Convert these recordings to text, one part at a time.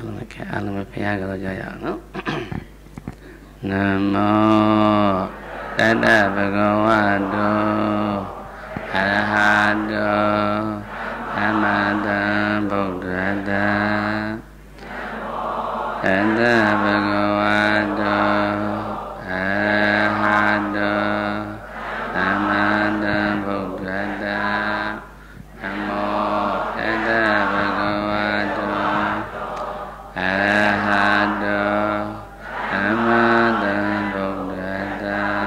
အားလုံးပဲဖခင်ကတော့ကြာရအောင်နော်နမောတတ္တဗုဒ္ဓဝါတောအရဟတောသမ္မာသမ္ဗုဒ္ဓတ္တတတ္တဗုဒ္ဓဝါတောအရဟတောသမ္မာသမ္ဗုဒ္ဓတ္တနမောတတ္တဗုဒ္ဓဝါတောအရဟတောသမ္မာသမ္ဗုဒ္ဓတ္တ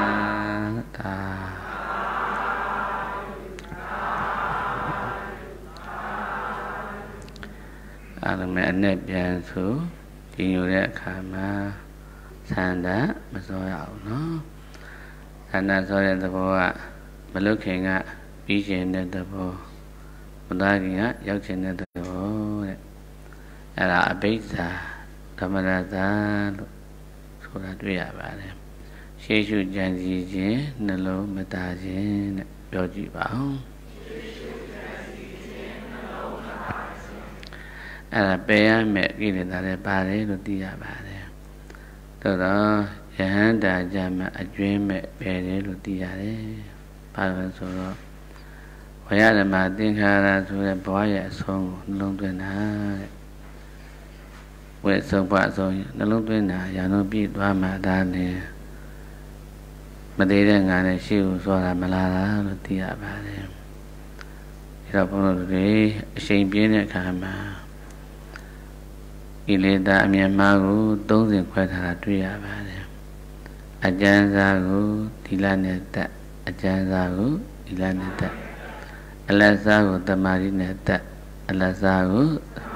အားလုံးနဲ့အနဲ့ပြန်ဆိုဒီညိုတဲ့အခါမှာသန္တာမစောရအောင်နော်သန္တာစောတဲ့သဘောကမလုခင်ကပြီးခြင်းတဲ့သဘောမသားခင်ကရောက်ခြင်းတဲ့သဘောတဲ့အဲ့ဒါအဘိဓါဓမ္မရတာလို့ဆိုတာတွေ့ရပါတယ်ရှေးရှုကြံစည်ခြင်းနှလုံးမသားခြင်းတဲ့ပြောကြည့်ပါဦးအဲ့ဒါပယ်ရမယ်ကိလေသာတွေပါတယ်လို့သိရပါတယ်သို့တော့ယဟန္တာကြမှာအကျွင်းမဲ့ပယ်တယ်လို့သိရတယ်ဘာလို့ဆိုတော့ဝရဓမ္မသင်္ခါရဆိုတဲ့ဘဝရဲ့အဆုံးကိုနှလုံးသွင်းတာတဲ့ဝိသုဘအဆုံးနှလုံးသွင်းတာရာနှုန်းပြည့်သွားမှသာနဲ့မသေးတဲ့ငါနဲ့ရှေ့ကိုသွားတာမလားလားလို့သိရပါတယ်ဒါတော့ဘုန်းတော်တွေအချိန်ပြင်းတဲ့အခါမှာကိလေသာအမြင်မှားကို30ခွဲထားတာတွေ့ရပါတယ်အကျဉ်းစားကိုသီလနဲ့တက်အကျဉ်းစားကိုသီလနဲ့တက်အလတ်စားကိုတမာရီနဲ့တက်အလတ်စားကို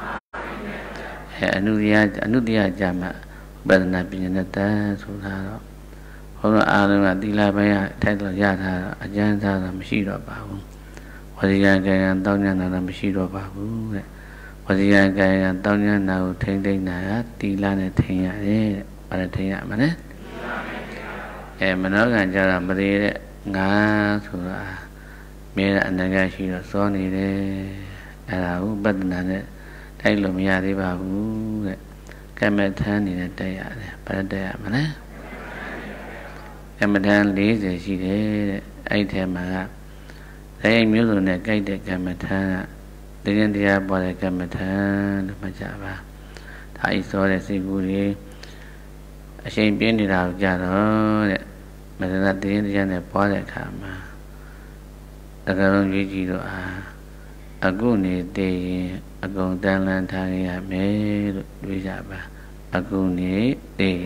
အနုတ္တိယကြမှာဝိပဿနာပညာနဲ့တက်ဆိုတာတော့ဘုန်းတော်အားလုံးကသီလပိုင်းကထိုက်တော့ရထားတော့အကျဉ်းစားတော့မရှိတော့ပါဘူးဝစီကံကံတောင်းညံတာတော့မရှိတော့ပါဘူးတဲ့ဝစီကံကံတောင်းညံတာကိုထိမ့်သိမ့်တာကသီလနဲ့ထိမ့်ရတယ်တဲ့ဘာနဲ့ထိမ့်ရမလဲမနောကံကြတော့မသေးတဲ့ငါဆိုတာမြဲတဲ့အနန္တရှိတော့စောနေတယ်အဲ့ဒါကိုပတ္တနာနဲ့တိုက်လို့မရသေးပါဘူးတဲ့ကမ္မထမ်းနေနဲ့တိုက်ရတယ်ဘာနဲ့တိုက်ရမလဲကမ္မထမ်း40ရှိတယ်တဲ့အဲ့ထဲမှာကတိုင်းမျိုးစုံနဲ့ကြိုက်တဲ့ကမ္မထမ်းကတရားတရားပေါ်တဲ့ကမ္မထမ်းလို့မှတ်ကြပါဒါဤစောတဲ့စိတ်ကူးတွေအချိန်ပြင်းနေတာကိုကြတော့တဲ့မနတရားတရားနဲ့ပွားတဲ့အခါမှာတကယ်လို့ရွေးကြည့်တော့အခုနေတည်ရင်အကုန်တန်လန်းထားရမယ်လို့တွေးကြပါအခုနေတည်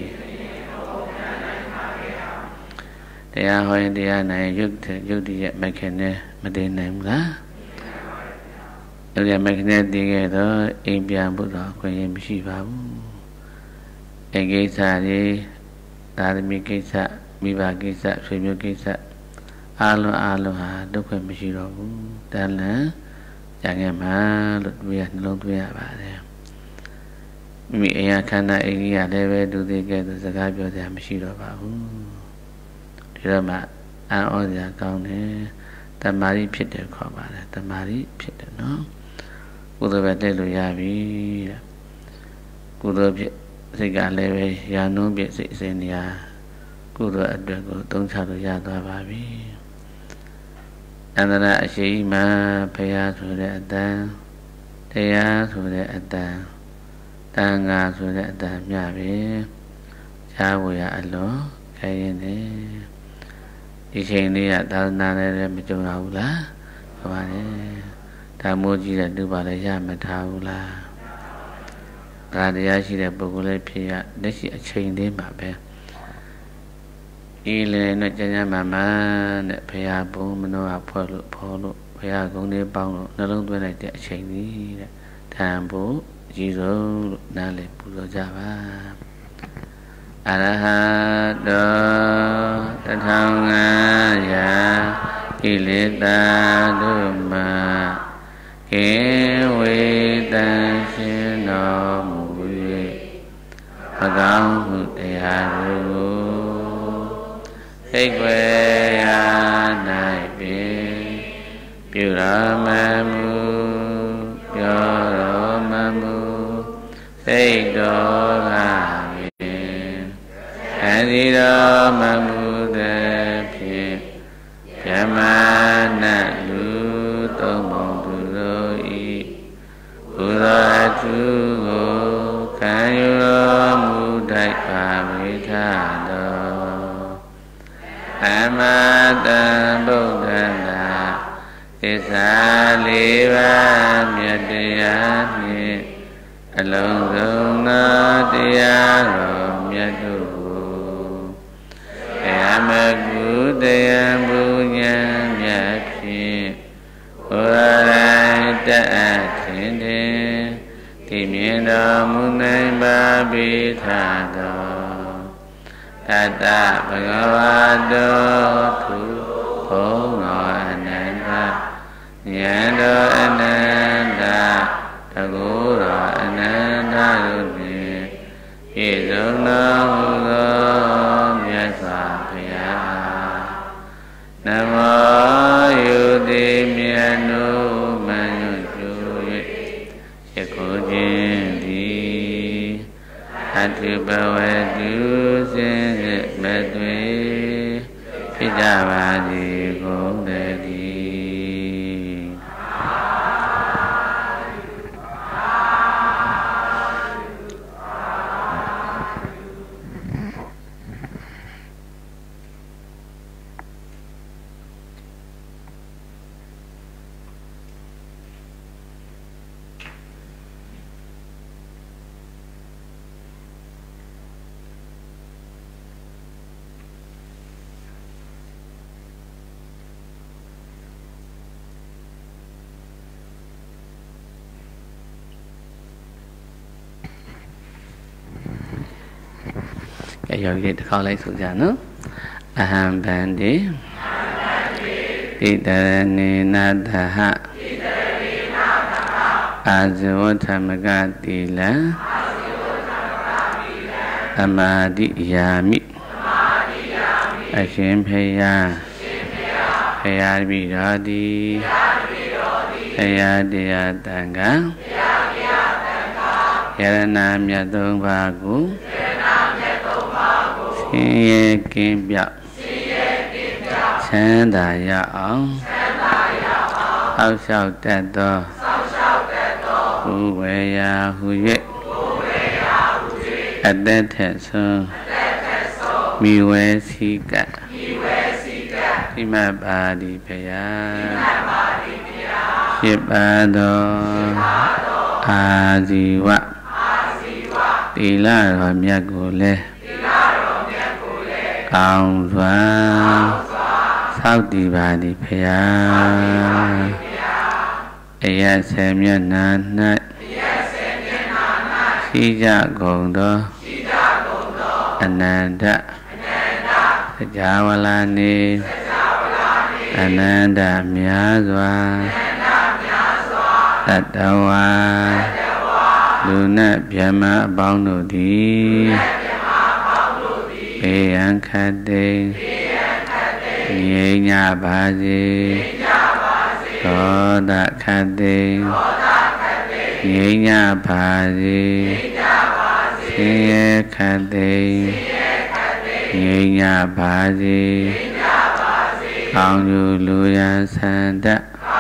တရားဟောရင်တရားနိုင်ရုပ်တည်းရဲ့မခင်နဲ့မတည်နိုင်ဘူးလားအဲ့ဒီမခင်နဲ့တည်ခဲ့တော့အိမ်ပြန်ဖို့တော့ခွင့်ရမရှိပါဘူးအိမ်ကိစ္စတွေသာသမီကိစ္စမိဘကိစ္စဆွေမျိုးကိစ္စအားလုံးဟာဒုက္ခမရှိတော့ဘူးတန်လန်းကြံခဲ့မှာလို့တွေးနှလုံးသွင်းရပါတယ်မိမိအိမ်ခန္ဓာအိမ်ကြီးကလည်းပဲဒုတိယကဲစကားပြောစရာမရှိတော့ပါဘူးဒီတော့မှအံ့ဩစရာကောင်းတယ်တမာရီဖြစ်တယ်ခေါ်ပါတယ်တမာရီဖြစ်တယ်နော်ကုသိုလ်ပဲတက်လို့ရပြီတဲ့ကုသိုလ်ဖြစ်စိတ်ကလည်းပဲရာနှုန်းပြည့်စိတ်အစဉ်နေရာကုသိုလ်အတွက်ကိုသုံးချလို့ရသွားပါပြီအန္တရာအရှိမဘုရားဆိုတဲ့အတန်တရားဆိုတဲ့အတန်တန်ခါဆိုတဲ့အတန်မြပဲကြားဝရအလွန်ခဲရင်နေဒီချိန်လေးကသာသနာနဲ့မကြုံရဘူးလားဟုတ်ပါတယ်ဒါမိုးကြီးတဲ့လူပါလည်းရမထားဘူးလားဒါတရားရှိတဲ့ပုဂ္ဂိုလ်လေးဖြစ်ရလက်ရှိအချိန်လေးမှာပဲဤလေနဲ့ကျမ်းမာမှတဲ့ဘုရားဘုံမနောကဖွဲ့လို့ဖော်လို့ဘုရားကုံလေးပေါင်းလို့နှလုံးသွင်းလိုက်တဲ့အချိန်ကြီးတဲ့ဓမ္ဖို့အကြီးဆုံးလို့နားလည်ပူဇော်ကြပါအရဟတော1500ကိလေသာတို့မှာကေဝေတံရှင်တော်မူ၍မကောင်းမှုတရားတို့စိတ်ွယ်ရာ၌ပင်ပြုရမမှုပြောတော်မမူစိတ်တော်ကပင်ခန္ဒီတော်မမှုတဲ့ဖြင့်ယမနာလူသုံးပုံသူတို့ဤဘုရားသူကိုခံယူတော်မူတိုက်ပါဝိထတော်အမတံဗုဒ္ဓနာသစ္စာလေးပါးမြတ်တရားနှင့်အလုံးစုံသောတရားတော်မြတ်တို့ကိုအမကုတရားဘုညာမြတ်ဖြင့်ဘုရားတတ်ထင်တယ်သိမြင်တော်မူနိုင်ပါပေထတော်တတဗုဒ္ဓဝါတော်သူဘုံတော်အနန္တဉာဏ်တော်အနန္တတကုတော်အနန္တတို့ဖြင့်ပြည့်စုံတော်မူသောမြတ်စွာဘုရားနမောယုတိမြတ်တို့မံ့ကျူ၍ယခုခြင်းသည်အထုဘဝတုစဉ်မသွေဖြစ်ကြပါစေကုန်တည်းယောဂီတစ်ခေါက်လိုက်ဆိုကြနော်အဟံဗန္တိဣတရဏေနသဟအာဇဝဓမ္မကတိလံသမာဓိယာမိအရှင်ဖေယဖေယပိတော်တိဖေယတရားတန်ခါယရဏမြတ်သုံးပါးကိုဆင်းရဲကင်းပြောက်ချမ်းသာရအောင်အောက်လျှောက်တတ်သောဘုဝေယဟု၍အသက်ထက်ဆုံးမိဝဲစီကဒီမပါတိဖယာဖြစ်ပါသောအာဇီဝတိလတော်မြတ်ကိုလည်းကောင်းစွာသောက်တည်ပါသည်ဖယားအယဆေမျက်နှာ၌ရှိကြကုန်သောအနန္တစကြာဝဠာနေအနန္တများစွာတတဝါလူနှင့်ဗြဟ္မအပေါင်းတို့သည်ဘေးရန်ခတ်သိမ်းငြိမ်းကြပါစေဒေါသခတ်သိမ်းငြိမ်းကြပါစေဆင်းရဲခတ်သိမ်းငြိမ်းကြပါစေကောင်းကျိုးလူရန်ဆန္ဒ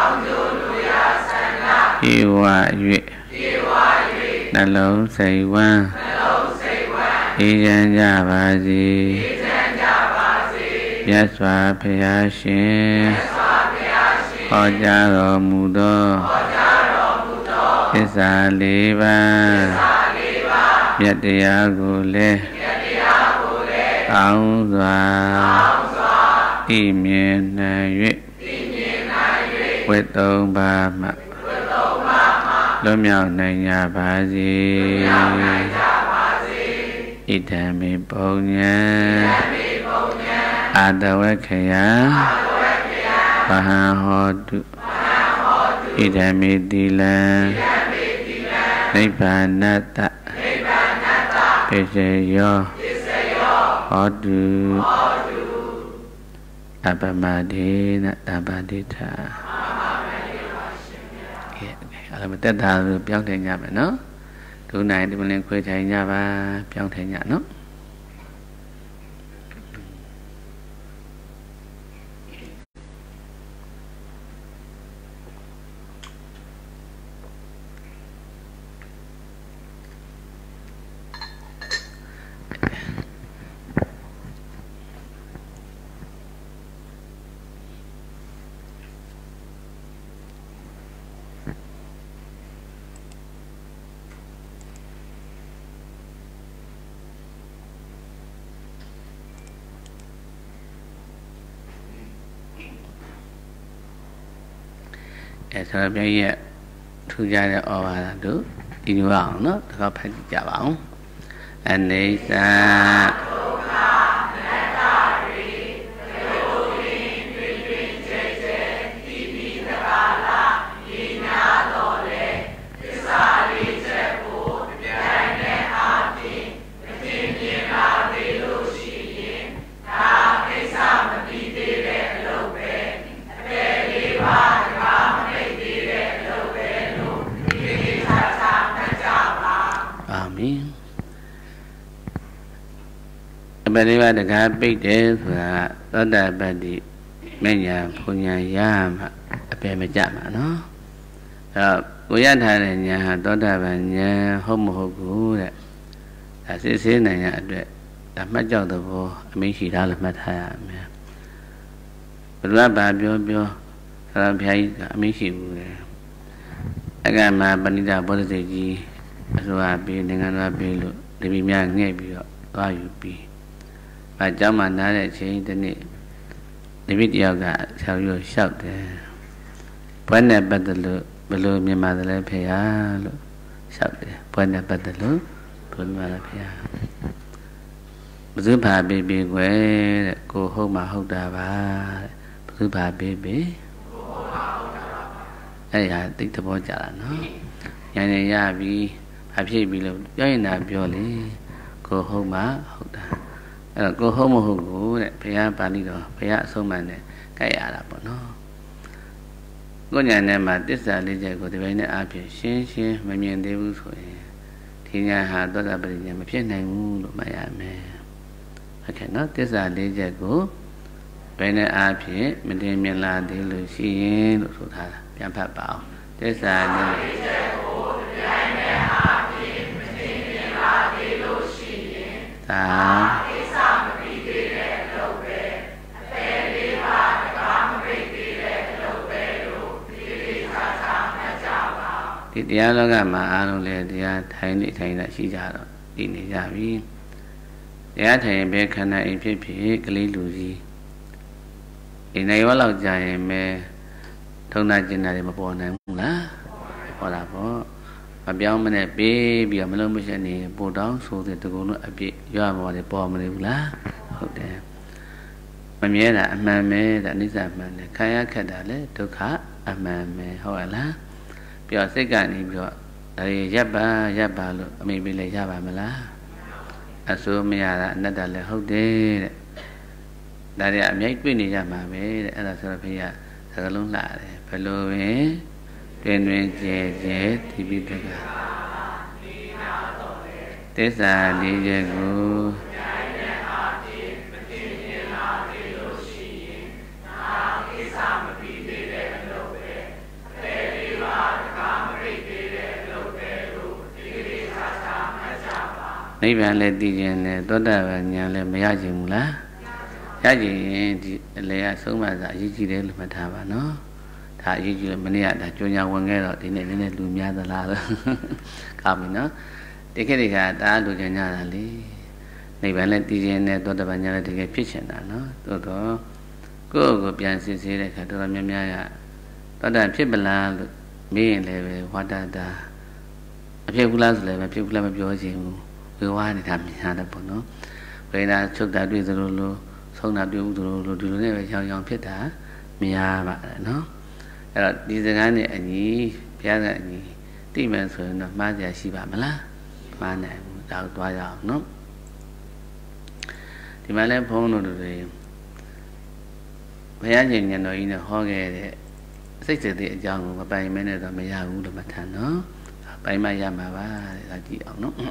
ဤဝ၍နှလုံးစိတ်ဝမ်းအေးချမ်းကြပါစေမြတ်စွာဘုရားရှင်ဟောကြားတော်မူသောသစ္စာလေးပါးမြတ်တရားကိုလည်းကောင်းစွာသိမြင်နိုင်၍ဝိတ္တုံပါမှလွတ်မြောက်နိုင်ကြပါစေဣဒံမေပုံညံအာတဝက္ခယဗဟံဟောတုဣဒံမေတိလံနိဗ္ဗာနတပိစေယောဟောတုအပမဒေနတပတိထာအဲ့ဒါမတက်တာလို့ပြောင်းတင်ကြမယ်နော်ဒ Thứ này thì mình lên khuê thầy nhà và piao thầy nhà nó. Thôi bây giờ thu gia để ở là được đi vào nó có phải trả bảo anh ấy ra Bây giờ được cái biết đấy là đó là bài đi mấy nhà phụ nhà già mà về mà chạm mà nó của gia thầy này nhà đó là bài nhà hôm một cũ đấy là xí này nhà đấy là mất cho tôi vô mấy khi đó là mất thầy à rồi bà biểu là phải mấy khi đấy cái mà bên đi ra bữa giờ gì rồi bị nên là bị luôn để bị mang nghe bị đó yêu bị và cháu mà nói là chỉ thế này để biết yêu cả sao yêu sao thế vấn đề bắt đầu bây miền mà là phải luôn sao thế vấn đề bắt đầu luôn mà là phải bây bà bị quê cô hôm mà hôm đã bà bây bà bị ấy à tích tập bao giờ nó nhà này nhà bị bà bị luôn cho nên là biểu lý cô hôm mà hôm đã cô hôm một hôm này phải bán đi rồi phải số mà này cái là bọn nó có nhà này mà tiết ra đi chơi của thì bây giờ áp hiện xin mà miền tây vui rồi thì nhà hà đó là bây giờ mà phía này ngu rồi mà mẹ cái nó tiết ra đi chơi của bây giờ áp hiện mình đi miền là đi lười xin rồi số thà biện pháp bảo tiết ra đi ta thìတရားလောကမှာအားလုံးလည်းတရားထိုင်တာရှိကြတော့ဒီနေကြပြီတရားထိုင်ပဲခန္ဓာအိမ်ဖြစ်ဖြစ်ကလေးလူကြီးဒီနေရောလောက်ကြာရင်ပဲထုံနာကျင်တာတွေမပေါ်နိုင်ဘူးလားပေါ်တာပေါ့မပြောင်းမနဲ့ပေးပြီးတော့မလုံးမချက်နေပို့တောင်းဆိုတဲ့တကူလုံးအပြည့်ရွာမှာတွေပေါ်မနေဘူးလားဟုတ်တယ်မမြဲတာအမှန်ပဲဒါအနိစ္စမှန်တယ်ခံရခက်တာလည်းဒုက္ခအမှန်ပဲဟုတ်ရလားပြောစိတ်ကနေပြီးတော့ဒါရပ်ပါလို့အမိပေးလဲရပါမလားအစိုးမရတာအနတ္တလည်းဟုတ်တယ်တဲ့ဒါတွေအမြိုက်တွေ့နေကြမှာပဲတဲ့အဲ့ဒါဆိုတော့ဖေကသကလုံးလှတယ်ဘယ်လိုပဲတွင်ကျဲဒီပိတကသစ္စာလေးချက်ကိုနိဗ္ဗာန်လည်းသိခြင်းနဲ့သောတာပန်ဉာဏ်လည်းမရခြင်းဘူးလားရခြင်းဒီအလေအဆုံးမသာအရေးကြီးတယ်လို့မှတ်ထားပါနော်ဒါအရေးကြီးလို့မနေ့ကဒါကြွညာဝင်ခဲ့တော့ဒီနေ့နည်းနည်းလူများသလားလို့ကောင်းပြီနော်ဒီခေတ်တွေကဒါလူကြညာတာလေနိဗ္ဗာန်လည်းသိခြင်းနဲ့သောတာပန်ဉာဏ်လည်းတကယ်ဖြစ်ချင်တာနော်သို့တော့ကိုယ့်ကိုပြန်စစ်ဆေးတဲ့အခါတော်တော်များများကသောတာဖြစ်ပလားလို့မေးရင်လည်းပဲဝါဒတာအဖြစ်ဘူးလားဆိုလည်းမဖြစ်ဘူးလားမပြောချင်ဘူးဝေဝါးနေတာမြင်ရတယ်ပေါ့နော်ဝေဒနာချုပ်တာတွေ့သလိုလိုဆုံးတာတွေ့ဘူးသလိုလိုဒီလိုနဲ့ပဲချောင်းဖြစ်တာမြင်ရပါတယ်နော်အဲ့တော့ဒီစကားနဲ့အညီဘုရားကအညီသိမယ်ဆိုရင်တော့မှားကြရှိပါမလားမှားနိုင်ဘူးဒါကိုသွားရအောင်နော်ဒီမှာလဲဘုန်းတော်တွေဘုရားရှင်ဉာဏ်တော်ကြီးနဲ့ဟောခဲ့တဲ့စိတ်စေတဲ့အကြောင်းကိုမပိုင်မဲနဲ့တော့မရဘူးလို့မှတ်ထားနော်ပိုင်မရမှာပါတဲ့ဒါကြည့်အောင်နော်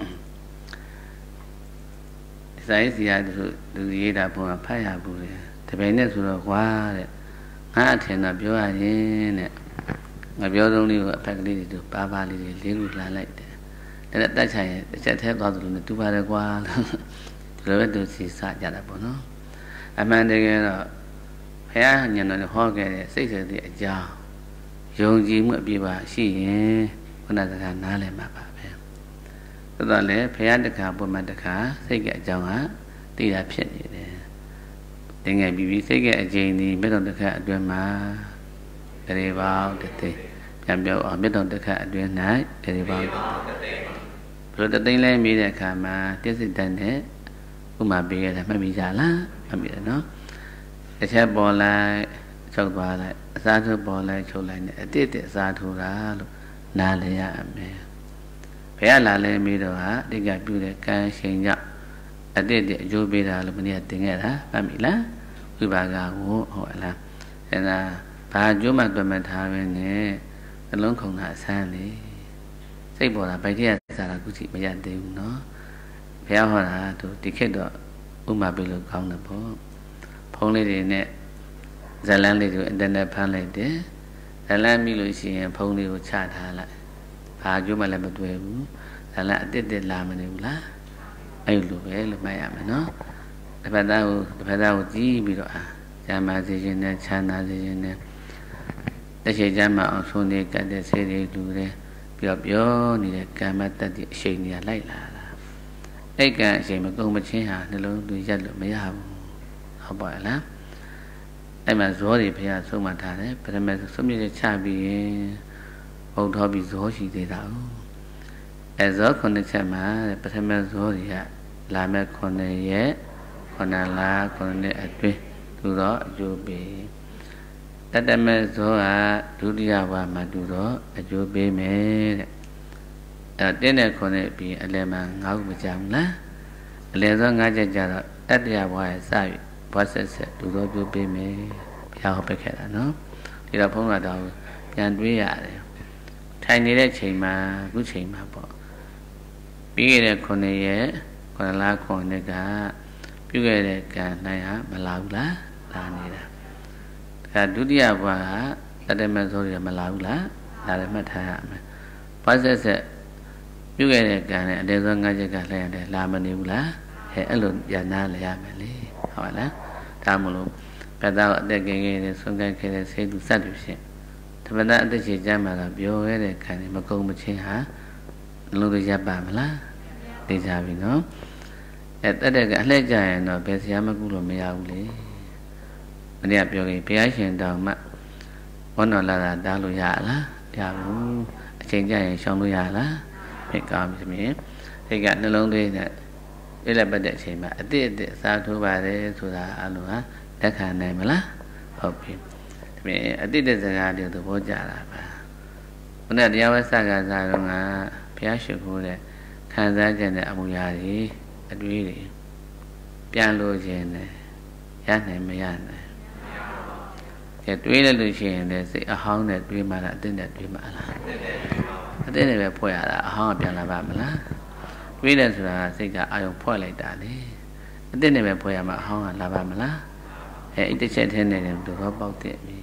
စာရေးစီရသူရေးတာပုံကဖတ်ရဘူးလေတပည့်နဲ့ဆိုတော့ကွာတဲ့ငါအထင်တော့ပြောရရင်တဲ့ငါပြောဆုံးလေးကိုအဖက်ကလေးတွေသူပါပါလေးတွေလေးခုလှန်လိုက်တယ်အဲ့ဒါတက်ချင်ရင်တစ်ချက်ထဲသွားသလိုနဲ့တူပါတယ်ကွာဒီလိုပဲသူစီစကြတာပေါ့နော်အမှန်တကယ်တော့ဘုရားညံတော်ဟောခဲ့တဲ့စိတ်ဆက်တဲ့အကြောင်းယုံကြည်မှုအပြည့်ပါရှိရင်ခုနကနားလည်မှာပါပဲသို့တော်လည်းဘုရားတခါပုံမှန်တခါစိတ်ကအကြောင်းကသိတာဖြစ်နေတယ်တင်ငယ်ပြီးစိတ်ကအကျဉ်းဒီမြတ်တော်တခါအတွင်းမှာတရေပေါင်းတသိပြန်ပြောအောင်မြတ်တော်တခါအတွင်း၌တရေပေါင်းဘုလိုတသိလဲမိတဲ့အခါမှာတိစိတ်တန်နဲ့ဥမာပေးရတယ်မှတ်မိကြလားမှတ်မိတယ်နော်တစ်ချက်ပေါ်လိုက်ချုပ်သွားလိုက်အစားထိုးပေါ်လိုက်ချုပ်လိုက်နဲ့အတိတ်အစားထိုးတာလို့နားလည်ရမယ်ဘယ်ကလာလဲမိတော့ဟာအတိတ်ကပြုတဲ့ကံရှင်ကြောင့်အတိတ်အကျိုးပေးတာလို့မနေ့ကသင်ခဲ့တာမှတ်မိလားဝိပါကကိုဟုတ်လားအဲဒါဘာအကျိုးမှတွေ့မှထားပဲနဲ့နှလုံးခုန်တာအဆန်းလေစိတ်ပေါ်တာဗိုက်တရစားတာခုထိမရသေးဘူးနော်ဘုရားဟောတာသူဒီခေတ်တော့ဥမာပေးလို့ကောင်းတယ်ပေါ့ဖုန်းလေးတွေနဲ့ဇလန်းလေးတွေကိုအင်တာနက်ဖမ်းလိုက်တယ်ဇလန်းမိလို့ရှိရင်ဖုန်းလေးကိုချထားလိုက်ဘာကြိုးမှလည်းမတွေ့ဘူးဇလန်းအတစ်တစ်လာမနေဘူးလားအဲ့လိုပဲလို့မှတ်ရမယ်နော်တစ်ဖက်သားကိုကြည့်ပြီးတော့ကျမ်းမာစေခြင်းနဲ့ချမ်းသာစေခြင်းနဲ့တရှိကျမ်းမာအောင်ဆုံးနေကတဲ့ဆေးတွေလူတွေပြောနေတဲ့ကံမတ္တတိအရှိန်ကြီးလိုက်လာတာအဲ့ကံအရှိန်မကုန်မချင်းဟာနှလုံးသွင်းရက်လို့မရဘူးဟုတ်ပါလားအဲ့မှာဇောတွေဘုရားဆုံးမထားတယ်ပထမဆုံးမြစ်ချပြီးရင်ဘုံတော်ပြီးဇောရှိသေးတာအဲဇောခုနှစ်ချက်မှာပထမဇောတွေကလာမဲ့ခုနှစ်ရက်ခုနှစ်လခုနှစ်အတွင်းသူတော့အကျိုးပေးတတမေဇောကဒုတိယဘဝမှာသူတော့အကျိုးပေးမယ်တဲ့အဲတင်းတဲ့ခုနှစ်ပြီးအလယ်မှာ၅ခုမကြဘူးလားအလယ်ဇော၅ချက်ကြတော့တတ္တယဘဝရဲ့စပြီဘဝဆက်သူတော့ပြုပေးမယ်ဘုရားဟောပေးခဲ့တာနော်ဒီတော့ဘုန်းတော်တော်ပြန်တွေးရတယ်ထိုင်နေတဲ့ချိန်မှာခုချိန်မှာပေါ့ပြီးခဲ့တဲ့ခုနှစ်ရက်ခုနှစ်လခုနှစ်ကပြုခဲ့တဲ့ကံနိုင်ဟာမလာဘူးလားလာနေတာဒါဒုတိယဘဝကတတမဆိုရမလာဘူးလားလာတယ်မှတ်ထားရမယ်ဘဝဆက်ပြုခဲ့တဲ့ကံနဲ့အတေသော၅ချက်ကလည်းရတယ်လာမနေဘူးလားအဲ့လိုရနာလဲရမယ်လေဟုတ်လားဒါမလို့ဘက်သားအသက်ငယ်ငယ်နဲ့ဆုံးကခဲ့တဲ့ဆေးသူစက်သူဖြစ်တပည့်သားအသက်ရှင်ကြမှာတော့ပြောခဲ့တဲ့ခံနေမကုန်မချင်းဟာလုံးလို့ရပ်ပါမလားသိကြပြီနော်တက်တဲ့ကအလှည့်ကြရင်တော့ဘယ်ဆရာမကူလို့မရဘူးလေမနေ့ကပြောခဲ့ဘုရားရှင်တောင်မှဘောနော်လာတာတားလို့ရလားရဘူးအချိန်ကြရင်ရှောင်လို့ရလားမကောင်းပြီမြင်ဒီကနှလုံးသွင်းတဲ့ပြည့်လက်ပတ်တဲ့အချိန်မှာအတိအစားထိုးပါတယ်ဆိုတာအလိုဟာလက်ခံနိုင်မလားဟုတ်ပြီဒါပေမဲ့အတိတ်စကားတွေသဘောကျတာပါဘုရားတရားဝဲစကားစားတော့ကဘုရားရှိခိုးတဲ့ခံစားချက်နဲ့အမှုရာတွေအတွေးတွေပြန်လို့ခြင်းနဲ့ရနိုင်မရနိုင်တွေးလို့ရှိရင်လည်းစိတ်အဟောင်းနဲ့တွေးမှလားအတိတ်နဲ့တွေးမှလားအတိတ်နဲ့ပဲဖွဲ့ရတာအဟောင်းကပြန်လာပါမလားတွေးတယ်ဆိုတာစိတ်ကအာယုံဖွဲ့လိုက်တာလေအတိတ်နဲ့ပဲဖွဲ့ရမှာအဟောင်းကလာပါမလားအဲ့တစ်ချက်ထဲနဲ့လည်းသူတော့ပေါက်တဲ့ပြီ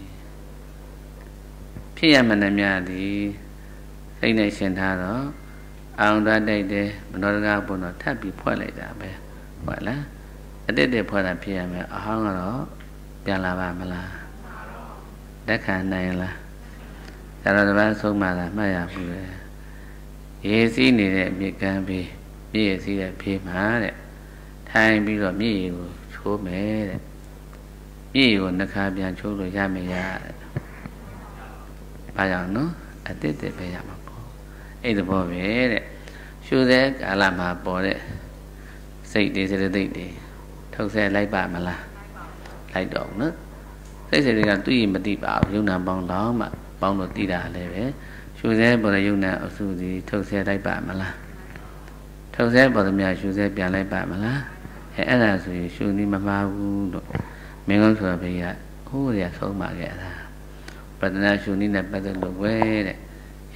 ဖြစ်ရမှန်တယ်များသည်စိတ်နဲ့ရှင်းထားတော့အောင်သွားတိုက်တယ်မနောတကားဘုံတော့ထပ်ပြီးဖွဲ့လိုက်တာပဲဟုတ်လားအတိတ်တွေဖွဲ့တာဖြစ်ရမယ်အဟောင်းကတော့ပြန်လာပါမလားလက်ခံနိုင်လားဒါတော့တပန်းဆုံးမတာမှတ်ရဘူးလေရေစီးနေတဲ့မြေကမ်းပြီးမြေရစီးတဲ့ဖေးမှာတဲ့ထိုင်ပြီးတော့မြေကိုချိုးမယ်တဲ့မြေကိုနှခါပြန်ချိုးလို့ရမယ်ရတဲ့ဘာကြောင့်နော်အတိတ်တွေပဲရမှာပေါ့အဲ့ဒီဘောပဲတဲ့ရှုတဲ့ကာလမှာပေါ်တဲ့စိတ်တွေစေတသိက်တွေထုတ်ဆဲလိုက်ပါမလားလိုက်တော့နော်စိတ်စေတွေကသူ့ရင်မသိပါဘူးယုံနာပေါင်းတော့မှပေါင်းလို့သိတာလည်းပဲရှုဆဲပေါ်တဲ့ယုံနာအစုစီထုတ်ဆဲလိုက်ပါမလားထုတ်ဆဲပေါ်သမျှရှုဆဲပြန်လိုက်ပါမလားအဲ့ဒါဆိုရင်ရှုနေမမှားဘူးလို့မင်းကုန်းဆိုတော့ဘေးကဟိုးရဆုံးပါခဲ့တာပတ္တနာရှုနည်းနဲ့ပတ်သက်လို့ပဲတဲ့ရ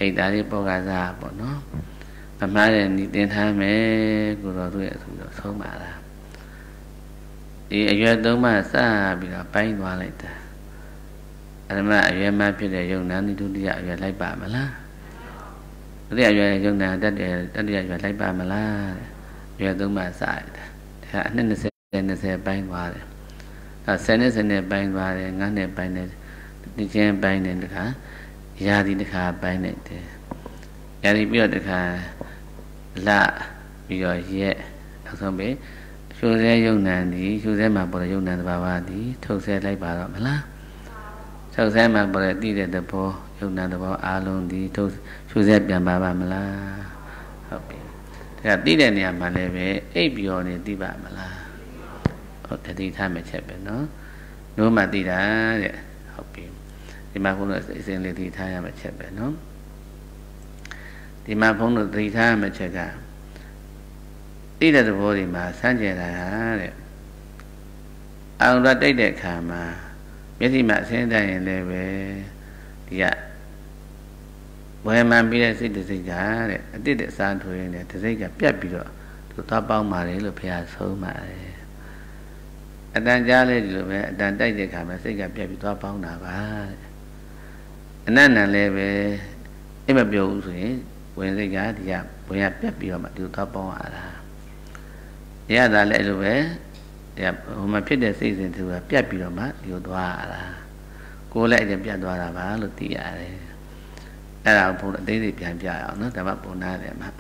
အိတ်သားလေးပေါ်ကစားပေါ့နော်မမှားတဲ့ဤတင်ထားမယ်ကိုတော်တို့ရဲ့ဆိုတော့ဆုံးပါလားဒီအရွယ်သုံးပါးစပြီးတော့ပိုင်းသွားလိုက်တာအရမအရွယ်မှဖြစ်တဲ့ယုံနာနိဒုတိယအရွယ်လိုက်ပါမလားဒုတိယအရွယ်ယုံနာတတိယအရွယ်လိုက်ပါမလားအရွယ်သုံးပါးစရတာဒါအနှစ်20ပိုင်းသွားတယ်10နှစ်ပိုင်းသွားတယ်9နှစ်ပိုင်းတယ်ဒီချင်းပိုင်းတယ်တခါရာသီတခါပိုင်းလိုက်တယ်ရာသီပြီးတော့တခါလပြီးတော့ရက်နောက်ဆုံးပဲရှုစဲယုံနံဒီရှုစဲမှာပေါ်တဲ့ယုံနံတဘာဝဒီထုတ်ဆဲလိုက်ပါတော့မလားထုတ်ဆဲမှာပေါ်တဲ့တည်တဲ့သဘောယုံနံတဘောအားလုံးဒီထုတ်ရှုစဲပြန်ပါမလားဟုတ်ပြီဒါကတည်တဲ့နေရာမှာလည်းပဲအိပ်ပြောနေတည်ပါမလားဟုတ်တတိထားမဲ့ချက်ပဲနော်နိုးမှတည်တာတဲ့ဟုတ်ပြီဒီမှာဘုန်းတော်အစဉ်လေးတည်ထားရမဲ့ချက်ပဲနော်ဒီမှာဘုန်းတော်တည်ထားရမဲ့ချက်ကတိတဲ့သဘောဒီမှာစမ်းကြယ်တာတဲ့အောင်ရတိတ်တဲ့အခါမှာမျက်စိမှာအစင်းတတ်ရင်လည်းပဲဒီကဝယ်မှန်ပြီးတဲ့စိတ်တစ်စိတ်ကတဲ့အတိတ်တဲ့စားထွေးနေတဲ့တစ်စိတ်ကပြတ်ပြီးတော့သူသွားပေါင်းပါတယ်လို့ဘုရားဆုံးပါတယ်အတန်ကြားလေးဒီလိုပဲအတန်တိုက်တဲ့အခါမှာစိတ်ကပြတ်ပြီးသွားပေါင်းတာပါတဲ့အနန္တန်လည်းပဲအိမ်မပြောဘူးဆိုရင်ဝင်စိတ်ကဒီကဝင်ရပြတ်ပြီးတော့မှသူသွားပေါင်းရတာရတာလည်းအဲ့လိုပဲဟိုမှာဖြစ်တဲ့စိတ်စဉ်သူကပြတ်ပြီးတော့မှဒီလိုသွားရတာကိုယ်လည်းအကျပြတ်သွားတာပါလို့သိရတယ်အဲ့ဒါကိုဘုရားအသေးစိတ်ပြန်ပြရအောင်နော်ဒါမှပုံနာတယ်မှာ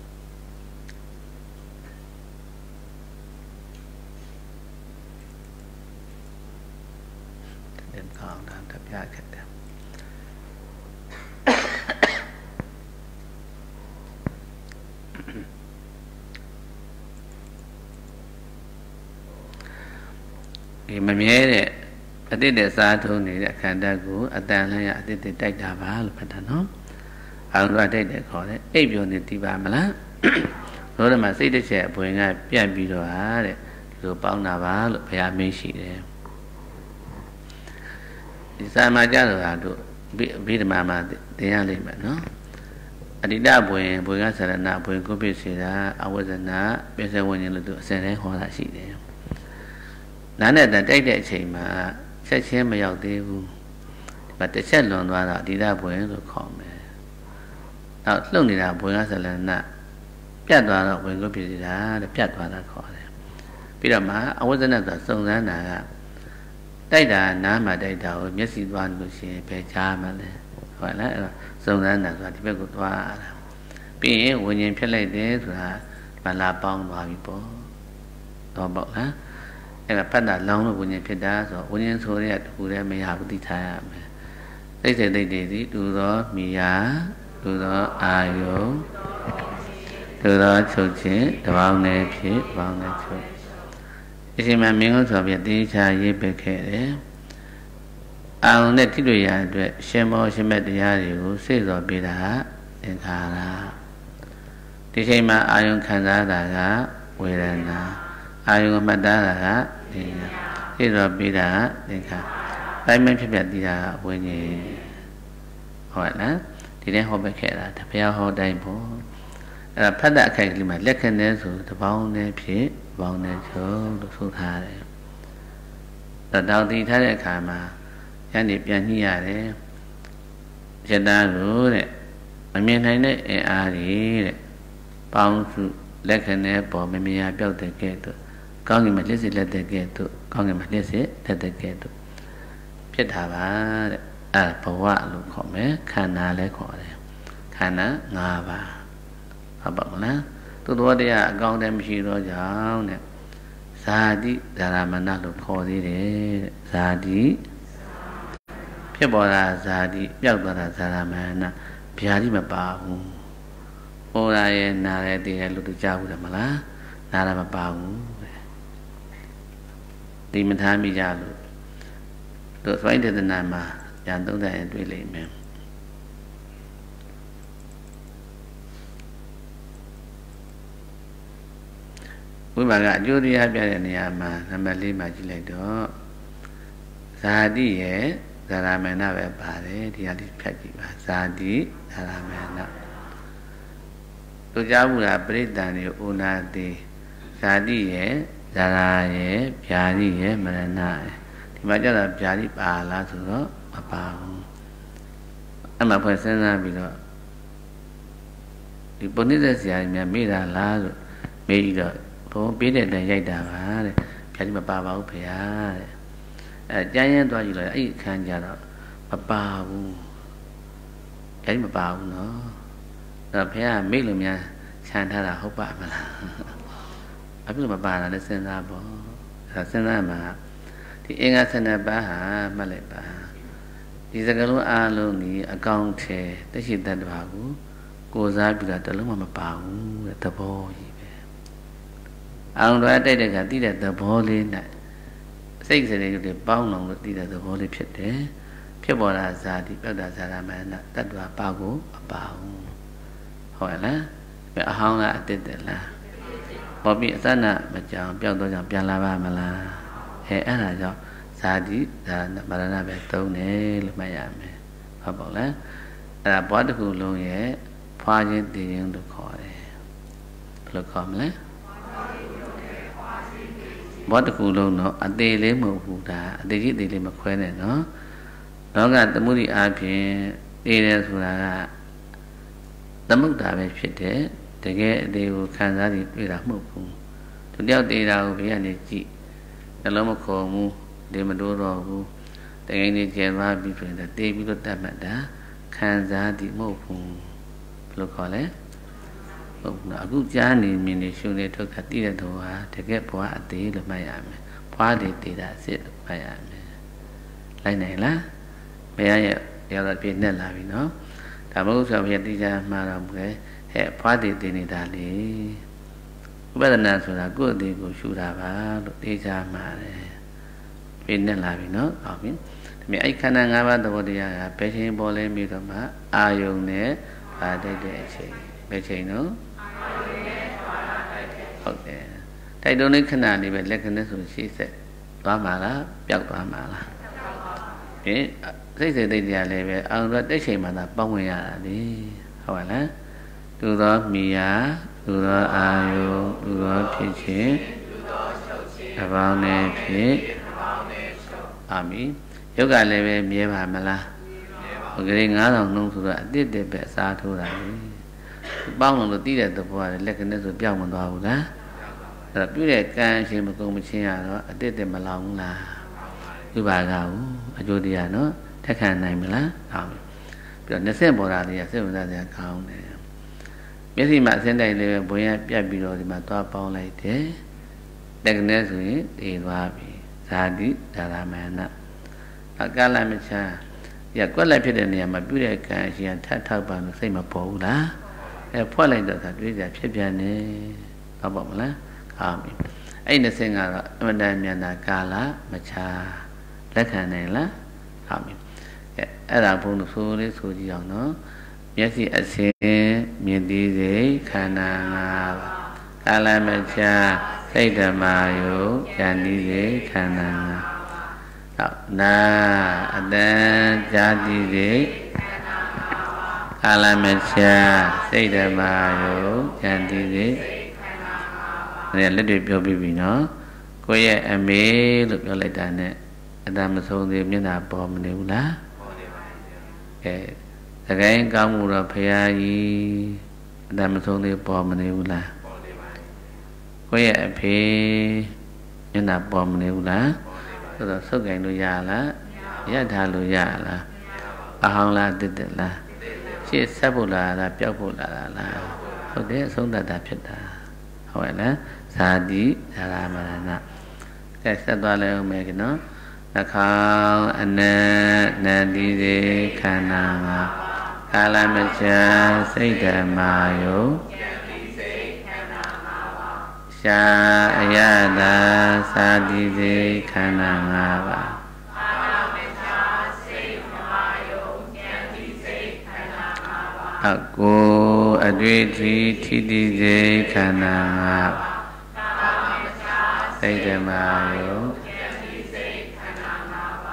တဲ့ကောင်းတာတပြခဲ့တယ်ဒီမမြဲတဲ့အတိတ်တဲ့စားထုံးနေတဲ့ခန္ဓာကိုအတန်လည်းအတိတ်တိုက်တာပါလို့ဖတ်တာနော်အောင်ရတိုက်တဲ့ခေါ်တဲ့အိပ်ပျော်နေတည်ပါမလားလို့ဒီမှာစိတ်တစ်ချက်အပွင့်ကပြတ်ပြီးတော့ဟာတဲ့ဒီလိုပေါင်းတာပါလို့ဘုရားမင်းရှိတယ်ဒီစာမှာကြတော့ဟာတို့ဘိဓမ္မာမှာသင်ရလိမ့်မယ်နော်အတိတဘွင်ကဆရဏဘွင်ကိုပြည့်စေတာအဝဇ္ဇနာပြည့်စဝဉ္ဇဉ်လို့သူအစဉ်တိုင်းဟောတာရှိတယ်နားနဲ့တိုက်တဲ့အချိန်မှာဆက်ချင်းမရောက်သေးဘူးဒီမှာတစ်ချက်လွန်သွားတော့အတိတဘွင်လို့ခေါ်မယ်နောက်လှုပ်နေတာဘွင်ကဆရဏပြတ်သွားတော့ဘွင်ကိုပြည့်စေတာတဲ့ပြတ်သွားတာခေါ်တယ်ပြီးတော့မှအဝဇ္ဇနာဆိုစုံစမ်းတာကတိုက်တာနားမှာတိုက်တာကိုမျက်စိသွားလို့ရှိရင်ပဲကြားမှလဲဟုတ်လားအဲ့တော့စုံစမ်းတာဆိုတာဒီဘက်ကိုသွားရတာပြီးရင်ဝิญဉ်ဖြစ်လိုက်တယ်ဆိုတာမလာပေါင်းသွားပြီပေါ့တော့ပေါ့လားအဲ့ဒါဖတ်တာလောင်းလို့ဝิญဉ်ဖြစ်တာဆိုတော့ဝิญဉ်ဆိုတဲ့တခုတည်းမရဘူးသိထားရမယ်သိစိတ်သိတွေဒီတူသောမိယာတူသောအာယုတူသောချုပ်ခြင်းတပေါင်းနဲ့ဖြစ်ပေါင်းနဲ့ချုပ်အရှင်မမင်းတို့ဆိုပြတေချာရေးပစ်ခဲ့တယ်အာရုံနဲ့တိတွေ့ရအတွက်ရှင်မောရှင်မဲ့တရားတွေကိုစိတ်စော်ပေးတာသင်္ခါရဒီချိန်မှာအာယုံခံစားတာကဝေဒနာအာယုံမှတ်သားတာကဉာဏ်စိတ်စော်ပေးတာကသင်္ခါရတိုင်းမဖြစ်ပြတည်တာကဝိညာဉ်ဟုတ်လားဒီတဲ့ဟောပက်ခဲ့တာတပြားဟောတိုင်းပေါ့အဲ့ဒါဖတ်တဲ့အခိုက်ကလေးမှာလက်ခံနေဆိုတပေါင်းနဲ့ဖြစ်ပေါင်းနဲ့ချုပ်လို့ဆိုထားတယ်တောင်တည်ထားတဲ့အခါမှာယနေ့ပြန်ညှိရတယ်ယတကိုတဲ့မမြင်နိုင်တဲ့အင်အားကြီးတဲ့ပေါင်းစုလက်ခံနေပေါ်မမြင်ရပြောက်တဲ့ကဲ့သို့ကောင်းကင်မှာလက်စစ်လက်တဲ့ကဲ့သို့ကောင်းကင်မှာလက်စစ်လက်တဲ့ကဲ့သို့ဖြစ်တာပါတဲ့အဲဘဝလို့ခေါ်မယ်ခန္ဓာလည်းခေါ်တယ်ခန္ဓာ၅ပါးဟုတ်ပါမလားသူတော်တရားအကောင်းတည်းမရှိတော့ကြောင်းတဲ့ဇာတိဇာရမဏလို့ခေါ်သေးတယ်တဲ့ဇာတိဖြစ်ပေါ်တာဇာတိပျောက်သွားတာဇာရမဏဗျာတိမပါဘူးဟောရရဲ့နာရဲ့တည်ရဲ့လို့သူကြားဘူးတယ်မလားနာရမပါဘူးဒီမထားမိကြလို့တို့သွိုင်းတေသနာမှာညာသုံးတဲ့ရင်တွေ့လိမ့်မယ်ဝိပါကအကျိုးတရားပြတဲ့နေရာမှာနံပါတ်၄မှာကြည့်လိုက်တော့ဇာတိရဲ့ Zaramana ve pare Diyali Pyaji va Zadi Zaramana Tujabura Pritani Unadi Zadi ye Zara ye Pyari ye Marana Dimajala Pyari Pala Suro Apahu Ama Pasana Bilo Di Bonita Sia Mira La Mira Po Pide da Yaida Vare Pyari Mapava Upaya Giant do you like 8 can gather a bow. Any bow no. The pair Milimia can't have a hope. I feel a bar and a senabo. A senama. The Inga Senabaha Maleba. Is a girl alone, a county, the shit that babu goes up at the Luma bow at the boy. I don't know I did at the ball in that. စိတ်စရိယတွေပေါင်းလုံးလို့တည်တဲ့သဘောလေးဖြစ်တယ်ဖြစ်ပေါ်လာဇာတိပတ္တဇာရမဏတတ္တဝါပါကိုအပါဘူးဟုတ်လားအဟောင်းလားအတစ်တယ်လားဘောပြီးအစနာမကြောင်ပြောက်တော့ကြောင်ပြန်လာပါမလားအဲ့ဒါကြောင့်ဇာတိဒါမရဏပဲသုံးတယ်လို့မှတ်ရမယ်ဟုတ်ပါလားအဲ့ဒါဘဝတစ်ခုလုံးရဲ့ဖွာခြင်းတည်ခြင်းလို့ခေါ်တယ်ဘယ်လိုခေါ်မလဲဘောတကူလုံးတော့အသေးလေးမဟုတ်ဘူးဒါအသေးကြီးအသေးလေးမခွဲနဲ့နော်လောကသမှုရိအားဖြင့်တည်တယ်ဆိုတာကသမုဒ္ဒါပဲဖြစ်တယ်တကယ်အသေးကိုခံစားပြီးတွေ့တာမဟုတ်ဘူးသူတယောက်တည်တာကိုဘေးကနေကြည့်နှလုံးမခေါ်ဘူးဒီမတိုးတော့ဘူးတကယ်နေကျဲသွားပြီးဆိုရင်တည်ပြီးတော့တတ်မှတ်တာခံစားသည်မဟုတ်ဘူးဘယ်လိုခေါ်လဲအခုကြားနေမြင်နေရှုနေထုတ်တာတည်တဲ့တော်ဟာတကယ်ဘဝအသေးလို့မှတ်ရမယ်ဘွားတွေတည်တာအစ်လို့မှတ်ရမယ်လိုက်နိုင်လားမရရဲ့ရောက်တော့ပြည့်နဲ့လာပြီနော်ဒါမဟုတ်ဆိုဘုရားတည်ကြမှာတော့မလဲဟဲ့ဘွားတွေတည်နေတာလေဥပဒနာဆိုတာကိုယ့်အသေးကိုရှုတာပါလို့တည်ကြမှာတယ်ပြည့်နဲ့လာပြီနော်ဟုတ်ပြီဒါပေမဲ့အဲ့ခန္ဓာ၅ပါးသဘောတရားကဘယ်ချိန်ပေါ်လဲပြီးတော့မှအာယုံနဲ့ဗာတိုက်တဲ့အချိန်ဘယ်ချိန်နော်ဟုတ်တယ်တိုက်တွန်းလေးခဏလေးပဲလက္ခဏာဆိုရှေ့ဆက်သွားမှာလားပျောက်သွားမှာလားစိတ်စိတ်တိတ်ကြလည်းပဲအောင်တော့တက်ချိန်မှသာပေါင်းဝင်ရတာလေဟုတ်ပါလားသူသောမိယာသူသောအာယုသူသောဖြစ်ခြင်းအပေါင်းနဲ့ဖြစ်အာမင်ယောဂလည်းပဲမြဲပါမလားဟိုကလေး9000နှုံးဆိုတော့အတိတ်တည်းပဲအစားထိုးတာလေပေါင်းလို့တည်တဲ့သဘောကလက္ခဏာဆိုပြောင်းမသွားဘူးလားအဲ့ဒါပြုတဲ့ကံအရှင်မကုန်မချင်းရတော့အတိတ်တည်းမလောင်ဘူးလားဥပါကဘူးအကျိုးတရားနော်ထက်ခံနိုင်မလားဟုတ်ပြီပြီးတော့20ပေါ်တာလေးကစိတ်ဝင်စားစရာကောင်းတယ်မျက်စိမှာအစင်းတိုင်းလေးပဲဘွင်ရပြတ်ပြီးတော့ဒီမှာသွားပေါင်းလိုက်တယ်လက္ခဏာဆိုရင်တည်သွားပြီဇာတိဒါရမဏအကလမချာရကွက်လက်ဖြစ်တဲ့နေရာမှာပြုတဲ့ကံအရှင်ထပ်ထောက်ပါလို့စိတ်မပေါ်ဘူးလားဖွက်လိုက်တော့သာတွေးကြဖြစ်ပြန်နေဟုတ်ပါမလားဟုတ်ပြီအဲ့20ကတော့အမှန်တမ်းမြန်တာကာလမချာလက်ခံနိုင်လားဟုတ်ပြီအဲ့ဒါဘုံလို့ဆိုလေးဆိုကြည့်အောင်နော်မျက်စိအစင်းမြင်သိစိတ်ခန္ဓာ၅ပါးကာလမချာစိတ်ဓမ္မာယုဉာဏ်သိစိတ်ခန္ဓာ၅ပါးဟုတ်နာအတန်ဇာတိစိတ်ကာလမချာစိတ်ဓမ္မာယုဉာဏ်သိစိတ်ဒါလက်တွေပြောပြီးပြီနော်ကိုယ့်ရဲ့အမေလို့ပြောလိုက်တာနဲ့အတမဆုံးသေးမျက်နှာပေါ်မနေဘူးလားပေါ်နေပါဘူးသခိုင်းကောင်းမှုတော့ဖရာကြီးအတမဆုံးသေးပေါ်မနေဘူးလားပေါ်နေပါဘူးကိုယ့်ရဲ့အဖေမျက်နှာပေါ်မနေဘူးလားဆိုတော့ဆုတ်ကင်လို့ရလားရထားလို့ရလားအဟောင်းလားတစ်တက်လားရှေ့ဆက်ဖို့လားပျောက်ဖို့လားဟုတ်တယ်အဆုံးသတ်တာဖြစ်တာဟုတ်ရဲ့လားဇာတိဇာရမရဏကဲဆက်သွားလဲဦးမယ်ကနော်နှာခေါင်းအနက်နန္တိစေခန္ဓာငါကာလမချာစိတ်ဓမ္မာယုရှာအယတာသာတိစေခန္ဓာ၅ပါးအကိုအတွေ့အထိထိတိစေခန္ဓာ၅ပါးစိတ်ဓမ္မာယု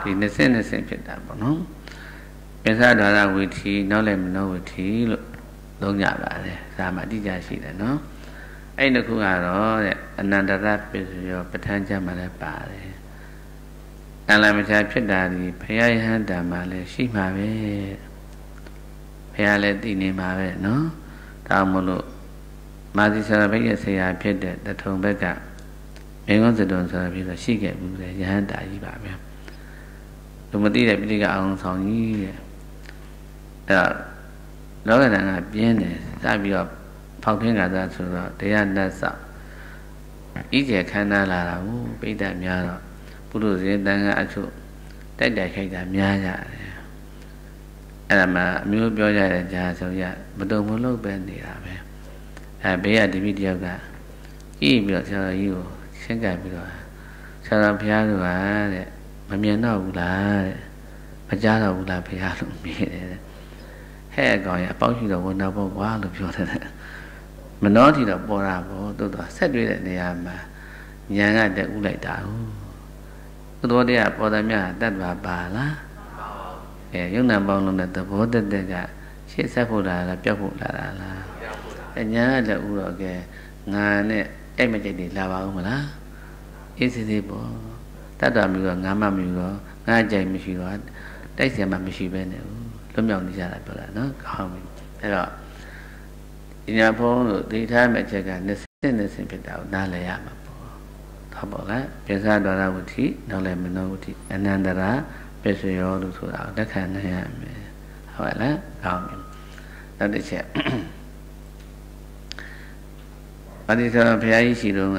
ဒီ20ဖြစ်တာပေါ့နော်ပင်စားတော်ရဝိသီနောက်လည်းမနောဝိသီလို့သုံးကြပါတယ်ဒါမှအတိအကျရှိတယ်နော်အဲ့ဒီခုကတော့တဲ့အနန္တရပစ္စယောပဋ္ဌာန်းကျမ်းမှာလည်းပါတယ်အလမချာဖြစ်တာဒီဘုရားယဟန်တံမှာလည်းရှိမှာပဲဘုရားလည်းသိနေမှာပဲနော်ဒါမှမလို့မာသီဆရာဘိရဲ့ဆရာဖြစ်တဲ့တထုံဘက်ကမေငုံစတုံဆိုတာပြီးတော့ရှိခဲ့ဘူးလေယဟန်တာကြီးပါပဲလူမသိတဲ့ပိဋကအောင်ဆောင်ကြီးတဲ့အဲ့တော့လောကဓာတ်ကပြင်းတယ်စပြီးတော့ဖောက်ထင်းကစားဆိုတော့တရားနတ်ဆောက်ဤကျေခန္ဓာလာတာကိုပိဋကများတော့ပုရုဇေတန်ကအချို့တိုက်ခိုက်တာများကြတယ်အဲ့ဒါမှအမျိုးပြောကြတဲ့ကြားဆိုရမတုံမလို့ပဲနေတာပဲအဲဘေးကဒီမိတယောက်ကကြည့်ပြီးတော့ဆရာတော်ကြီးကိုရှင်းပြပြီးတော့ဆရာတော်ဘုရားကတဲ့မမြင်တော့ဘူးလားတဲ့မကြားတော့ဘူးလားဘုရားလို့မေးတယ်ဟဲ့အကောင်ရအပေါက်ရှိတော့ဝန်တော်ပေါ့ကွာလို့ပြောတယ်မနှောထီတော့ပေါ်တာပေါ့တိုးတော့ဆက်တွေ့တဲ့နေရာမှာဉာဏ်ကတက်ဥလိုက်တာဟုတ်သောတရားပေါ်တယ်များတတ်ပါလားယုံနာပေါင်းလုံးတဲ့သဘောတက်ကရှေ့ဆက်ဖို့လားပြောက်ဖို့လားအညာကလည်းဥတော့ကဲငါနဲ့အဲ့မကြိတ်တွေလာပါဦးမလားအေးစစ်ပေါ့တတ်တော်မျိုးတော့ငါမှမယူတော့ငါကြိုက်မရှိတော့တိုက်เสียမှမရှိပဲနဲ့လွတ်မြောက်နေကြတာပြောတာနော်ကောင်းပြီအဲ့တော့ဒီညာဖုံးလို့ဒိဋ္ဌာမဲ့ချက်က20ဖြစ်တာကိုနားလည်ရမှာပေါ့ဟုတ်ပါလားပိဿဒရဝုတိနောက်လည်းမနောဝုတိအနန္တရာပစ္စယောလို့ဆိုတာကိုလက်ခံနိုင်ရမယ်ဟုတ်လားကောင်းပြီနောက်တစ်ချက်ဘာဒီဆိုဘုရားကြီးရှိတော့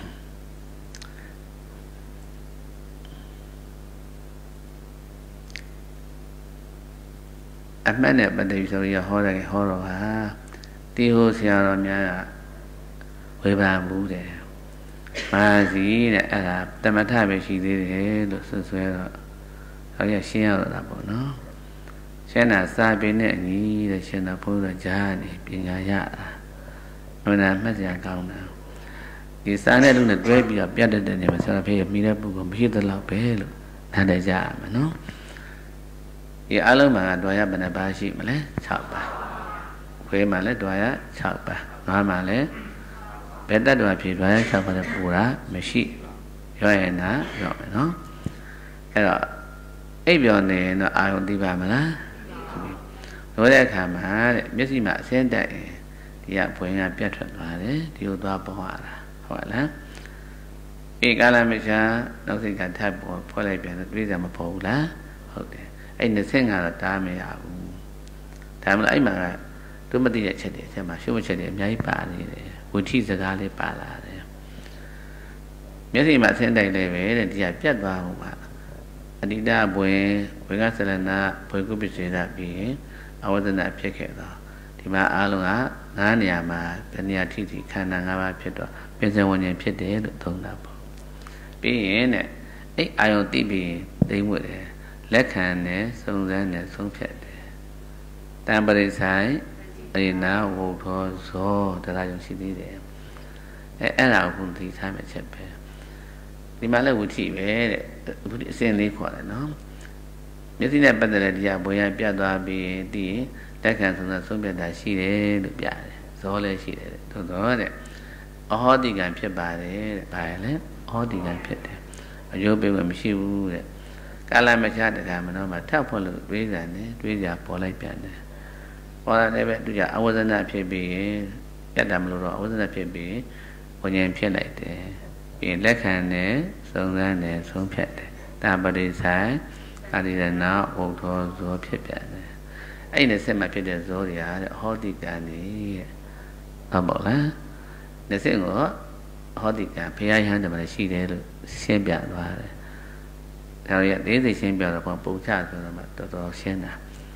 ကအမှတ်နဲ့ပတ်သက်ပြီးဆိုရဟောတယ်ဟောတော့ဟာတီဟိုဆရာတော်များကဝေဘာမှုတယ်မာစီတဲ့အဲ့ဒါတမထပဲရှိသေးတယ်လို့ဆွဲတော့ဟောရရှင်းရတော့တာပေါ့နော်ရှင်းတာစာပေနဲ့အညီတဲ့ရှင်းတာဘုရားကြားနေပညာရတာဘယ်နဲ့မှတ်စရာကောင်းတာဒီစာနဲ့လူနဲ့တွဲပြီးတော့ပြတ်တဲ့နေမှာဆရာဖေးမိတဲ့ပုဂ္ဂိုလ်မရှိသလောက်ပဲလို့နားလည်ကြရမှာနော်ဒီအလုံးမှာတွာရဘယ်နှပါရှိမလဲ6ပါခွေးမှာလည်းတွာရ6ပါနွားမှာလည်းဘယ်တတ်တွာဖြေတွာရ6ပါနဲ့ပူတာမရှိရောရင်နာရောမယ်နော်အဲ့တော့အိပ်ပျော်နေတော့အာယုံသိပါမလားဆိုတဲ့အခါမှာတဲ့မျက်စိမှာအစင်းတက်ရင်ဒီကဘွင်ကပြတ်ထွက်သွားတယ်ဒီလိုသွားပေါ်လာတာဟုတ်လားဧကာလမချာနောက်စိတ်ကထပ်ပေါ်ဖွဲ့လိုက်ပြန်တော့တွေးစရာမပေါ်ဘူးလားဟုတ်တယ်အဲ့25တော့တားမရဘူးဒါမှမဟုတ်အဲ့မှာကသူမသိတဲ့ချက်တွေအချက်မှာရှုပ်ချက်တွေအများကြီးပါနေတယ်ဝိထိစကားလေးပါလာတယ်မျက်စိမှာအစင်းတိုက်လေးပဲတဲ့ဒီကပြတ်သွားမှုမှာအနိဒဘွင်ဝေကဆလနာဘွေကုပ္ပစေတာပြီးရင်အဝဒနာဖြစ်ခဲ့တော့ဒီမှာအားလုံးက9နေရာမှာဘယ်နေရာထိခန္ဓာ5ပါးဖြစ်တော့ပင်စံဝဉ္ဉဉ်ဖြစ်တယ်လို့သုံးတာပေါ့ပြီးရင်တဲ့အဲ့အာယုံသိပြီးသိမ့်ဝတ်တယ်လက်ခံတယ်စုံစမ်းတယ်ဆုံးဖြတ်တယ်တံပရိဆိုင်အရိနာဝုထောဇောတရားကြောင့်ရှိသေးတယ်အဲ့ဒါကိုသိထားမှချက်ပဲဒီမှာလည်းဝိထိပဲတဲ့ဝိထိအစဉ်လေးခေါ်တယ်နော်မျက်စိနဲ့ပတ်သက်တဲ့တရားဘွေရပြတ်သွားပြီးသိရင်လက်ခံဆုံးဖြတ်တာရှိတယ်လို့ပြတယ်ဇောလည်းရှိတယ်သို့တော့တဲ့အဟောတိကံဖြစ်ပါတယ်တဲ့ဘာလဲအဟောတိကံဖြစ်တယ်အယုတ်ပေမဲ့မရှိဘူးတဲ့ကာလမချတကမနောမှာထပ်ဖို့လို့တွေးကြတယ်တွေးကြပေါ်လိုက်ပြန်တယ်ပေါ်လာတယ်ပဲသူကအဝဇ္ဇနာဖြစ်ပြီးပြတ်တာမလို့တော့အဝဇ္ဇနာဖြစ်ပြီးဝဉ္ဉဉ်ဖြစ်လိုက်တယ်ပြီးလက်ခံတယ်စုံစမ်းတယ်ဆုံးဖြတ်တယ်တာပရိဆိုင်အာရိရဏဝုထောဇောဖြစ်ပြန်တယ်အဲ့ဒီဆက်မှာဖြစ်တဲ့ဇောတွေဟာဟောတိကံနေဟုတ်ပါလားဒီစင်ကိုဟောတိကံဘုရားယဟန်တမလည်းရှိတယ်လို့ရှင်းပြသွားတယ်ဒါရသေးသေးရှင်းပြတော့ပုံချဆိုတော့မှတော်တော်ရှင်းတာ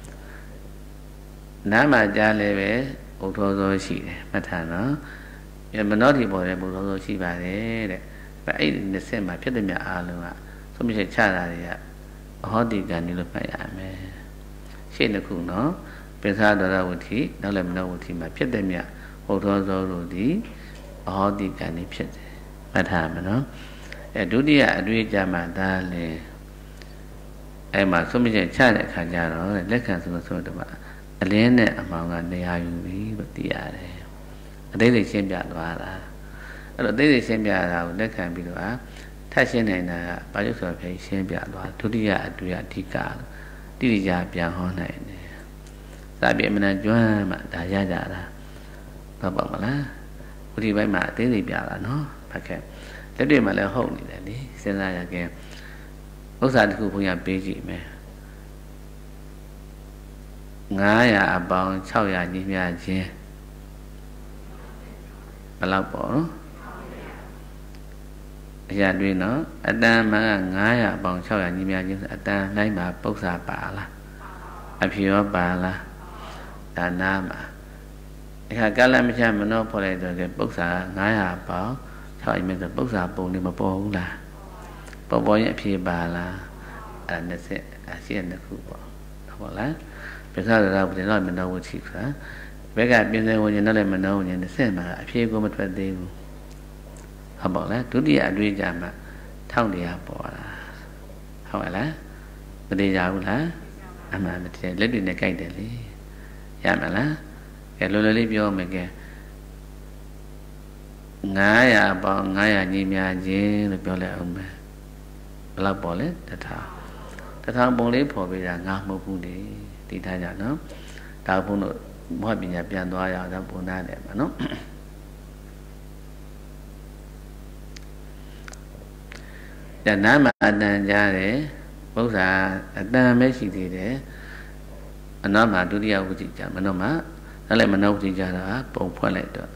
နားမှာကြားလည်းပဲဘုထောဇောရှိတယ်မှတ်ထားနော်မနောတိပေါ်တဲ့ဘုထောဇောရှိပါတယ်တဲ့အဲ့ဒီနှစ်ဆက်မှာဖြစ်တဲ့မြအားလုံးကသုံးဖြတ်ချတာတွေကဟောတိကံနေလို့မှတ်ရမယ်ရှင်းတစ်ခုနော်ပိဿဒရဝုတိနောက်လည်းမနောဝုတိမှာဖြစ်တဲ့မြဘုထောဇောတို့ဒီအဟောတိကံနေဖြစ်တယ်မှတ်ထားမယ်နော်ဒုတိယအတွေ့အကြမှာဒါလည်း ai mà số mình cha lại khả nhà đó lấy khả số đó mà lên này mà người này hay bị bật ra đấy đấy thì xem giả đó là đấy thì xem giả là lấy khả bị đó thay xem này là bao nhiêu số phải xem giả đó thứ đi à đi cả đi ra biển hồ này tại vì mình cho mà đã ra là nó bảo mà là đi vậy mà tới thì biển là nó phải kẹp cái điều mà là hậu này đi xem ra là kẹp Ốc giả thì cũng nhà bế gì mẹ ngã ya bằng chào ya nhị mẹ chứ bà lão bỏ ya đuôi nó anh ta mà ngã ya bằng chào ya nhị mẹ chứ anh ta lấy mà bốc giả bà là anh phiêu bà là đã nam à cái làm sao mà nó phải lại rồi cái bốc giả ngã ya bảo chào mình rồi bốc giả bồn đi mà bò cũng là bò nhẹ phiêu bà là anh sẽ xin được khu bỏ bỏ lá bây giờ là bây giờ mình đâu có chịu cả bây giờ bây giờ mình nói là mình đâu nhận sẽ mà phía của mình phải đi họ bỏ lá tú đi đuôi ra mà thao đi bỏ là hỏi lá mình đi ra lá mà mình sẽ lấy đuôi này cây để đi ra mà lá cái lối lấy bio mình cái ngái bỏ ngái nhị mẹ gì rồi bio lại ông mẹ là bỏ lấy ta thang bông lấy phò bây giờ ngã một phút đi thì thay ra nó đào phun nó mọi bệnh nhânပြန်သွားရအောင်ပုံနာတယ်မှာနော်ဒါနာမှာအတန်ကြားတယ်ဘုရားအတန်ပဲရှိသေးတယ်အနာမှာဒုတိယဝိจิကြမနောမှာအဲ့လည်းမနောဝိจิကြတာပုံဖွက်လိုက်တော့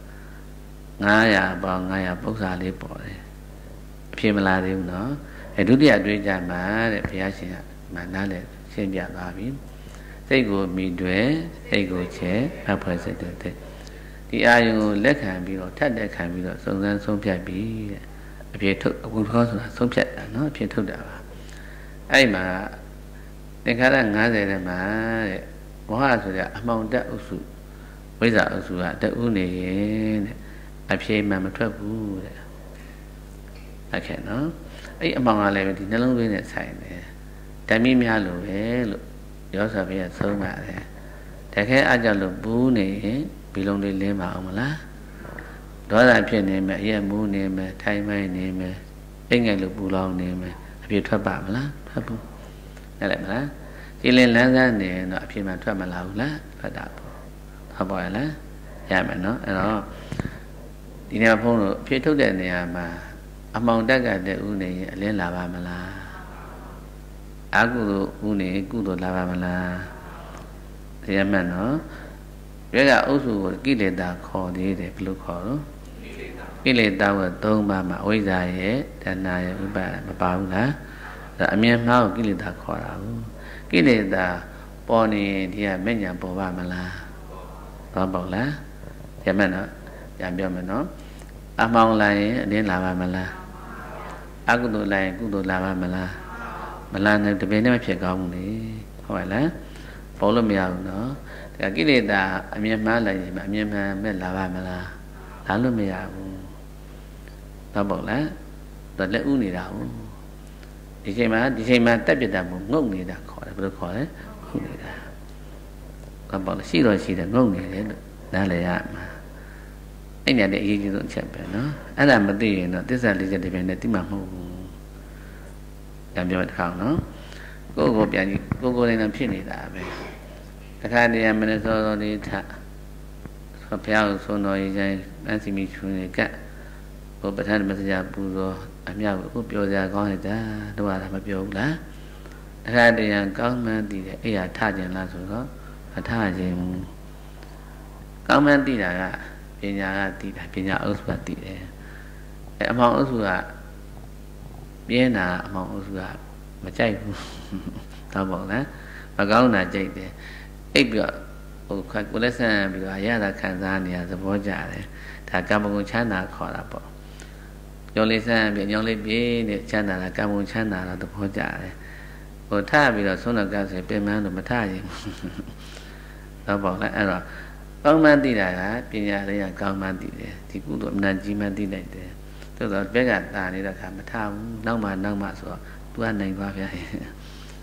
900ပေါင်း900ပု္ပ္ပာလေးပေါ်တယ်အဖြစ်မလာသေးဘူးနော်အဲဒုတိယတွေးကြမှာတဲ့ဘုရားရှင်ကမှနားလဲရှင်းပြသွားပြီစိတ်ကိုမိတွေစိတ်ကိုချဲအဖွဲ့စိတ်တဲ့ဒီအာယုံကိုလက်ခံပြီးတော့ထပ်တဲ့ခံပြီးတော့စုံစမ်းဆုံးဖြတ်ပြီးတဲ့အဖြစ်ထုတ်အခုခေါ်ဆိုတာဆုံးဖြတ်တာနော်အဖြစ်ထုတ်တာပါအဲ့မှာသင်္ခါရ90ထဲမှာတဲ့မောဟဆိုတဲ့အမှောင်တက်ဥစုဝိဇ္ဇာဥစုကတူးနေရင်တဲ့အဖြစ်မှမထွက်ဘူးတဲ့အဲ့ခဲနော်အဲ့အမှောင်ကလည်းဒီနှလုံးသွင်းနဲ့ဆိုင်တယ်ဓာမိများလို့ပဲလို့ရောစာဖေးကသုံးပါတယ်တကယ်အကြောက်လို့ဘူးနေရင်ဘီလုံးလေးလင်းပါအောင်မလားဒေါသဖြစ်နေမယ်အရက်မူးနေမယ်ထိုင်မိုင်းနေမယ်အိမ်ငယ်လို့ပူလောင်နေမယ်အပြည့်ထွက်ပါမလားထွက်ဘူးနားလည်မလားဒီလင်းလန်းစားနေရင်တော့အပြည့်မှထွက်မလာဘူးလားထွက်တာပေါ့ဟုတ်ပါရဲ့လားရမယ်နော်အဲ့တော့ဒီနေ့ဘုန်းတို့အပြည့်ထုတ်တဲ့နေရာမှာအမောင်တက်ကတဲ့ဦးနေရင်အလင်းလာပါမလားအကုသိုလ်ဦးနေကုသိုလ်လာပါမလားတရားမှန်နော်ဘယ်ကအုပ်စုကိုကိလေသာခေါ်သေးတယ်ဘယ်လိုခေါ်တော့ကိလေသာက3ပါးမှာအဝိဇ္ဇာရဲ့တဏှာရဲ့ဥပါဒမပါဘူးလားဒါအမြင်မှားကိုကိလေသာခေါ်တာဘူးကိလေသာပေါ်နေဒီကမဲ့ညာပေါ်ပါမလားတော့ပေါ့လားတရားမှန်နော်ပြန်ပြောမယ်နော်အမှောင်လာရင်အလင်းလာပါမလားအကုသိုလ်လာရင်ကုသိုလ်လာပါမလားမလာနဲ့တပင်းနဲ့မဖြစ်ကောင်းဘူးလေဟုတ်ပါလားပေါ်လို့မရဘူးနော်ဒါကိလေသာအမြင်မှားလိုက်ရင်အမြင်မှန်မဲ့လာပါမလားလာလို့မရဘူးတော့ပေါ့လားတော့လက်ဥနေတာဟုတ်ဒီချိန်မှာတက်ပြတာမို့ငုတ်နေတာခေါ်တယ်ဘယ်လိုခေါ်လဲငုတ်နေတာတော့ပေါ့လားရှိတော့ရှိတယ်ငုတ်နေတယ်လို့နားလည်ရမှာအဲ့ညတဲ့အရေးကြီးဆုံးအချက်ပဲနော်အဲ့ဒါမသိရင်တော့သစ္စာလေးချက်တပင်းနဲ့သိမှာမဟုတ်ဘူးပြန်ပြောတစ်ခါနော်ကိုယ်ပြန်ကြည့်ကိုယ်လည်းဖြစ်နေတာပဲတခါတည်းမနေ့စောစောလေးထဘုရားကိုဆုံးတော်ရေးချင်းအစီမီချွန်းနေကဘုပဋ္ဌာန်းမစကြာပူဇော်အမြောက်ကိုပြောစရာကောင်းနေတာတို့ကမပြောဘူးလားတခါတည်းကောင်းမှန်းသိတယ်အဲ့ရထခြင်းလားဆိုတော့မထခြင်းကောင်းမှန်းသိတာကပညာကသိတာပညာအုပ်စုကသိတယ်အဲအမောင်အုပ်စုကပြင်းတာအမောင်အုပ်စုကမကြိုက်ဘူးတော့ပေါ့လားမကောင်းတာကြိုက်တယ်အိပ်ပြီးတော့ဟိုကိုလက်ဆန်ပြီးတော့ရတာခံစားနေရသဘောကျတယ်ဒါကံမဂုဏ်ချမ်းသာခေါ်တာပေါ့ညောင်းလေးဆန်ပြီးညောင်းလေးပြေးနေချမ်းသာတာကံမဂုဏ်ချမ်းသာတာသဘောကျတယ်ဟိုထပြီးတော့ဆုံးတော့ကဆိုပြင်မှန်းတော့မထရင်တော့ပေါ့လားအဲ့တော့ကောင်းမှန်းသိတာကပညာလေးကကောင်းမှန်းသိတယ်ဒီကုသိုလ်အနန္တကြီးမှန်းသိလိုက်တယ်သို့တော့ဘက်ကတာနေတဲ့ခါမထဘူးနောက်မှဆိုတော့ သူကနိုင်သွားဗျာ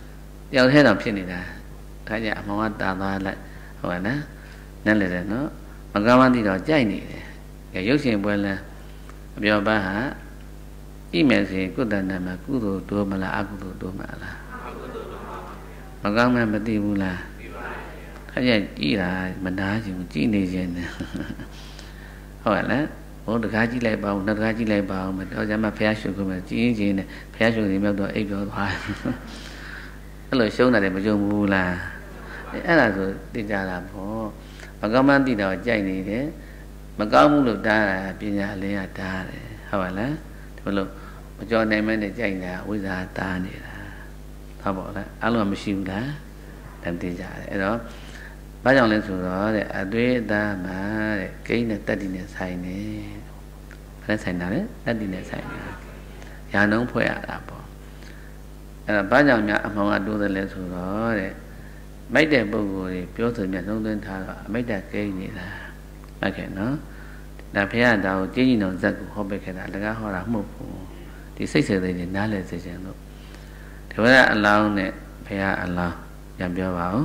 Tiêu thế nào phiền này cái gì mà ta ta lại hỏi nè nên là nó mà các bạn thì đó chạy này cái yếu sinh bữa là biểu bà hả email thì cứ đàn mà cứ đồ mà là ác đồ mà là mà các bạn mà đi mua là cái gì chỉ là mình đã chỉ này gì nè hỏi là bố được hai chỉ lại bao nó hai chỉ lại bao mà đó giờ mà phải sửa mà chỉ gì này phải sửa thì bao đó ít bao thoại cái lời xấu này để mà dùng mua là ấy là rồi đi ra là bố mà các bạn đi đó chạy này đấy mà có muốn được ta là bây giờ lấy ta đấy hỏi là thì lúc mà cho nên mới để chạy là bây giờ ta này là họ bảo là alo mà siêu đã làm tiền giả đấy đó bao giờ lên số đó để ở đây ta mà cái này ta đi này xài này phải xài nào đấy ta đi này xài này nhà nó phải à bỏ bao giờ nhà ông ăn đồ lên số đó để mấy đại bộ người biểu tượng nhà nông dân thà mấy đại cây này là cái nó là phải đào chỉ nhìn nó ra cũng không biết cái là họ làm một thì xây dựng thì nã lên xây dựng luôn thì bây giờ lao này phải lao làm cho bảo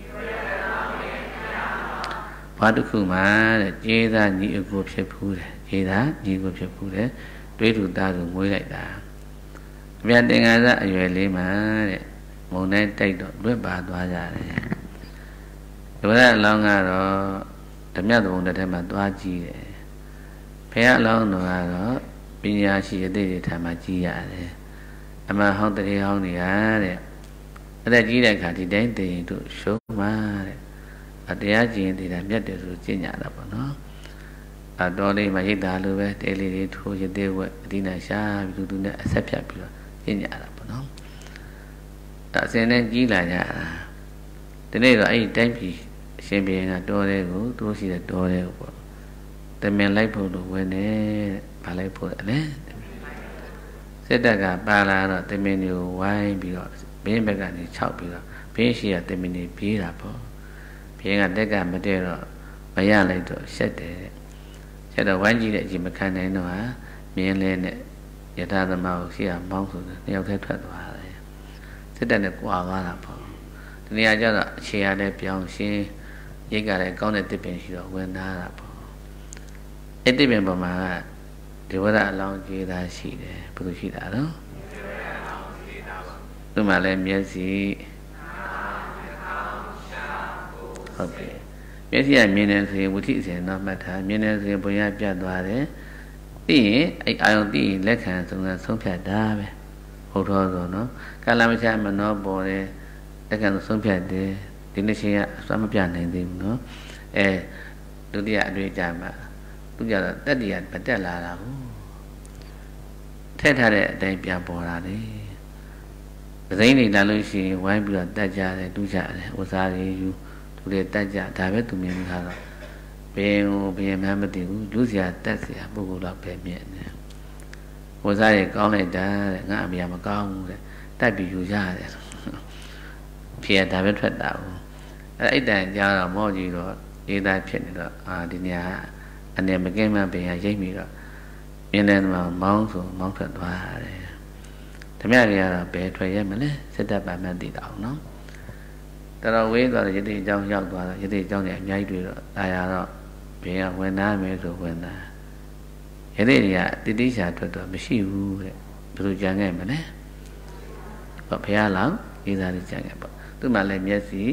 hóa được không mà chế ra nhiều cuộc sẽ phu đấy chế ra nhiều cuộc sẽ phu đấy đối thủ ta rồi mới lại ta bây giờ tiếng Anh ra về lấy mà một ngày tay đó đối bà toa ra đấy bây giờ lao ngà đó thằng nhà tôi để mà toa chi đấy phải lao nó đó bây giờ chỉ để tham mà chi à đấy mà không thể không thì đấy ở đây chỉ là cả thì đến thì tụ số mà đấy ở đây chỉ thì làm nhất để rồi chia nhà đó bọn nó ở đó đây mà hiện tại luôn vậy để đi thôi chứ đều vậy đi này xa ví dụ này sắp sắp rồi chia nhà đó bọn nó đã xem nên chỉ là nhà thế này rồi ấyတိုင်းthì xem về là đó đây của tôi chỉ là đó đây củaแต่เมนไล่ဖို့လို့ဝင်နေဗာလိုက်ဖို့လဲစစ်တပ်ကပါလာတော့တမင်တွေကိုဝိုင်းပြီးတော့ဘင်းဘက်ကနေခြောက်ပြီးတော့ဘင်းရှိရတမင်တွေပြေးတာပေါ့ဘင်းကတက်ကမတည့်တော့မရလိုက်တော့ရှက်တယ်ရှက်တော့ဝိုင်းကြည့်တဲ့အချိန်မခံနိုင်တော့ဟာမြင်းလဲနဲ့ယထာသမားကိုရှိရမောင်းဆိုတော့နှစ်ယောက်တည်းထွက်သွားတယ်စစ်တပ်နဲ့ကြွာသွားတာပေါ့ဒီနေရာကျတော့အခြေရတဲ့ပြောင်းရှင်းရိတ်ကလည်းကောင်းတဲ့တစ်ပင်ရှိတော့ဝင်သားတာပေါ့အဲ့ဒီပြင်ပေါ်မှာဒေဝရအလောင်းကြီးသားရှိတယ်ဘယ်လိုရှိတာတော့သူမှလည်းမျက်စိဟုတ်ပြီမျက်စိကမြင်နေဆိုရင်ဝိသိအစဉ်တော့မှတ်ထားမြင်နေဆိုရင်ဘုရားပြတ်သွားတယ်ပြီးရင်အဲ့အာယုံပြီးလက်ခံဆုံးဖြတ်တာပဲဟုတ်တော့ဆိုနော်ကာလမချမနောပေါ်တယ်လက်ခံဆုံးဖြတ်တယ်ဒီနေ့ချင်းကအစွမ်းမပြနိုင်သေးဘူးနော်ဒုတိယအတွေ့အကြုံမှာသူကြတော့တက်တရားမတက်လာတာဘူးထည့်ထားတဲ့အတိုင်းပြန်ပေါ်လာတယ်ပစိမ့်နေလာလို့ရှိရင်ဝိုင်းပြီးတော့တက်ကြတယ်တူးကြတယ်ဥစားတွေယူသူတွေတက်ကြဒါပဲသူမြင်ထားတော့ဘယ်မှမသိဘူးလူစရာတက်စရာပုဂ္ဂိုလ်တော့ပဲမြင်တယ်ဥစားတွေကောင်းလိုက်တာတဲ့ငါအမေမကောင်းဘူးတဲ့တက်ပြီးယူကြတယ်ဖြေဒါပဲထွက်တာဘူးအဲ့တိုင်ကြားတော့မော့ကြီးတော့ဒေသဖြစ်နေတော့ဒီနေရာအနေမကင်းမှပင်ရရိပ်ပြီးတော့မြင်းတဲ့မှာမောင်းဆိုမောင်းထွက်သွားတယ်ဓမြတွေကတော့ဘယ်ထွက်ရမလဲစစ်တပ်ပါမှန်းသိတာအောင်နော်တော်တော်ဝေးသွားတဲ့ယတိအကြောင်းရောက်သွားတော့ယတိအကြောင်းတွေအများကြီးတွေ့တော့ဒါရတော့ဘယ်ကဝင်သားမယ်ဆိုဝင်သားယတိတွေကတိတိကျထွက်တော့မရှိဘူးတဲ့ဘယ်လိုကြံခဲ့မလဲဘုရားလောင်းရေးသားလေးကြံခဲ့ပေါ့သူမှလည်းမျက်စိ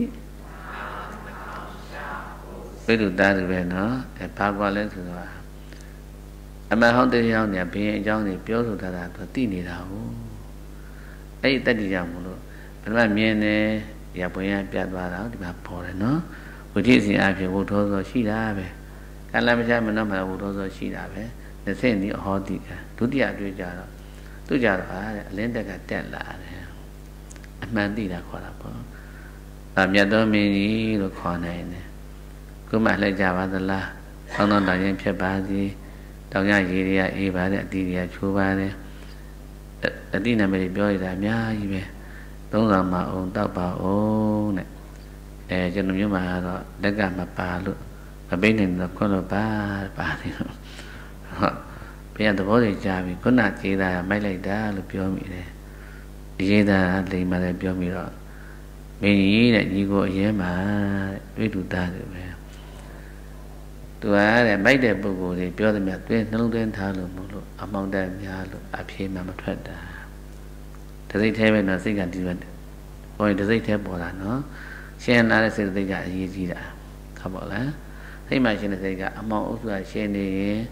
ဝိတုသားတွေပဲနော်ဘာကွာလဲဆိုတော့အမှန်ဟောင်းတရားနဲ့ဘင်းအကြောင်းတွေပြောဆိုထားတာသူသိနေတာဟုတ်အဲ့ဒီတတိယမို့လို့ဘယ်မှာမြင်နေရပွင့်ရပြတ်သွားတာဒီမှာပေါ်တယ်နော်ဝိသိစဉ်အဖြစ်ဝုထောဆိုရှိတာပဲကလမချမနောမှာဝုထောဆိုရှိတာပဲ20နှစ်ဟောတိကဒုတိယအတွေ့ကြတော့သူကြတော့အလင်းတက်ကတက်လာတယ်အမှန်သိတာခေါ်တာပေါ့မြတ်သောမင်းကြီးလို့ခေါ်နိုင်တယ်ခုမှလှည့်ကြပါသလားဆောင်းတော်တောင်ရင်ဖြစ်ပါစေတောင်ရရေတွေကအေးပါတယ်အတီးတွေကချိုးပါတယ်အတိနာမည်ပြောရတာအများကြီးပဲသုံးဆောင်မအောင်တောက်ပါအောင်တဲ့ကျွန်တော်မျိုးမှာတော့လက်ကမပါလို့မပိနေတော့ခွန်းလို့ပါတယ်ဟုတ်ဘယ်သဘောတွေကြားပြီခုနကြေးတာမိုက်လိုက်တာလို့ပြောမိတယ်ရေးတာလိမ်မှလည်းပြောမိတော့ Mình là gì gọi vậy mà với tụi ta được vậy. Tụi á là mấy đứa bố cô thìပြောlà mẹ tuyên nó lúc tuyên thao luôn một lúc mong đợi nhà lúc phía mà mất thoát đã. Thế thì thế nó sẽ gần đi vấn đề. Rồi thế thì bỏ ra nó xem là sẽ thấy cái gì đã. Không bỏ lá. Thế mà xem là thấy cái mong ước là xem đi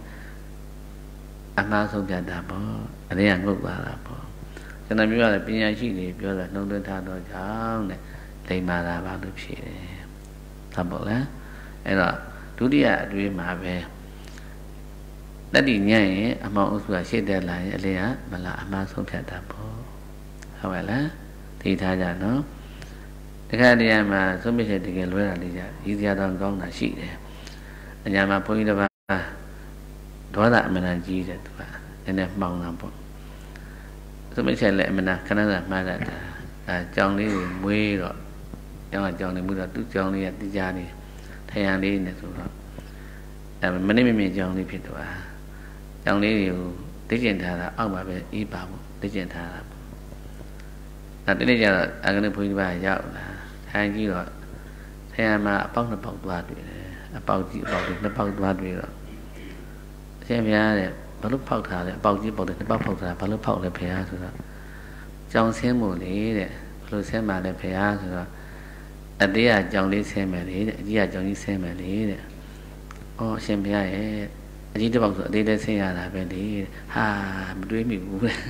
sống chặt đã bỏ. Ở đây ăn ngốc là bỏ. Cho nên bây giờ là bây giờ chỉ để bây giờ là nông tuyên thao đó cháu này lấy mà là bao nhiêu chuyện. Không bỏ lá. Thế đó. Đối với mà về đã đi nhảy mong ước sẽ để lại ở đây mà là sống chặt đã bỏ. Không phải là thì thay ra nó cái này mà sống biết thì cái lối là đi ra ý ra đó con là xị đấy nhà mà phơi đó đó là mình làm gì đấy các bạn mong làm bộ sống biết lại mình là cái này là mà là trong đi mui rồi trong này mui rồi tức trong đi đi ra đi thay ăn đi này rồi mình nên trong điဖြစ်သွားtrong đi tích tiền thà là ông bà về ý bảo tích tiền thà là thế này giờ anh cái phơi bài dạo là hai cái rồi thế mà bao nó bao toa rồi bao chỉ bao được nó bao toa rồi xem phía này bao lúc bao thả này bao chỉ bao được nó bao thả bao lúc bao là phía rồi trong xem một lý này lúc xem mà là phía rồi ở đây trong lý xem mà lý này trong lý xem mà lý này xem phía này chỉ được bao giờ đây xem là về lý một đứa mình cũng đấy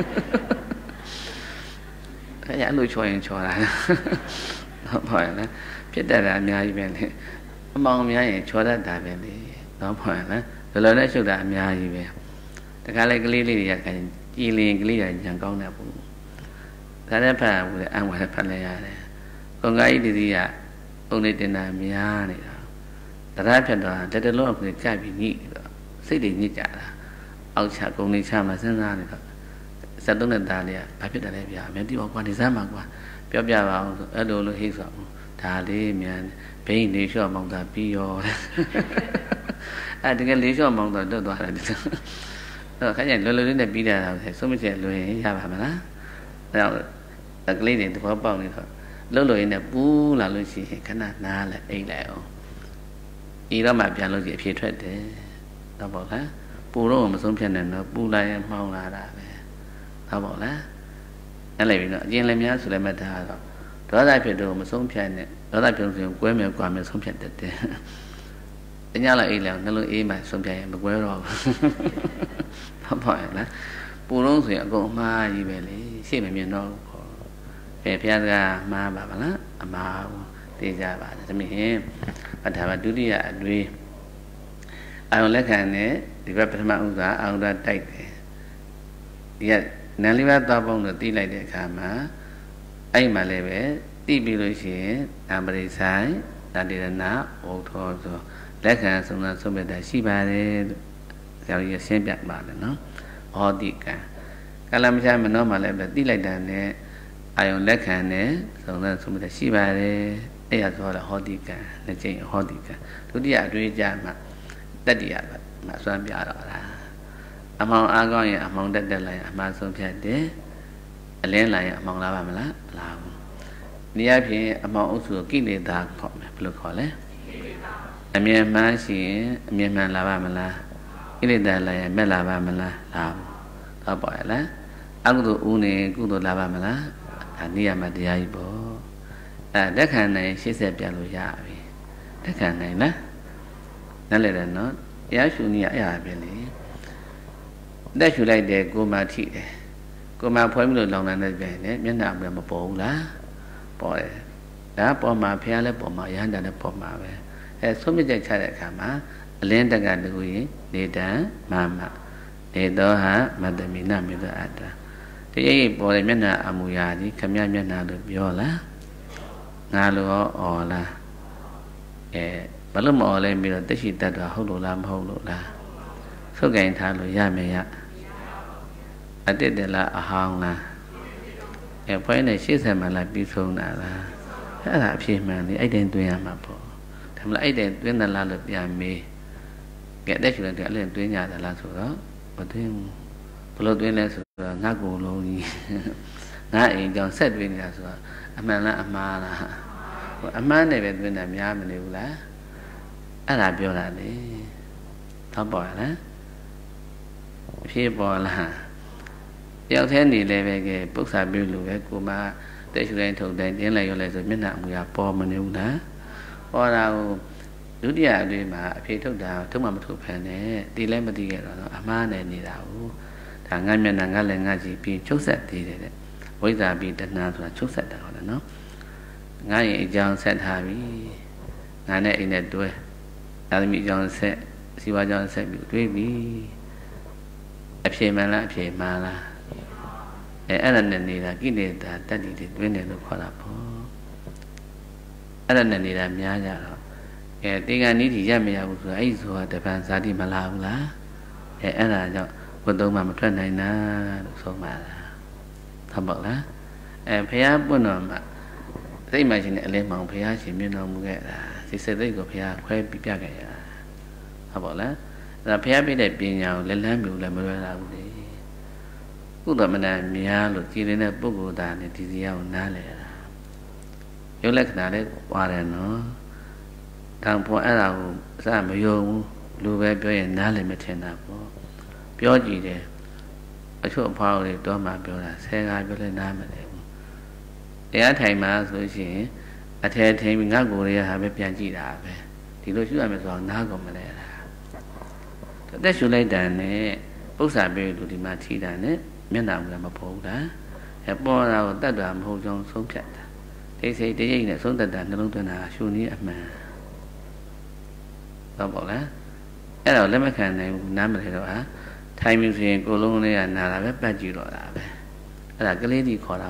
cái nhà nuôi cho là không phải là biết là nhà gì vậy mong nhà gì cho ra đại vậy đó phải là rồi lớn đấy cho đại nhà gì vậy cái này cái lý là cái chi liền cái lý là nhà con nào cũng cái này phải ăn phải phải là này còn cái gì ông này tên là nhà này đó đại phải đó để lúc người cha bị nhị xây dựng như chả là ông cha công này cha mà sinh ra này đó sao tôi nên ta liền phải biết là bây giờ mình đi vào quan thì sao mà qua biểu biểu vào ở đâu lúc hết rồi ta đi mình bây giờ cho mong ta bây giờ thì cái lý do mong ta đâu đó là cái này lâu lâu đến đây bây giờ thì số mấy chuyện lười ra bà mà đó là cái lý này tôi bảo này thôi lâu lâu này bù là lúc gì cái nào na là ấy lại ý đó mà bây giờ gì phía trước đấy đó bảo là bù đó mà sống phiền này nó bù lại mong là đãเขาบอกนะอะไรแบบนี้ยิ่งเลยများဆိုလည်းမထားတော့ဒေါသဖြစ်တော့မဆုံးဖြတ်နဲ့ဒေါသဖြစ်လို့ကွဲမယ်ကွာမယ်ဆုံးဖြတ်တတ်တယ်။ညလည်းအေးလည်းနှလုံးအေးမှဆုံးဖြတ်ရင်မကွဲတော့ဘူး။ဟုတ်ပါရဲ့လား။ပူလုံးဆိုရင်အကုန်အမှားကြီးပဲလေ။ရှေ့မမြင်တော့ဘူးပေါ့။ဘယ်ဘုရားကမှားပါဗလား။အမှားဘူးသိကြပါတယ်။ဒါမြင်ဒါပါဒုတိယအတွေ့အာရုံလက်ခံနဲ့ဒီဘက်ပထမဥစ္စာအာရုံတိုက်တယ်။ဒီကနန်းလေးပါးသွားပေါင်းလို့တီးလိုက်တဲ့အခါမှာအဲ့မှာလည်းပဲတီးပြီးလို့ရှိရင်အမရိဆိုင်ဒါတိရဏဩထောဆိုလက်ခံဆုံးသဆုံးဖြတ်တာရှိပါတယ်လို့ဆရာကြီးရှင်းပြပါတယ်နော်ဟောတိကံကလမချမနောမှာလည်းပဲတီးလိုက်တာနဲ့အာယုံလက်ခံနဲ့ဆုံးသဆုံးဖြတ်တာရှိပါတယ်အဲ့ရဆိုတော့ဟောတိကံနှစ်ချိန်ဟောတိကံဒုတိယအတွေ့အကြမှတတ္တိယမှာစွမ်းပြတော့တာအမောင်အားကောင်းရင်အမောင်တက်လိုက်ရင်အမှားဆုံးဖြတ်တယ်အလင်းလာရင်အမောင်လာပါမလားမလာဘူးဒီအဖြစ်အမောင်အုပ်စုကိလေသာခေါ်မယ်ဘယ်လိုခေါ်လဲအမြဲမှန်းရှိရင်အမြဲမှန်းလာပါမလားကိလေသာလာရင်မဲ့လာပါမလားလာဘူးတော့ပေါ့ရလားအကုသိုလ်ဦးနေကုသိုလ်လာပါမလားဒါနိယမတရားကြီးပေါ့တက်ခံနိုင်ရှေ့ဆက်ပြလို့ရပြီတက်ခံနိုင်လားနားလည်တယ်နော်တရားရှုနည်းအဲ့ဒါပဲလေတက်ရှူလိုက်တယ်ကိုမှထိတယ်ကိုမှဖွဲပြီးလို့လောင်လာတဲ့ပြန်တယ်မျက်နှာပဲမပေါ်ဘူးလားပေါ်တယ်ဒါပေါ်မှာဖះလဲပေါ်မှာရဟန္တာလည်းပေါ်မှာပဲဆုံးမြတ်ချက်ချတဲ့အခါမှာအလင်းတက်ကတကူရင်နေတံမမနေတော့ဟာမတ္တမိနမေတ္တအတ္တတရားပေါ်တဲ့မျက်နှာအမူအရာကြီးခမည်းမျက်နှာလို့ပြောလားငါလိုဩလားဘာလို့မဩလဲပြီးတော့တက်ရှိတတ်တာဟုတ်လို့လားမဟုတ်လို့လားဆုတ်ကင်ထားလို့ရမယ်ရအတ္တတလားအဟောင်းလားဘွဲနဲ့80မှလားပြီးဆုံးတာလားအဲ့ဒါအဖြစ်မှန်လေအဲ့တိုင်တွင်းရမှာပေါ့ဒါမှမဟုတ်အဲ့တိုင်တွင်းသလားလို့ပြန်မေးကဲတက်ချူလိုက်တယ်အဲ့တိုင်တွင်းကြသလားဆိုတော့မတွင်းဘလို့တွင်းလဲဆိုတော့ငါ့ကိုယ်လုံးကြီးင ngài trong set viên là số aman là aman này về bên làm nhà mình đều là là biểu là đi thọ bỏ là phía bỏ là giao thế này là về cái bức xạ biểu lưu về của mà để chúng ta thuộc đến tiếng này gọi là rồi biết nào người bỏ mình đều là bỏ nào dụ đi à đi mà phía thuộc đào thức mà thuộc phải này đi lên mà đi cái đó aman này đi đào thằng ngay miền ngay là ngay chỉ bị chốt set thì đấy bây giờ bị đợt nào là chốt set đó là nó ngay trong set hà bị ngay này in này đuôi ta bị trong set si vào trong set bị đuôi bị ép mà làအဲ့ဒါနဲ့နေတာကိလေသာတတ္တိတွေတွင်းတယ်လို့ခေါ်တာပေါ့အဲ့ဒါနဲ့နေတာများကြတော့တေကနိတိရမရဘူးဆိုတာအဲ့ဒီဆိုတာတပံဇာတိမလာဘူးလားအဲ့ဒါကြောင့်ဘုသုံးမှမထွက်နိုင်တာလို့ဆိုမှလားဟုတ်ပါလားဘုရားပွင့်တော်မှာသိမှရှင်တဲ့အလင်းမောင်ဘုရားရှင်မြင်တော်မူခဲ့တာစိတ်စိတ်သိကိုဘုရားခွဲပြပြခဲ့ရတာဟုတ်ပါလားအဲ့ဒါဘုရားပြတဲ့ပညာကိုလက်လန်းမျိုးလည်းမလွယ်တာဘူးလေကုသမဏများလို့ကြည်နေတဲ့ပုဂ္ဂိုလ်သားနဲ့ဒီစီရောက်နားလဲတာရုပ်လက္ခဏာလေးပွားတယ်နော်တောင်ပေါ်အဲ့ဒါကိုအစမယုံဘူးလူပဲပြောရင်နားလည်းမထင်တာပေါ့ပြောကြည့်တယ်အချို့အဖောက်တွေတော့မှပြောတာဆဲကားပြောလဲနားမလဲဘူးတရားထိုင်မှာဆိုရှင်အထဲထင်းပြီးငါ့ကိုယ်ရဲ့ဟာပဲပြန်ကြည့်တာပဲဒီလိုရှုရမယ်ဆိုတော့နားကုန်မလဲတာတက်ရှုလိုက်တာနဲ့ပု္ပ္ပာပြေလူဒီမှာထီတာနဲ့မျက်နှာကမပေါ်ဘူးလားပေါ်တာကိုတတ်တာမဟုတ်ကြောင်းဆုံးဖြတ်တာတိတ်ဆိတ်တိတ်နဲ့ဆုံးတတ်တာနှလုံးသွင်းတာရှုနည်းအမှန်တော့ပေါ့လားအဲ့တော့လက်မခံနိုင်ဘူးနားမလဲတော့ဟာထိုင်ပြီးဆိုရင်ကိုယ်လုံးလေးကနာတာပဲပတ်ကြည့်တော့တာပဲအဲ့ဒါကလေးကြီးခေါ်တာ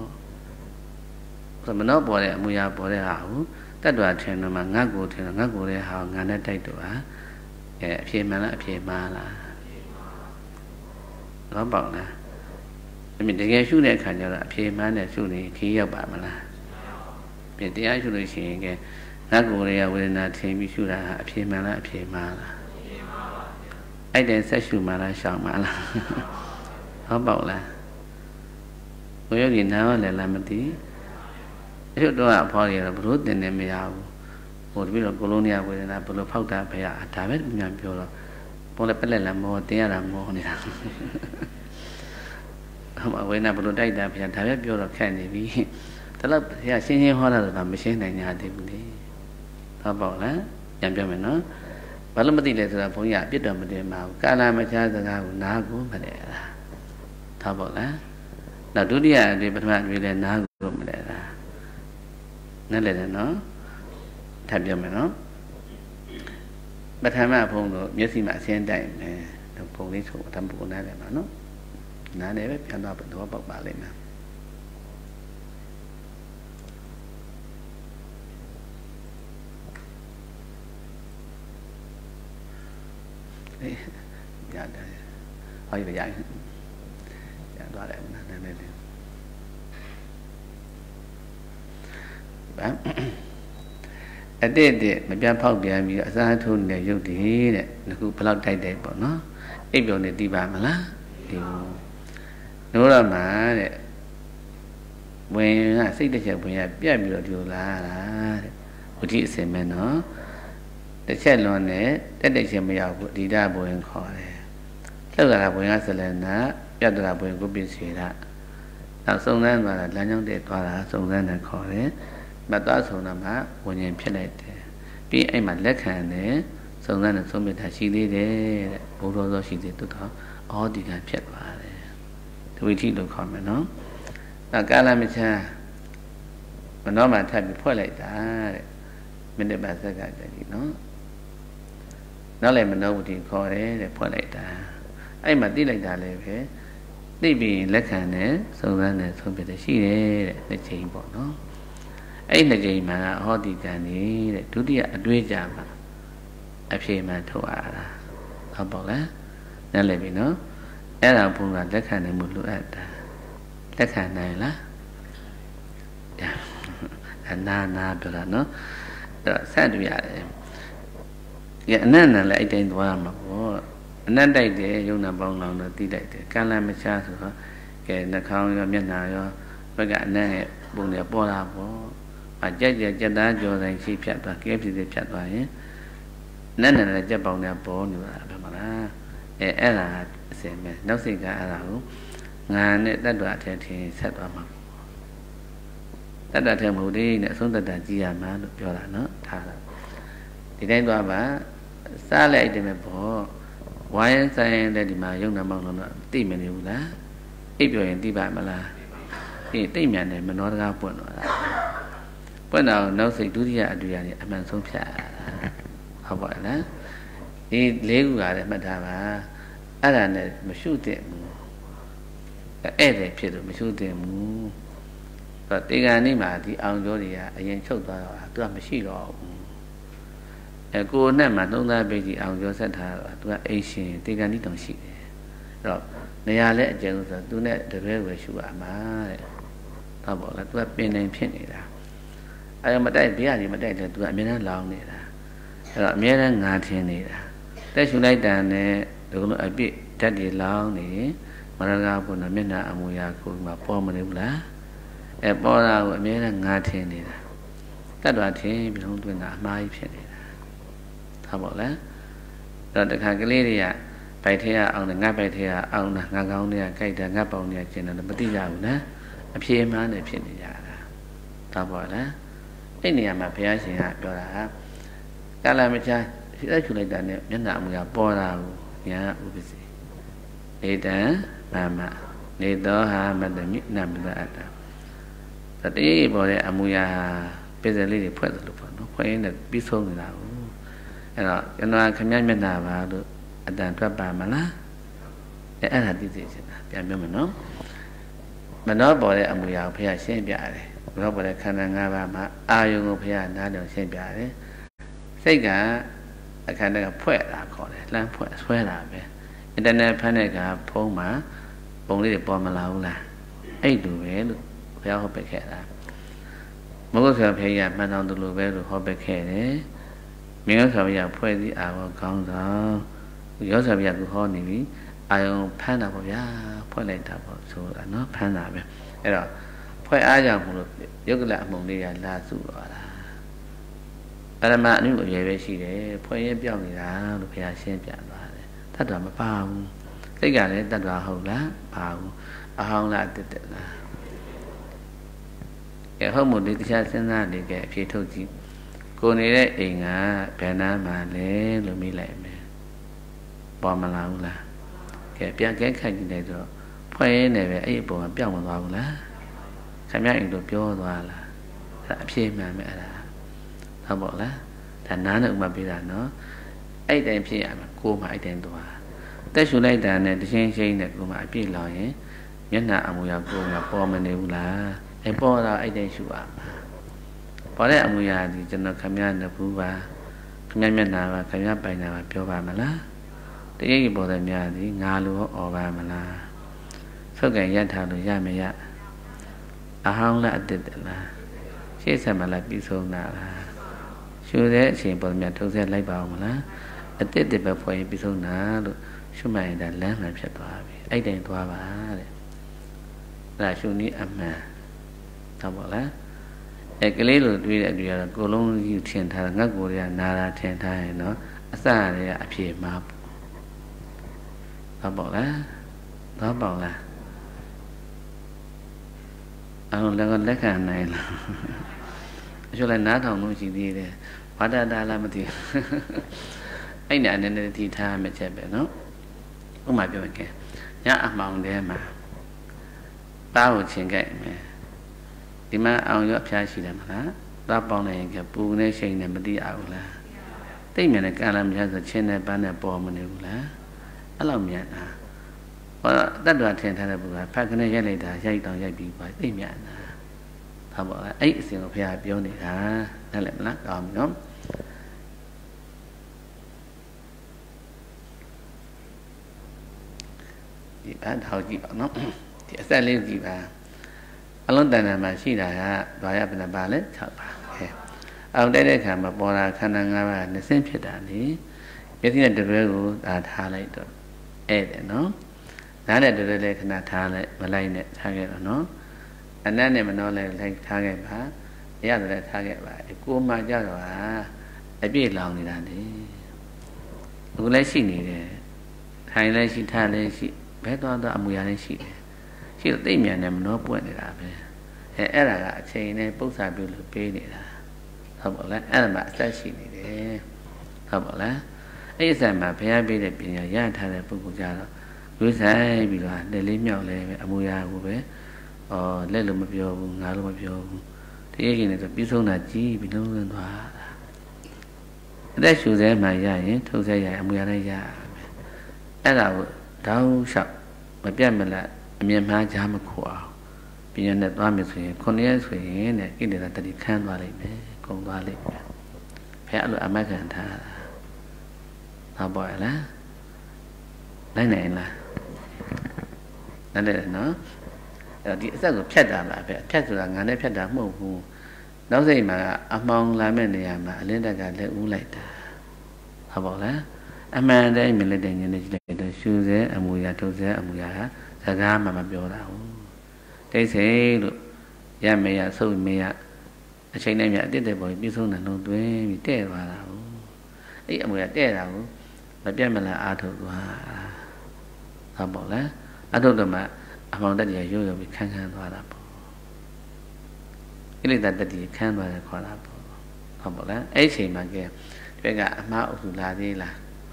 ပေါ့မနှောပေါ်တဲ့အမူအရာပေါ်တဲ့ဟာကိုတတ်တာထင်တော့မှငါ့ကိုထင်တော့ငါ့ကိုတဲ့ဟာကိုငါနဲ့တိုက်တော့ဟာအဖြေမှန်လားအဖြေမှားလားတော့ပေါ့လားတကယ်ရှုတဲ့အခါကျတော့အဖြေမှန်းတဲ့ရှုနေခီးရောက်ပါမလားပြန်တရားရှုလို့ရှိရင်ကငါကိုယ်ရဲ့ဝေဒနာထင်ပြီးရှုတာဟာအဖြေမှန်လားအဖြေမှားလားအဲ့တဲ့ဆက်ရှုမှလားရှောင်မှလားဟုတ်ပေါ့လားဘုရားကြီးနားလည်းလားမသိအဲ့တော့အဖေါ်ရတော့ဘလို့တင်နေမရဘူးဟိုတပိတော့ကိုလုံးနေရဝေဒနာဘလို့ဖောက်တာဖေရဒါပဲမြန်ပြောတော့ပေါ်လည်းပက်လက်လည်းမောတင်ရတာမောနေတာဝေဒနာဘလို့တိုက်တာဖေရဒါပဲပြောတော့ခက်နေပြီဒါတော့ဖေရရှင်းရှင်းဟောတာတော့မရှင်းနိုင်ကြသေးဘူးလေဟုတ်ပေါ့လားပြန်ပြောမယ်နော်ဘာလို့မသိလဲဆိုတာဘုန်းကြီးအပြစ်တော်မတင်ပါဘူးကာလမချာစကားကိုနားကိုမလဲတာဟုတ်ပေါ့လားနောက်ဒုတိယအတွေ့ပထမအတွေ့လည်းနားကိုမလဲတာနဲ့လည်းနော်ထပ်ပြောမယ်နော်ပထမဘုံတို့မျက်စိမှာအရှင်းတိုင်မယ်ဘုံလေးဆိုအထံပုံနားတယ်မှာနော်နားတယ်ပဲပြန်တော့တော့ပေါက်ပါလိမ့်မယ်ရတယ်ဟောရရရသွားတယ်နားနေတယ်ဗအတိတ်တဲ့မပြတ်ဖောက်ပြန်ပြီးအစားထိုးနေတဲ့ရုပ်တည်တဲ့အခုဘယ်လောက်တိုက်တယ်ပေါ့နော်အိပ်ပျော်နေတည်ပါမလားဒီနိုးရမှာတဲ့ဝင်ကစိတ်တစ်ချက်ဝင်ရပြတ်ပြီးတော့ဒီလိုလာတာတဲ့ဝိတိအစင်မဲနော်တစ်ချက်လွန်နဲ့တက်ချက်မရောက်ဘူးအဓိဒဘဝင်ခေါ်တယ်လှုပ်လာတာဘဝင်ကဆလနာပြတ်တာဘဝင်ကိုပြည့်စေတာနောက်စုံစမ်းသွားတာလမ်းကြောင်းတည်းသွားတာစုံစမ်းတယ်ခေါ်တယ်မသွားဆုံးတော့မှဝิญဉ်ဖြစ်လိုက်တယ်ပြီးအဲ့မှာလက်ခံတယ်စုံစမ်းတဲ့ဆုံးဖြတ်တာရှိသေးတယ်တဲ့ဘုရောသောရှိသေးတော့အောဒီကဖြစ်သွားတယ်ဒီဝိထိလို့ခေါ်မယ်နော်နောက်ကာလမချမ်းမနောမှထပ်ပြီးဖွဲ့လိုက်တာတဲ့မိနစ်ပါစက္ကန့်တည်းနော်နောက်လည်းမနောဝိထိခေါ်တယ်တဲ့ဖွဲ့လိုက်တာအဲ့မှာသိလိုက်တာလည်းပဲသိပြီးလက်ခံတယ်စုံစမ်းတယ်ဆုံးဖြတ်တယ်ရှိတယ်တဲ့နှစ်ချိန်ပေါ့နော်အဲ့နှစ်ကြိမ်မှာဟောဒီကံနေတဲ့ဒုတိယအတွေ့အကြမှာအဖြေမှန်ထုတ်ရတာဟုတ်ပါလားနားလည်ပြီနော်အဲ့ဒါဘုရားလက်ခံနိုင်မှုလိုအပ်တာလက်ခံနိုင်လားနာပြောတာနော်အဲ့တော့ဆက်တွေ့ရတယ်ဒီအနန္တလည်းအဲ့တိုင်းသွားရမှာပေါ့အနန္တတိုက်တယ်ယုံနာပေါင်းလောင်တော့သိလိုက်တယ်ကံလည်းမချဆိုတော့ကဲနှာခေါင်းရောမျက်နှာရောဘက်ကနဲ့ပုံတွေပေါ်လာပေါ့အကြက်ကြက်သားကြော်တိုင်းရှိဖြတ်သွားကဲဖြစ်ဖြတ်သွားရင်နဲ့နဲ့ကြက်ပေါင်းနဲ့ပေါ်နေတာပဲမလားအဲ့ဒါအစင်ပဲနောက်စိတ်ကအဲ့ဒါကိုငါနဲ့တတ္တဝအထက်ထင်ဆက်သွားမှာတတ္တထဲမဟုတ်သေးနဲ့အဆုံးတတ္တကြည့်ရမှာလို့ပြောတာနော်ထားတာဒီတိုင်းသွားပါစားလိုက်တယ်ပဲပေါ့ဝိုင်းဆိုင်တဲ့ဒီမှာယုံနာမောင်းလို့တော့သိမနေဘူးလားအိပ်ပြောရင်သိပါမလားအေးသိမြန်တယ်မနောတကားပွင့်တော့တာပွင့်တော့နောက်စိတ်ဒုတိယအတွေ့အကြုံအမှန်ဆုံးဖြတ်ရတာဟုတ်ပါလားဒီလေးခုကလည်းမှတ်ထားပါအဲ့ဒါနဲ့မရှုသင့်ဘူးအဲ့ဒါဖြစ်လို့မရှုသင့်ဘူးဆိုတော့တေဂန်နေ့မှာဒီအောင်ကျော်တွေကအရင်ချုပ်သွားတော့သူကမရှိတော့ဘူးကိုယ်နဲ့မှသုံးသားပိတ်ကြီးအောင်ကျော်ဆက်ထားတော့သူကအိမ်ရှင်တေဂန်နေ့တောင်ရှိတယ်အဲ့တော့နေရာလဲအကျဉ်းဆိုတော့သူနဲ့တပည့်ဝယ်ရှုရမှာတဲ့ဟုတ်ပါလားသူကပင်နေဖြစ်နေတာအဲ့တော့မတိုက်ဘေးကနေမတိုက်တယ်သူကအမြဲတမ်းလောင်းနေတာအဲ့တော့အမြဲတမ်းငါထင်းနေတာတက်ရှုလိုက်တန်နဲ့ဒီလိုအပြစ်ဓာတ်တွေလောင်းနေမရကားဘုရားမျက်နှာအမူအရာကိုမှပေါ်မနေဘူးလားပေါ်တာကိုအမြဲတမ်းငါထင်းနေတာတတ်တော်ထင်းပြီးတော့တွင်တာအမှားကြီးဖြစ်နေတာဟုတ်ပါလားတော့တခါကလေးတွေကပိုက်ထဲကအောင်တယ်ငါပိုက်ထဲကအောင်တာငါကောင်းတွေကကြိုက်တာငါပေါင်းတွေကကျင်တယ်မသိကြဘူးနော်အဖြေမှန်းနဲ့ဖြစ်နေကြတာဟုတ်ပါလားအဲ့နေရာမှာဘုရားရှင်ကပြောတာကာလမချာလက်ချူလိုက်တာနဲ့မျက်နှာအမူအရာပေါ်တာကိုညာဥပ္ပစီဧတံမာမနေသောဟာမတ္တမိနမတအတ္တတတိယပေါ်တဲ့အမူအရာပိစလေးတွေဖွဲ့တယ်လို့ပေါ့နော်ဖွဲ့ရင်းနဲ့ပြီးဆုံးနေတာကိုအဲ့တော့ကျွန်တော်ခမည်းမျက်နှာပါလို့အတန်ထွက်ပါမလားအဲ့ဒါသိသိချင်တာပြန်ပြောမယ်နော်မနောပေါ်တဲ့အမူအရာကိုဘုရားရှင်းပြတယ်မနောပေါ်တဲ့ခန္ဓာ၅ပါးမှာအာယုံကိုဘုရားနားတော်ရှင်းပြတယ်စိတ်ကအခန္ဓာကဖွဲ့တာခေါ်တယ်လှမ်းဖွဲ့ဆွဲတာပဲအင်တာနက်ဖမ်းတဲ့ကဖုံးမှာပုံလေးတွေပေါ်မလာဘူးလားအဲ့လိုပဲလို့ဘုရားဟောပြခဲ့တာမဟုတ်ဆိုဘုရားမှန်တော်သူလိုပဲလို့ဟောပြခဲ့တယ်မြတ်စွာဘုရားဖွဲ့စည်းအာဘောကောင်းဆောင်ရောစွာဘုရားကဟောနေပြီအာယုံဖမ်းတာပေါ့ဗျာဖွဲ့လိုက်တာပေါ့ဆိုတာနော်ဖမ်းတာပဲအဲ့တော့ဖွဲ့အားကြောင့်မလို့ယုတ်ကလအမုံလေးကလာစုတော့တာပရမအနုအရွယ်ပဲရှိတယ်ဖွဲ့ရင်ပြောင်းနေတာလို့ဘုရားရှင်းပြသွားတယ်တတ်တော်မပါဘူးစိတ်ကလည်းတတ်တော်ဟုတ်လားပါဘူးအဟောင်းလားတက်တက်လားကဲဟုတ်မို့ဒီတရားစဉ်းစားနေကြအဖြေထုတ်ကြည့်ကိုနေတဲ့အိမ်ကဘယ်နာမှလဲလို့မေးလိုက်မယ်ပေါ်မလာဘူးလားကဲပြန်ကဲခိုက်ကြည့်လိုက်တော့ဖွဲ့ရင်းနေပဲအဲ့ဒီပုံကပြောင်းမသွားဘူးလားခင်ဗျအိမ်တို့ပြောသွားလားအဲ့ဒါအဖြေမှန်ပဲအဲ့ဒါဟုတ်ပါလားဒါနားနဲ့ဥမာပေးတာနော်အဲ့တိုင်းဖြစ်ရမှာကိုယ်မှအဲ့တိုင်းသွားတက်ရှူလိုက်တာနဲ့တချင်းချင်းနဲ့ကိုယ်မှအပြည့်လောင်ရင်မျက်နှာအမူအရာကိုယ်ကပေါ်မနေဘူးလားအဲ့ပေါ်တော့အဲ့တိုင်းရှူရမှာပေါ်တဲ့အမူအရာဒီကျွန်တော်ခင်ဗျနှစ်ဘူးပါခင်ဗျမျက်နှာပါခင်ဗျပိုင်တာပါပြောပါမလားတကယ်ကြီးပေါ်တဲ့များဒီငါလိုဩပါမလားဆုတ်ကံရထားလို့ရမရအဟောင်းလားအတစ်တလားရှေ့ဆက်မလားပြီးဆုံးတာလားရှုတဲ့အချိန်ပေါ်များထုံးဆက်လိုက်ပါအောင်မလားအတစ်တစ်ပဲဖွဲ့ရင်ပြီးဆုံးတာလို့ရှုမှတ်ရင်ဒါလမ်းမှန်ဖြစ်သွားပြီအဲ့တိုင်းသွားပါတဲ့ဒါရှုနည်းအမှန်တော့ပေါ့လားကလေးလိုတွေးတဲ့အတွေ့အကြုံကိုလုံးကြီးထင်ထားတာငတ်ကိုယ်တွေကနာတာထင်ထားရင်တော့အစတွေကအဖြေမှားတော့ပေါ့လားတော့ပေါ့လားအောင်လည်းလက်ခံနိုင်လားအကျိုးလည်းနားထောင်လို့ရှိသေးတယ်ဘာတတာလားမသိဘူးအဲ့ဒါနဲ့တည်ထားမှချက်ပဲနော်ဥမာပြောရင်ကဲညအမှောင်ထဲမှာပါကိုချင်းကြိုက်မယ်ဒီမှာအောင်ရအဖျားရှိတယ်မလားသွားပေါင်းလိုက်ရင်ကပူနေရှိန်နဲ့မသိအောင်လားတိတ်မြန်တဲ့ကံလာမြတ်ဆိုချင်းနဲ့ပန်းနဲ့ပေါ်မနေဘူးလားအဲ့လိုမြန်တာဟောတတ္တဝထင်ထားတဲ့ဘုရားဖတ်ခနဲ့ရိုက်လိုက်တာရိုက်တောင်ရိုက်ပြီးပါတိတ်မြန်တာဟုတ်ပါလားအဲ့အစဉ်ကိုဘုရားပြောနေတာနားလည်မလားကောင်းပြီနော်ဒီအထောက်ကြည့်ပါနော်ဒီအဆက်လေးကြည့်ပါအလုံးတန်တန်မှာရှိတာကဘာရပနပါလဲ6ပါခဲအောင်တဲ့ခါမှာပေါ်လာခန္ဓာ၅ပါးနှစ်ဆင့်ဖြစ်တာလေမျက်စိနဲ့တရွဲကိုဒါထားလိုက်တော့ဧည့်တယ်နော်နားနဲ့တရွဲလည်းခဏထားလိုက်မလိုက်နဲ့ထားခဲ့တော့နော် anh này mà nó lại thang cái bà ya lại thang cái bà cô mà cho rồi ai biết lòng gì là đi cô lấy xin đi đấy thay lấy xin thay lấy xin bé to amu ya lấy xin xin là tây miền này mà nó buồn đi là bé ấy là chuyện này bốc ra biểu lực bê đi là không bảo là ấy là mà sai xin đi đấy không bảo là ấy sao mà bé bê để bây giờ ya thay lấy bốc ra đó với sai bị là để lấy nhau lấy amu ya của bé lấy luôn một biểu ngã luôn một biểu thì cái này là biết số là chi bị nó lên thoa đấy số thế mà ya nhé thu thế ya amu ya này ya ấy là đau sợ mà biết mình là miền Nam giá mà khổ bây giờ này toán mình suy con ấy suy này cái này là tự khăn vào lại đấy công vào lại phải là ăn mấy cái thà họ bỏ lá đây này là nó thì rất là phết ra là phết ra ngàn đấy phết ra một vùng đó gì mà mong làm cái này mà lên đây cả lên uống lại ta họ bỏ lá mà đây mình lên đây như này suy thế amu ya thu thế amu ya Saga mà biểu đạo đây sẽ được ya mẹ ya sâu mẹ ya chuyện này mẹ tiếp tục biết số là nó tuổi bị tệ vào đạo ấy mẹ tệ đạo mà biết mình là a thuộc và họ bảo là a thuộc rồi mà mong đất gì vô rồi bị khăn khăn vào đạo cái này đất gì khăn vào là khó đạo họ bảo là ấy chỉ mà kìa cái cả máu thủ là gì là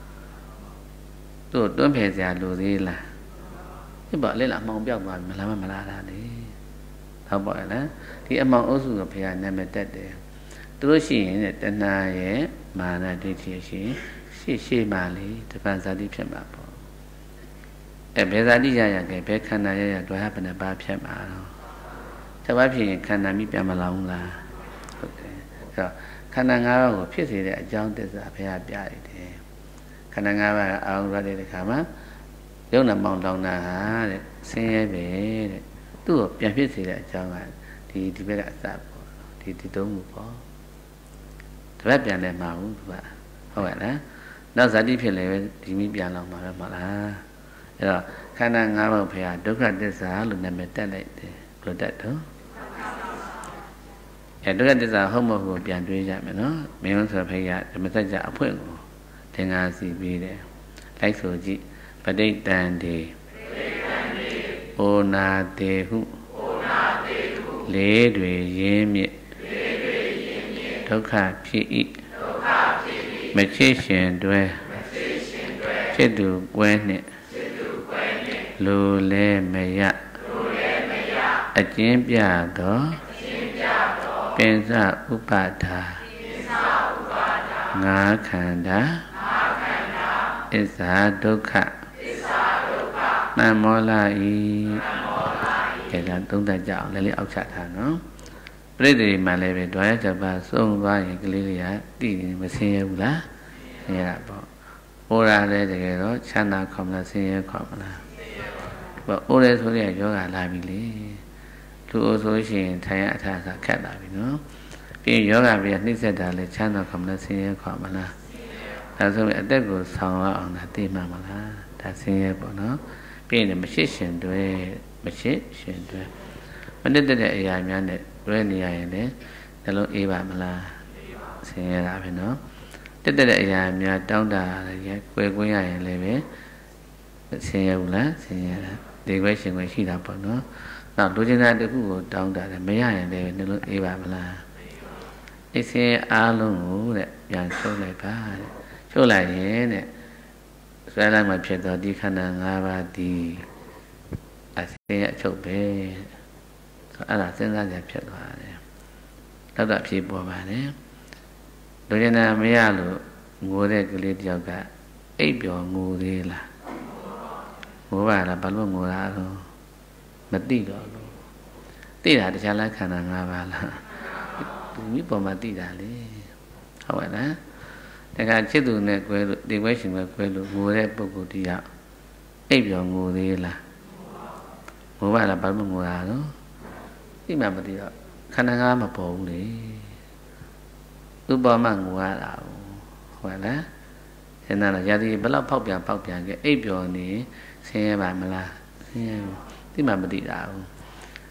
tôi tuân phải giả đồ gì là cái bảo lên là mong biết vào mà làm ra đấy họ bảo là thì em mong ở xuống phải là nằm đất đấy tôi xin này tên này mà này thì chỉ mà lấy thì phải ra đi phép mà bỏ em bé ra đi ra cái bé khăn này ra tôi hay bên ba phép mà đâu cho ba phép khăn này mi phép mà lòng là rồi khăn này ngao của phép gì đấy trong thế giới phải là bia đấy khăn này ngao là ông ra đây để khám á nếu là mong lòng là xe về tu biến biết gì đấy cho mà thì biết là sao thì tôi một có thế biến này mà cũng vậy không phải đó nó ra đi phiền này thì mới biến lòng mà là rồi khả năng ngã vào phải đúng là để giá luôn là mình tay lại để rồi đặt đó đúng là để giá không mà vừa biến đuôi ra mà nó mình không sợ phải mình tay giá phơi thì ngã gì bị đấy lấy số gì và đây đàn thì ô na tê hu lê đuề yếm miệt đốc khả phi ý mà chếtရှင်đuê chết đủ quen nè lô lê mẹ ya ở trên bia đó bên ra upada ngã khả đá isa dukkha nam mô la y cái là chúng ta chọn lấy ốc xạ thà nó bây giờ mà lại về đói cho bà xuống qua những cái lý á đi mà xem lá nghe là bỏ ô ra đây thì cái đó chăn nào không là xem không là và ô đây số này cho cả lại mình lý chú số chuyện thấy ạ thà thà khát lại vì nó vì do cả việc ní sẽ đã lấy chăn nào không là xem không là là số này tất của sau ông là tìm mà là ta xem bỏ nó vì này mà chết chuyện đuôi mà chết chuyện đuôi mà nên đây là nhà này đuôi này đấy là lúc y bà mà là xem ra phải nó đây là nhà trong đà là cái quê nhà này bé xem lá xem đi quay xem quay khi nào bỏ nó nào đối với được của trong đà là mấy nhà này nên lúc y bà mà là cái xe alo ngủ đấy nhà số này ba số lại thế này xoay lại mà phía đó đi khả năng ngã ba đi xe chụp về là sinh ra giải phép hòa đấy đó là phía bùa bà đấy đối với là mấy à lũ ngủ đây cái liệt dạo cả ấy biểu ngủ đi là ngủ bà là bắt đầu ngủ ra rồi mất đi rồi tí là để trả lại khả năng ngã bà là biết bùa mà tí là đấy không phải đó đại家接住呢，佢地位成為佢路咧，不過啲人一樣我哋啦，我話啦，把乜我啦咯，啲咪啲咯，看下啱咪補你，都幫乜我啦，係啦，現在啦，有啲不嬲拋邊嘅，一樣你先係咪啦，先啲咪啲啦，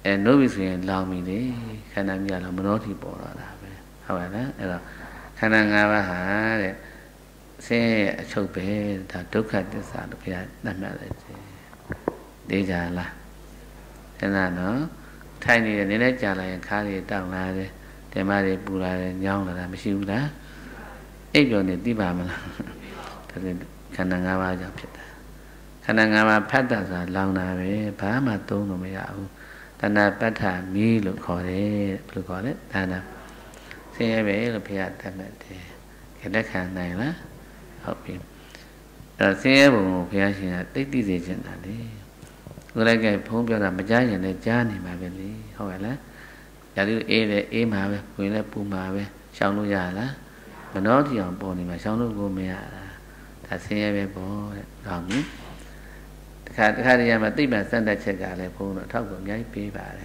နိုးပြီဆိုရင်လောင်ပြီလေခန္ဓာမြတ်လောင်မနောတိပေါ်တော့တာပဲဟုတ်ပါလားအဲ့တော့ခန္ဓာ၅ပါးဟာတဲ့ဆင်းရဲအချုပ်ပဲဒါဒုက္ခသစ္စာလို့ဘုရားသတ်မှတ်လိုက်တယ်သိကြလားစဉ်းစားနော်ထိုင်နေတယ်နည်းနည်းကြာလာရင်ခါးတွေတောက်လာတယ်ဓမ္မတွေပူလာတယ်ညောင်းလာတာမရှိဘူးလားအိပ်ပျော်နေသိပါမလားဒါဆိုခန္ဓာ၅ပါးကြောင့်ဖြစ်တာခန္ဓာ၅ပါးဖတ်တာဆိုတာလောင်တာပဲဘာမှသုံးလို့မရဘူးတဏှာပဋ္ဌာမီးလို့ခေါ်တယ်ဘယ်လိုခေါ်လဲဒါနာဆင်းရဲပဲလို့ဘုရားသတ်မှတ်တယ်ခေတ္တခံနိုင်လားဟုတ်ပြီအဲ့တော့ဆင်းရဲဘုံကိုဘုရားရှင်ကသိသိစေချင်တာလေကိုယ်လည်းကဲဖုံးပြောတာမကြားရင်လည်းကြားနေမှာပဲလေဟုတ်ရဲ့လားရာသီအေးလည်းအေးမှာပဲဝင်လည်းပူမှာပဲရှောင်လို့ရလားမနှောတိအောင်ပေါ်နေမှာရှောင်လို့ကိုမရတာဒါဆင်းရဲပဲပေါ့တဲ့ကောင်းပြီတခါတည်းမှာသိမှစံတတ်ချက်ကလည်းဘုံတော့အထောက်ကိုအများကြီးပေးပါတယ်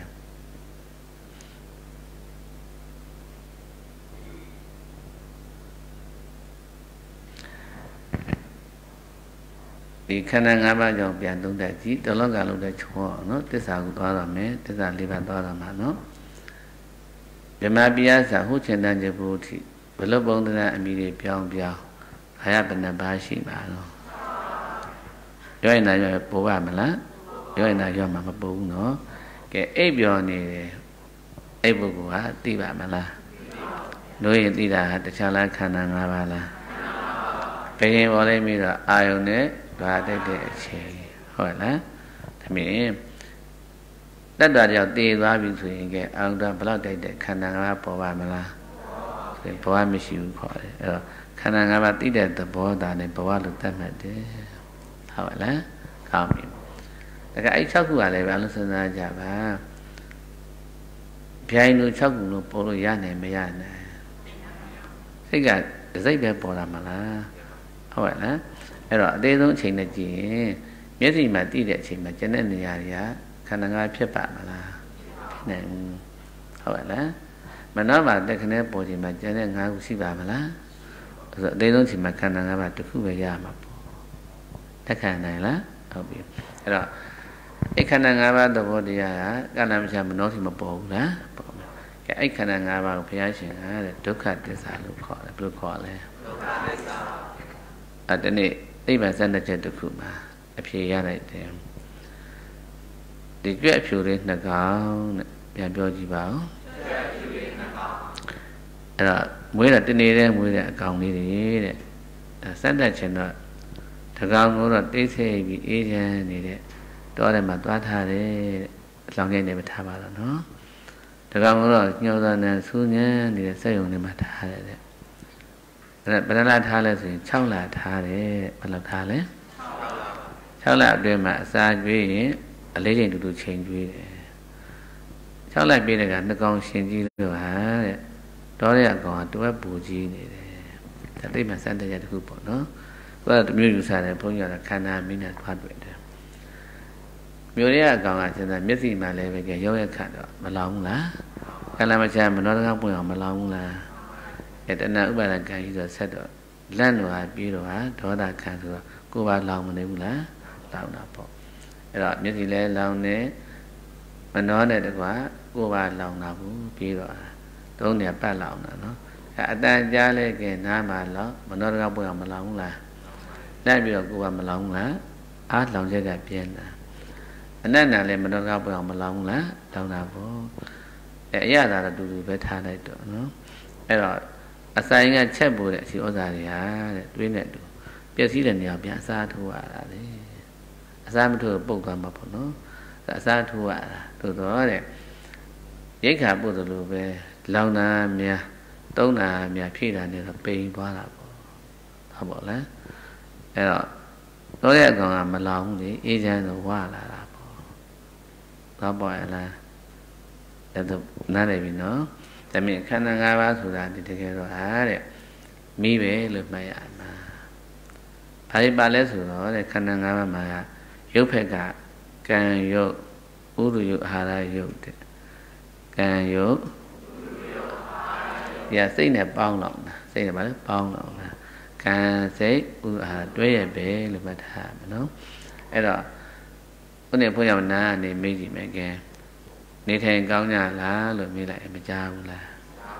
ဒီခန္ဓာ၅ပါးကြောင့်ပြန်သုံးတတ်ကြည့်တလောကလုံးတဲ့ချောအောင်နော်သစ္စာကိုသွားရမယ်သစ္စာ၄ပါးသွားရမှာနော်ဓမ္မပိယစာဟုတ်ချင်တဲ့ဘုရားဘလို့ပုံသဏ္ဍာန်အမိတွေပြောင်းခါရဘယ်နှပါးရှိပါတော့ပြောရင်လည်းပို့ပါမလားပြောရင်လည်းရောမှာမပို့ဘူးနော်ကဲအိပ်ပျော်နေတယ်အဲ့ပုဂ္ဂိုလ်ဟာသိပါမလားလို့ရင်သိတာဟာတခြားလားခန္ဓာ၅ပါးလားဘယ်ရင်ပေါ်လိုက်ပြီးတော့အာယုန်နဲ့ဘာတိုက်တဲ့အချိန်ဟုတ်လားဒါမင်းတတ္တဝါကြောင့်တည်သွားပြီဆိုရင်ကဲအာယုန်ဘလောက်တိုက်တဲ့ခန္ဓာ၅ပါးပေါ်ပါမလားဆိုရင်ဘဝမရှိဘူးခေါ်တယ်အဲ့တော့ခန္ဓာ၅ပါးသိတဲ့သဘောသားနဲ့ဘဝလို့သတ်မှတ်တယ်ဟုတ်လားကောင်းပြီဒါကအဲ့6ခုကလည်းဘာလို့စဉ်းစားကြပါဗျိုင်းလို့6ခုလို့ပေါ်လို့ရနိုင်မရနိုင်စိတ်ကတစ်စိတ်ပဲပေါ်လာမလားဟုတ်လားအဲ့တော့အသေးဆုံးအချိန်နဲ့ကြည့်ရင်မျက်စိမှာသိတဲ့အချိန်မှာကျန်တဲ့နေရာတွေကခန္ဓာ၅ဖြစ်ပါမလားဖြစ်နိုင်ဟုတ်လားမနောမှာတက်ခနဲ့ပေါ်ချိန်မှာကျန်တဲ့၅ခုရှိပါမလားဆိုတော့အသေးဆုံးအချိန်မှာခန္ဓာ၅ပါးတစ်ခုပဲရမှာပေါ့တက်ခံနိုင်လားဟုတ်ပြီအဲ့တော့အဲ့ခန္ဓာ၅ပါးသဘောတရားကကလမချမနောစီမပေါ်ဘူးလားပေါ်မယ်ကဲအဲ့ခန္ဓာ၅ပါးကိုဘုရားရှင်ကတဲ့ဒုက္ခသစ္စာလို့ခေါ်တယ်ဘယ်လိုခေါ်လဲဒုက္ခသစ္စာအဲ့ဒီနေ့သိပ္ပံစံတဲ့ချက်တစ်ခုမှာအဖြေရလိုက်တယ်ဒီကြွက်ဖြူလေးနှစ်ကောင်တဲ့ပြန်ပြောကြည့်ပါဦးကြွက်ဖြူလေးနှစ်ကောင်အဲ့တော့မွေးတာတနေ့တည်းမွေးတဲ့အကောင်လေးတွေတဲ့စံတဲ့ချက်တော့တကောင်ကိုတော့တိတ်ဆိတ်ပြီးအေးချမ်းနေတဲ့တောထဲမှာသွားထားတယ်တဲ့အလောင်းကြီးနေမထားပါတော့နော်တကောင်ကတော့ညှောသားနဲ့စူးညံနေတဲ့စက်ရုံတွေမှာထားတယ်တဲ့ဘယ်နှလားထားလဲဆိုရင်6လထားတယ်ဘယ်လောက်ထားလဲ6လအတွင်းမှာအစာကျွေးရင်အလေးချိန်တူတူချိန်ကျွေးတယ်6လပြည့်တဲ့ကနှစ်ကောင်ရှင်ကြီးလို့ဟာတဲ့တောထဲအကောင်ကတွဲပူကြီးနေတယ်ဒါသိမှစမ်းတဲ့ရတခုပေါ့နော်သူကတမျိုးယူစားတယ်ဘုန်းကြီးကခန္ဓာမင်းနဲ့သွားတွေ့တယ်မြို့ရဲအကောင်ကစဉ်းစားမျက်စိမှလည်းပဲရောက်ရခတ်တော့မလောင်ဘူးလားကလမချမနောတကပွင့်အောင်မလောင်ဘူးလားတဏှာဥပါဒကံကြီးဆိုဆက်တော့လန့်တော့ပြီးတော့ဒေါသခံဆိုတော့ကိုယ်ပါလောင်မနေဘူးလားလောင်တာပေါ့အဲ့တော့မျက်စိလဲလောင်နေမနှောနဲ့တကွာကိုယ်ပါလောင်တာဘူးပြီးတော့သုံးနေပတ်လောင်တာနော်အတန်ကြားလဲကဲနားမှာလောင်မနှောတကပွင့်အောင်မလောင်ဘူးလားလိုက်ပြီးတော့ကိုယ်ပါမလောင်ဘူးလားအားလောင်ချက်ကပြင်းတာအနတ်နာလည်းမနှောတကပွင့်အောင်မလောင်ဘူးလားလောင်တာပေါ့အရသာတော့တူတူပဲထားလိုက်တော့နော်အဲ့တော့အစာရင်ကချက်ပို့တဲ့အစီဩဇာတွေဟာတဲ့တွေးနေတူပျက်စီးတဲ့နေရာပြန်အစားထိုးရတာလေအစားမထိုးပုတ်သွားမှာပေါ့နော်အစားထိုးရတာသို့တော့တဲ့ရိတ်ခါပို့သလိုပဲလောင်တာများသုံးတာများဖြည့်တာနေတော့ပိန်သွားတာပေါ့ဟုတ်ပါလားအဲ့တော့ရဲ့အကောင်ကမလောင်ဘူးလေအေးချမ်းဆိုဝါလာတာပေါ့တော့ပေါ့ရလားအဲ့တော့နားနေပြီနော်ဒါမြင်ခန္ဓာ၅ပါးဆိုတာဒီတကယ်တော့ဟာတဲ့မိပဲလို့မှတ်ရမှာဘာလို့ပါလဲဆိုတော့တဲ့ခန္ဓာ၅ပါးမှာရုပ်ဖက်ကကံရုပ်ဥရယုအာဟာရယုတ်တဲ့ကံရုပ်ဒီစိတ်နဲ့ပေါင်းလောက်တာစိတ်နဲ့ပါလေပေါင်းလောက်တာကံစိတ်ဥအာဟာရတွဲရပဲလို့မှတ်ထားမှာနော်အဲ့တော့ဘုန်းကြီးဘုန်းကြီးနားနေမေးကြည့်မယ်ကဲနေထိုင်ကောင်းကြလားလို့မေးလိုက်မကြားဘူးလား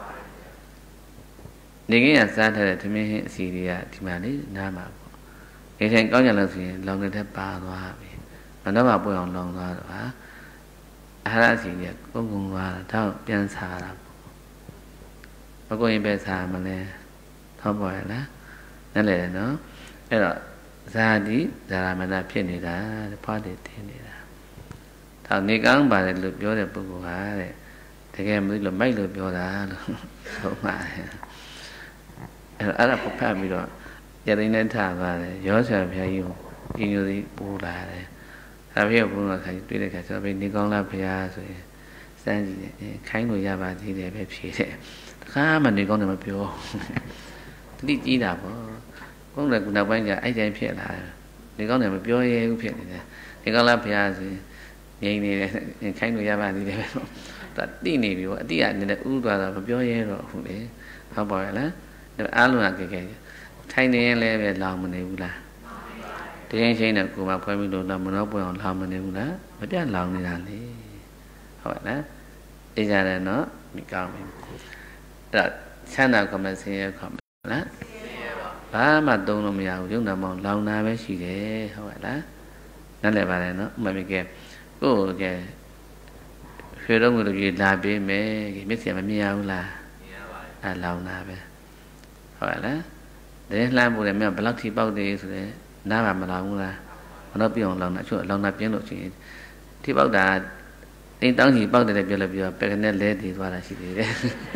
နေကင်းရစားထားတဲ့သမင်းဟင်းအစီတွေကဒီမှာလေနားမှာပေါ့နေထိုင်ကောင်းကြလို့ဆိုရင်လောင်တဲ့ပါသွားပြီမနှောပါပွင့်အောင်လောင်သွားတော့ဟာအာဟာရအစီတွေကကုန်းကုန်းသွားတော့ပြန်စားတာမကိုရင်ပဲစားမလဲထောက်ပေါ်ရလားนั่นแหละเนาะအဲ့တော့ဇာတိဇာရမဏဖြစ်နေတာဖွားတယ်တင်နေတာဒါနေကောင်းပါတယ်လို့ပြောတဲ့ပုဂ္ဂိုလ်ဟာတဲ့တကယ်မသိလို့မိုက်လို့ပြောတာလို့ဆိုပါတယ်အဲ့ဒါဖတ်ပြီးတော့ရသိနေထားပါတယ်ရောဆရာဘုရားကြီးကိုအင်းမျိုးကြီးပို့လာတယ်ဒါဘုရားဘုန်းတော်ခါကြီးတွေ့တဲ့ခါကျတော့ဘယ်နေကောင်းလားဘုရားဆိုရင်စမ်းကြည့်တယ်ခိုင်းလို့ရပါသေးတယ်ပဲဖြေတယ်တခါမှနေကောင်းတယ်မပြောတတိကြီးတာပေါ့ဘုန်းတော်ကနောက်ပိုင်းကျအဲ့တိုင်းဖြစ်လာတယ်နေကောင်းတယ်မပြောရဲဘူးဖြစ်နေတယ်နေကောင်းလားဘုရားဆိုရင်ငြိမ်နေတယ်ခိုင်းလို့ရပါသေးတယ်ပဲပေါ့သူတိနေပြီပေါ့အတိကနည်းနည်းဥသွားတာမပြောရဲတော့ဟုတ်လေဟုတ်ပါရဲ့လားအားလုံးကကဲထိုင်နေရင်လည်းပဲလောင်မနေဘူးလားတင်းချင်းနဲ့ကိုယ်မဖွဲပြီးလို့တော့မနှောပွင့်အောင်လောင်မနေဘူးလားမပြတ်လောင်နေတာလေဟုတ်ပါလားအေးကြတယ်နော်ဒီကောင်းပြီအဲ့ဒါချမ်းသာကမဆင်းရဲခေါ်မလားဘာမှသုံးလို့မရဘူးရုံနာမောင်လောင်တာပဲရှိတယ်ဟုတ်ပါလားနားလည်ပါတယ်နော်ဥပမာကဲကိုယ်ကဲရွှေတော့ငွေတို့ကြီးလာပေးမယ်မျက်စိမမြင်ရဘူးလားမြင်ရပါတယ်အဲ့လောင်တာပဲဟုတ်ပါလားတဲ့လှမ်းဖို့လည်းမင်းဘယ်လောက်ထိပေါက်တယ်ဆိုတော့နားပါမလောင်ဘူးလားမတော့ပြအောင်လောင်တာအချို့လောင်တာပြင်းလို့ရှိရင်ထိပေါက်တာတင်းတောင်းကြီးပေါက်တယ်လည်းပြောလို့ပြောပက်ကနေလဲတည်သွားတာရှိသေးတယ်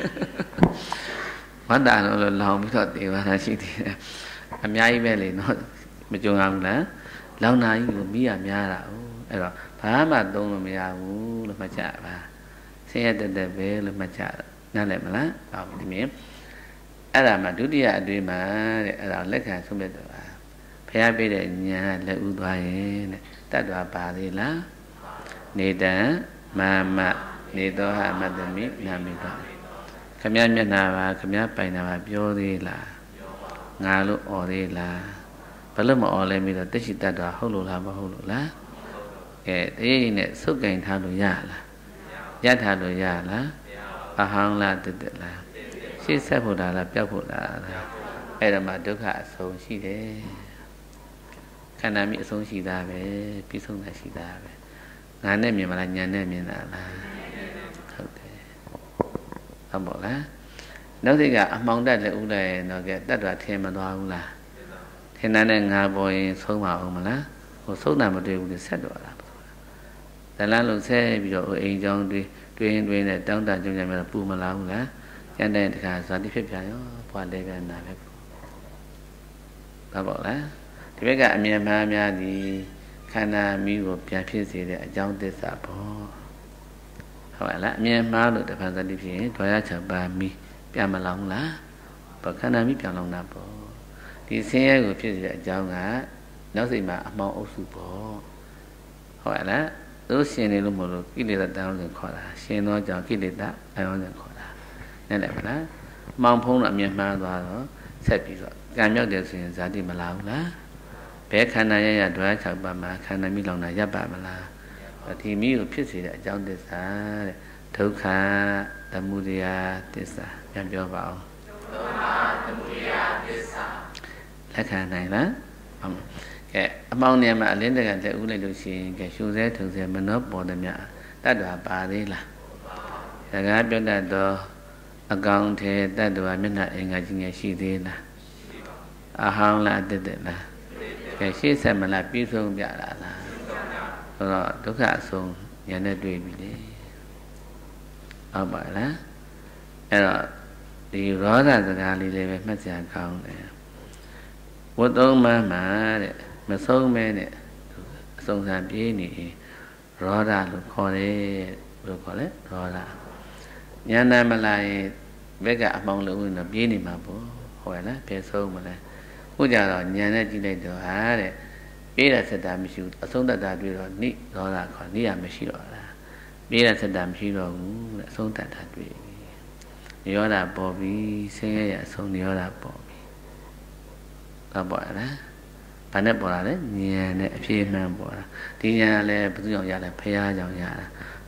ဝတ်တာလို့လောင်ပြီးတော့တည်သွားတာရှိသေးတယ်အများကြီးပဲလေနော်မကြုံရဘူးလားလောင်နာကြီးကိုမိရများတာ哦အဲ့တော့ဘာမှသုံးလို့မရဘူးလို့မှတ်ကြပါဆင်းရဲတက်ပဲလို့မှတ်ကြနားလည်မလားဟုတ်ပြီဒီမြင်အဲ့ဒါမှဒုတိယအတွေ့မှာတဲ့အဲ့ဒါလက်ခံဆုံးဖြတ်တော့ဘုရားပြတဲ့ညာလက်ဥသွားရင်တဲ့တတ်တော်ပါသေးလားနေတံမာမနေတော်ဟမတ္တမိနာမိတော်ခမည်းမျက်နာပါခမည်းပိုင်နာပါပြောသေးလားငါလို့អော်သေးလားဘယ်လို့မអော်လဲပြီးတော့တရှိတတ်တော်ဟုတ်လို့လားမဟုတ်လို့လားကဲတရေနဲ့စုပ်ကင်ထားလို့ရလားရထားလို့ရလားအဟောင်းလားတက်လားရှေ့ဆက်ဖို့လားပျောက်ဖို့လားအဲ့ဒါမှဒုက္ခအဆုံးရှိတယ်ခန္ဓာမိအဆုံးရှိတာပဲပြီးဆုံးတာရှိတာပဲငါနဲ့မြင်မလားညာနဲ့မြင်တာလားဟုတ်တယ်ဟုတ်ပါလားနောက်တစ်ကအမှောင်တက်လည်းဥလိုက်ရင်တော့ကဲတတ်တော်ထင်မသွားဘူးလားထင်တဲ့ငါပေါ်ရင်ဆုံးပါအောင်မလားဟိုဆုံးတာမတွေ့ဘူးလေဆက်တော်လားဇလန်းလုံးဆဲပြီးတော့အိမ်ကြောင်းတွေးရင်နဲ့တောင်းတကြုံကြမြပူမလားဘူးလားကျန်တဲ့တခါဇာတိဖြစ်ပြန်ရောဘွားလဲပြန်တာပဲဘာပေါ့လားဒီဘက်ကအမြင်မှန်များသည်ခန္ဓာမိကိုပြန်ဖြစ်စေတဲ့အကြောင်းသစ္စာပေါ့ဟုတ်ပါလားအမြင်မှားလို့တခါဇာတိဖြစ်ရင်ဒွါရချပါမိပြန်မလောင်လားဘာခန္ဓာမိပြန်လောင်တာပေါ့ဒီဆင်းရဲကိုဖြစ်စေတဲ့အကြောင်းကနောက်စိတ်မှာအမှောင်အုပ်စုပေါ့ဟုတ်ပါလားသူရှင်နေလို့မလို့ကိလေသာတန်အောင်ခေါ်တာရှင်သောကြောင့်ကိလေသာအယောင်းခေါ်တာနဲ့လည်းမလားမောင်ဖုံးတော့အမြင်မှားသွားတော့ဆက်ပြီးတော့ကံမြောက်တယ်ဆိုရင်ဇာတိမလာဘူးလားဘယ်ခန္ဓာရဒွါရ6ပါးမှာခန္ဓာမိလောင်တာရပ်ပါမလားဒီမိကိုဖြစ်စေတဲ့အကြောင်းသစ္စာတဲ့ဒုက္ခသမုဒယသစ္စာပြန်ပြောပါအောင်ဒုက္ခသမုဒယသစ္စာလက်ခံနိုင်လားဟုတ်ကဲ့အမောင်းနေမှာအလင်းတကလက်ဦးလိုက်လို့ရှိရင်ကဲရှုစဲထုံစဲမနှောပေါ်သည်မြတတ္တဝါပါသေးလားစကားပြောတတ်တော့အကောင်ထဲတတ္တဝါမျက်နှာအင်္ဂါကြီးငယ်ရှိသေးလားအဟောင်းလားတက်တက်လားကဲရှေ့ဆက်မလားပြည့်စုံပြတာလားဆိုတော့ဒုက္ခအဆုံးဉာဏ်နဲ့တွေ့ပြီလေဟုတ်ပါလားအဲ့တော့ဒီရောဂစကားလေးလည်းပဲမှတ်စရာကောင်းတယ်ဝတ်သုံးမှမှာတဲ့မဆုံးမဲနဲ့အဆုံးစာပြေးနေရောဒလို့ခေါ်တယ်ဘယ်လိုခေါ်လဲရောဒဉာဏ်မလာရင်ဘက်ကအမှောင်လို့ဝင်တော့ပြေးနေမှာပေါ့ဟုတ်ရဲ့လားဘယ်ဆုံးမလဲခုကြတော့ဉာဏ်နဲ့ကြည့်လိုက်တော့ဟာတဲ့ပြေးတာစက်တာမရှိဘူးအဆုံးတတ်တာတွေ့တော့နိရောဒခေါ်နိရမရှိတော့လားပြေးတာစက်တာမရှိတော့ဘူးတဲ့အဆုံးတတ်တာတွေ့ပြီနိရောဓပေါ်ပြီဆင်းရဲရအဆုံးနိရောဓပေါ်ပြီဘာပေါ်လဲဘာနဲ့ပေါ်လာလဲဉာဏ်နဲ့အပြည့်မှန်ပေါ်တာဒီဉာဏ်လည်းဘယ်သူကြောင့်ရလဲဖရာကြောင့်ရတာဖ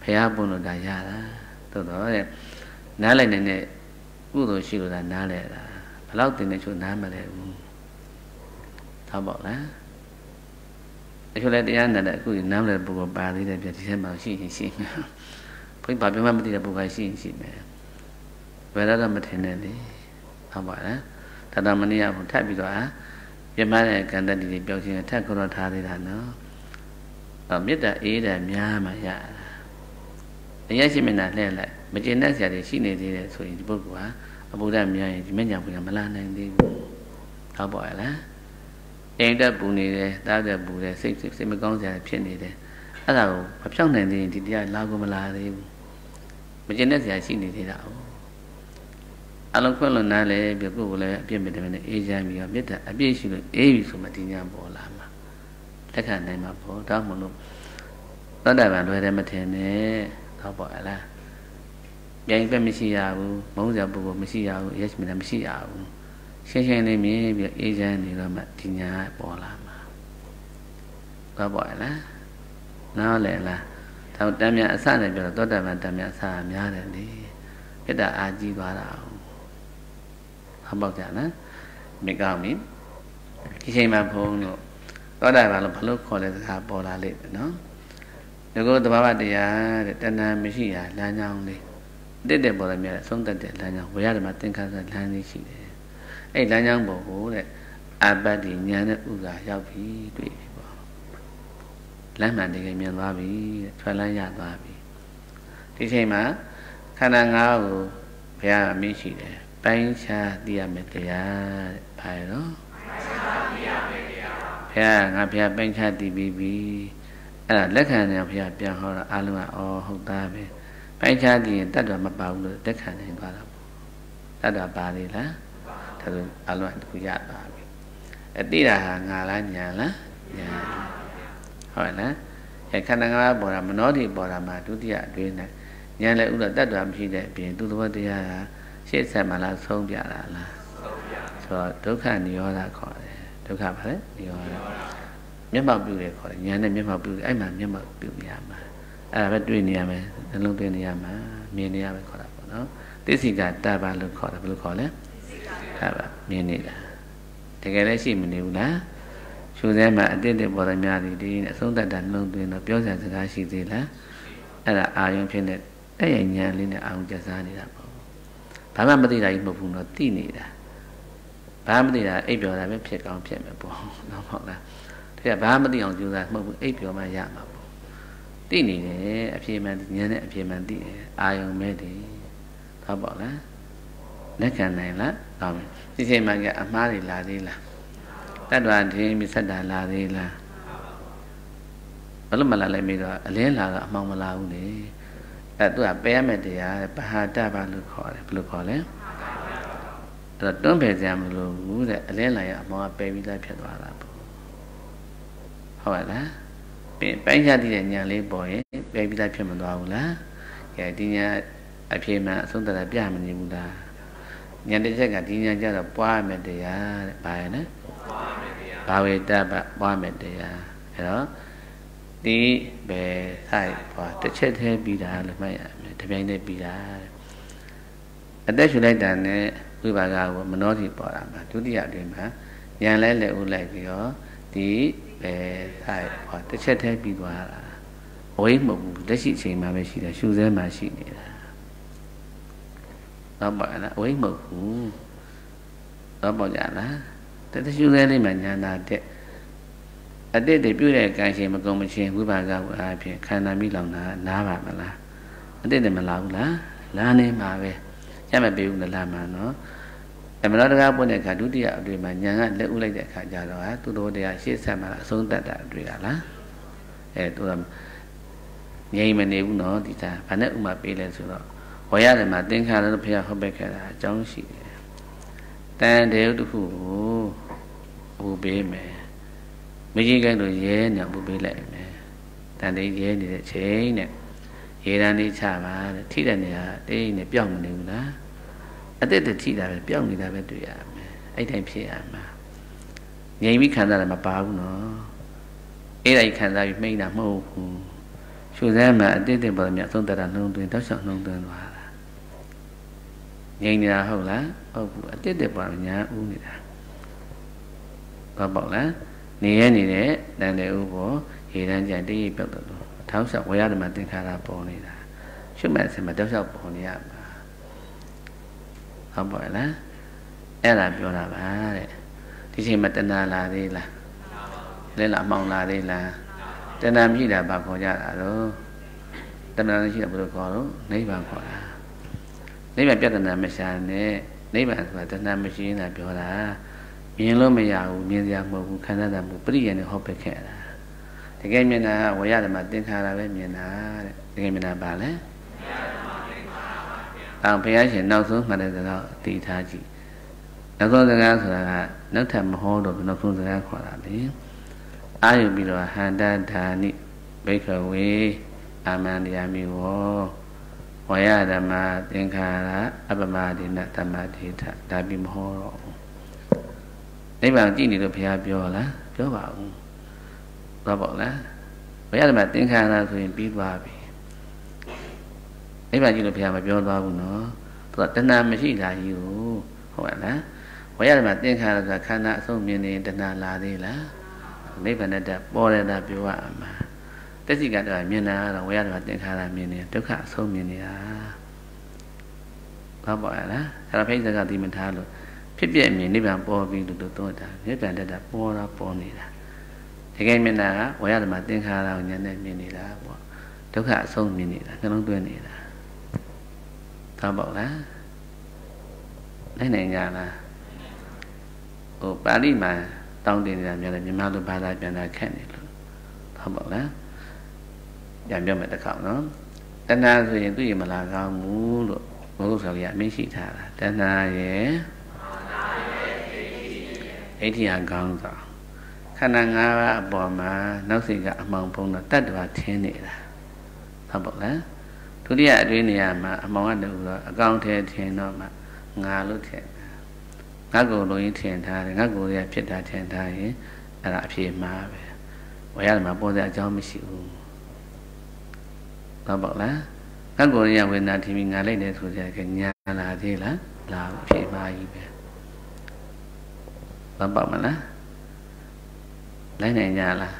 Phaya Bono Dayada, Todo, Nala in it, Udo Shiva Nala, allowed the nature Namale. How about that? I should let the end that good number book of Bali that December she. Put Baby Mamma did a book I see, whether I'm maternity. How about that? Tadamania from Tabiga, your man can that be built in a tackle or Tadina. Biết đã ý là mía mà dạ, bây giờ mình nói là bây giờ nó sẽ để xin này thì rồi đi bốc quá, bốc ra mía thì mình nhận phải làm lan này đi, tháo bỏ là, em đã bù này, đã đã bù này, sẽ mới con sẽ phiền này đấy, ở đâu pháp trong này thì đi lao của mình là đi, bây giờ nó sẽ xin này thì đâu, anh lúc còn nói là việc của là biết mình là ấy ra mía biết là biết gì rồi, ấy gì mà đi nhà bỏ làm mà. Tất cả này mà bố đó một lúc đó đại bản đôi đây mà thế này tháo bỏ là vậy bên mình xí áo mẫu giờ bố mình xí áo yes mình làm xí áo xem này mình việc ý ra này rồi mà thì nhà bỏ làm mà tháo bỏ nó lại là tháo tam nhà xa này bây giờ tốt đại bản tam nhà xa nhà này đi cái đã ai gì quá đâu tháo bỏ chả nó mình cao mình khi mà bố nó có đại bản là phải lúc khỏi là thả bỏ là lệ nó nếu có tụi bà thì để tên là mấy gì là nhau đi để bỏ là mẹ sống tận để là nhau bây giờ mà tên khác là đi chỉ để ấy là nhau bỏ bố đấy bà thì nhà nó u gà giao phí tùy bỏ làm mà để cái miền ba vì phải là nhà ba vì thì thế mà khả năng ngao bây giờ mấy chỉ để bánh cha đi ăn mệt thì phải đó ngà phía bên cha đi bì, lắc hàng này phía bên họ là alo à học ta về, bên cha thì tất cả mặt bao được lắc hàng này qua đâu, tất cả ba đi là, thật là alo anh cũng dạy ba, tí là ngà là nhà, hỏi là, cái khả năng là bỏ ra mà nói thì bỏ ra mà chú thì chuyện này, nhà lại cũng là tất cả mọi chuyện biển tu tu thì là sẽ xem mà là xong việc là, rồi tất cả nhiều là khỏi. Đâu khác phải đấy, miếng màu biểu để khỏi nhà này miếng màu biểu ấy mà miếng màu biểu nhà mà, phải tuyên nhà mà, long tuyên nhà mà, miền nhà phải khỏi đó, thế thì cả ta ba lực khỏi đấy, miền này là, thì cái đấy chỉ mình hiểu là, số giờ mà đến để bỏ ra nhà thì đi, sống tại đàn long tuyên nó biểu ra sự cái gì thì là ai用偏的，哎nhà lên là ai cũng ra này là, bà mà đi lại một vùng nó tí này là. Bà mới đi là ấy biểu là biết phiền con phiền mà bỏ nó hoặc là thế là bà mới đi học chú là một ấy biểu mà giảm mà bỏ tí này phiền mà nhớ này phiền mà tí ai không biết thì thao bỏ lá nét cái này lá rồi thì thế mà cái má thì là đi là ta đoàn thì mình sẽ đàn là đi là lúc mà lại mình rồi lấy là mong mà lao để tôi là bé mẹ thì bà hai ta bà lực khó đấy rồi đúng bây giờ mình luôn để lên lại mà baby lại phải vào là hỏi là bây giờ thì nhà lấy boy baby lại phải vào là cái thì nhà phải mà sống tại bây giờ mình như là nhà để cho cái thì nhà cho là qua mẹ để bài nữa bao về ta qua mẹ để đó đi về sai và tất chết thế bị đá là mấy thế bên đây bị đá ở đây chúng ta này quý bà gạo mà nói thì bỏ ra mà chú đi để mà nhà lấy lại u lại thì đó thì về sai và tất chết thế bị đá là ôi một tất sĩ chỉ mà về chỉ là su dê mà chỉ này là đó bỏ là ôi một đó bỏ ra là tất su dê này mà nhà nào thế ở đây để biểu hiện cái gì mà còn một chuyện quý bà gạo ai phải khai nam mi lòng là ná bà mà ở đây để mà là này mà về chắc mà biểu là làm mà nó em nói ra bên này cả đối địa rồi mà nhà lễ u lại cả giờ đó tôi để chia sẻ mà sống tại rồi là tôi làm ngay mà nếu nó thì ta phải nói mà bị lên số đó hỏi ra mà tiếng khai nó phải không biết cái là trong gì ta đều được phụ bề mẹ mấy cái đồ dễ nhở phụ bề lại mẹ ta đấy dễ thì chế nè dễ ra đi xa mà thích là nè đây nè biểu mình đều đó ở đây thì thích là biểu người ta phảiတွေ့à ấy thay phía mà ngay biết khán giả là mà bao nó ấy đây khán giả bị mấy nào mâu ရှုစမ်းမှာအတိတ်ပေါ်မြတ်ဆုံးတရားနှုံသွင်းတောက်လျှောက်နှုံသွင်းသွားတာငြိမ်နေတာဟုတ်လားဟုတ်ဘူးအတိတ်ပေါ်ညာဥနေတာဘာပေါ့လားနေရနေတဲ့တန်တဲ့ဥပေါ်ရေတန်းကြံတည်းပြောက်တယ်လို့ထောက်လျှောက်ဝေရဓမ္မသင်္ခါရပေါ်နေတာရှုမှတ်စင်မှာတောက်လျှောက်ပေါ်နေရမှာဟုတ်ပါလားအဲ့ဒါပြောတာပါတဲ့ဒီချိန်မှာတဏှာလာသေးလားလဲလာမောင်လာသေးလားတဏှာမရှိတာဘာခေါ်ကြတာတော့တဏှာမရှိတာဘယ်လိုခေါ်တော့နိဗ္ဗာန်ခေါ်တာနိဗ္ဗာန်ပြဿနာမရှာနဲ့နိဗ္ဗာန်ဆိုတာတဏှာမရှိနေတာပြောတာမြင်လို့မရဘူးမြင်စရာမဟုတ်ဘူးခန္ဓာတာမဟုတ်ပရိယနဲ့ဟောပက်ခဲ့တာတကယ်မြင်တာဝေရဓမ္မသင်္ခါရပဲမြင်တာတဲ့တကယ်မြင်တာပါလဲအောင်ဘုရားရှင်နောက်ဆုံးမှတ်တဲ့စကားတည်ထားကြည့်နောက်ဆုံးစကားဆိုတာကနောက်ထပ်မဟောတော့နောက်ဆုံးစကားခေါ်တာလေအာယုပြီးတော့ဟန္တဓာနိဘိက္ခဝေအာမန္တယာမိဝောဝေရဓမ္မသင်္ခါရအပမဒေနတမ္မဒေထဒါပြီးမဟောတော့နိဗ္ဗာန်ကြည့်နေလို့ဘုရားပြောလားပြောပါဦးတော့ပေါ့လားဝေရဓမ္မသင်္ခါရဆိုရင်ပြီးသွားပြီနိဗ္ဗာန်ကြည့်လို့ဘုရားမပြောသွားဘူးနော်သူကတဏှာမရှိတာကြီးကိုဟုတ်ပါလားဝေရဓမ္မသင်္ခါရဆိုတာခန္ဓာအဆုံးမြင်နေတဏှာလာသေးလားနိဗ္ဗာန်နဲ့ပေါ်ရတာပြောရမှာတက်စီကတော့မြင်တာကတော့ဝေရဓမ္မသင်္ခါရမြင်နေဒုက္ခအဆုံးမြင်နေတာဘာပေါ့လားအဲ့ဒါဖိစကတိမထားလို့ဖြစ်ပြမြင်နိဗ္ဗာန်ပေါ်ပြီးလို့တော့တာနိဗ္ဗာန်တက်တာပေါ်တာပေါ်နေတာတကယ်မြင်တာကဝေရဓမ္မသင်္ခါရကိုဉာဏ်နဲ့မြင်နေတာပေါ့ဒုက္ခအဆုံးမြင်နေတာနှလုံးသွင်းနေတာသာပေါ့လားနိုင်ကြလားဟိုပါဠိမှာတောင်းတင်နေတာများတယ်မြန်မာလိုဘာသာပြန်တာခက်နေလို့သာပေါ့လားပြန်ပြောမယ်တစ်ခေါက်နော်တဏှာဆိုရင်သူ့ရမလာကောင်းဘူးလို့ဘုရားဆောရအမိရှိထားတာတဏှာရဲ့ဒိဋ္ဌိဟာကောင်းသောခန္ဓာ၅ပါးအပေါ်မှာနောက်စိတ်ကအမှောင်ဖုံးတော့တတ္တဝါထင်းနေတာသာပေါ့လားဒုတိယအတွင်းနေရာမှာအမှောင်ကတူတော့အကောင်ထဲထင်တော့မှငါလို့ထင်ငါကိုယ်လိုရင်းထင်ထားတယ်ငါကိုယ်ရဖြစ်တာထင်ထားရင်အဲ့ဒါအဖြေမှားပဲဝေရမှာပေါ်တဲ့အကြောင်းမရှိဘူးဟုတ်ပါလားငါကိုယ်ရဝေဒနာထင်ပြီးငါလိုက်တယ်ဆိုကြတဲ့ညာလာသေးလားလာအဖြေမှားကြီးပဲဘာပေါ့မလားလိုက်နိုင်ကြလား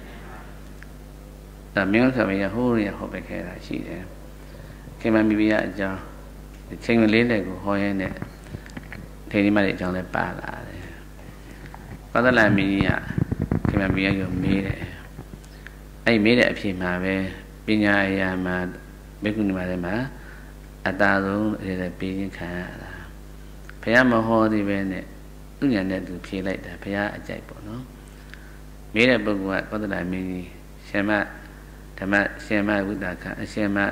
ဒါမျိုးဆိုရင်ဟိုးရဟောပဲခဲ့တာရှိတယ်ခင်မမီဘီယာအကြောင်းချိန်လေးလက်ကိုဟောရင်းနဲ့ထေရီမလေးအကြောင်းလည်းပါလာတယ်သောတလမင်းကြီးကခင်မမီဘီယာကိုမေးတယ်အဲ့မေးတဲ့အဖြစ်မှာပဲပညာအရာမှာဘေကုဏီမှာလည်းမှာအတာဆုံးအဲ့ဒါပြီးရင်ခံရတာဘုရားမဟောသေးပဲနဲ့သူညာနဲ့သူဖြေလိုက်တာဘုရားအကြိုက်ပေါ့နော်မေးတဲ့ပုဂ္ဂိုလ်ကသောတလမင်းကြီးရှင်မဓမ္မရှင်မဝိသကအရှင်မ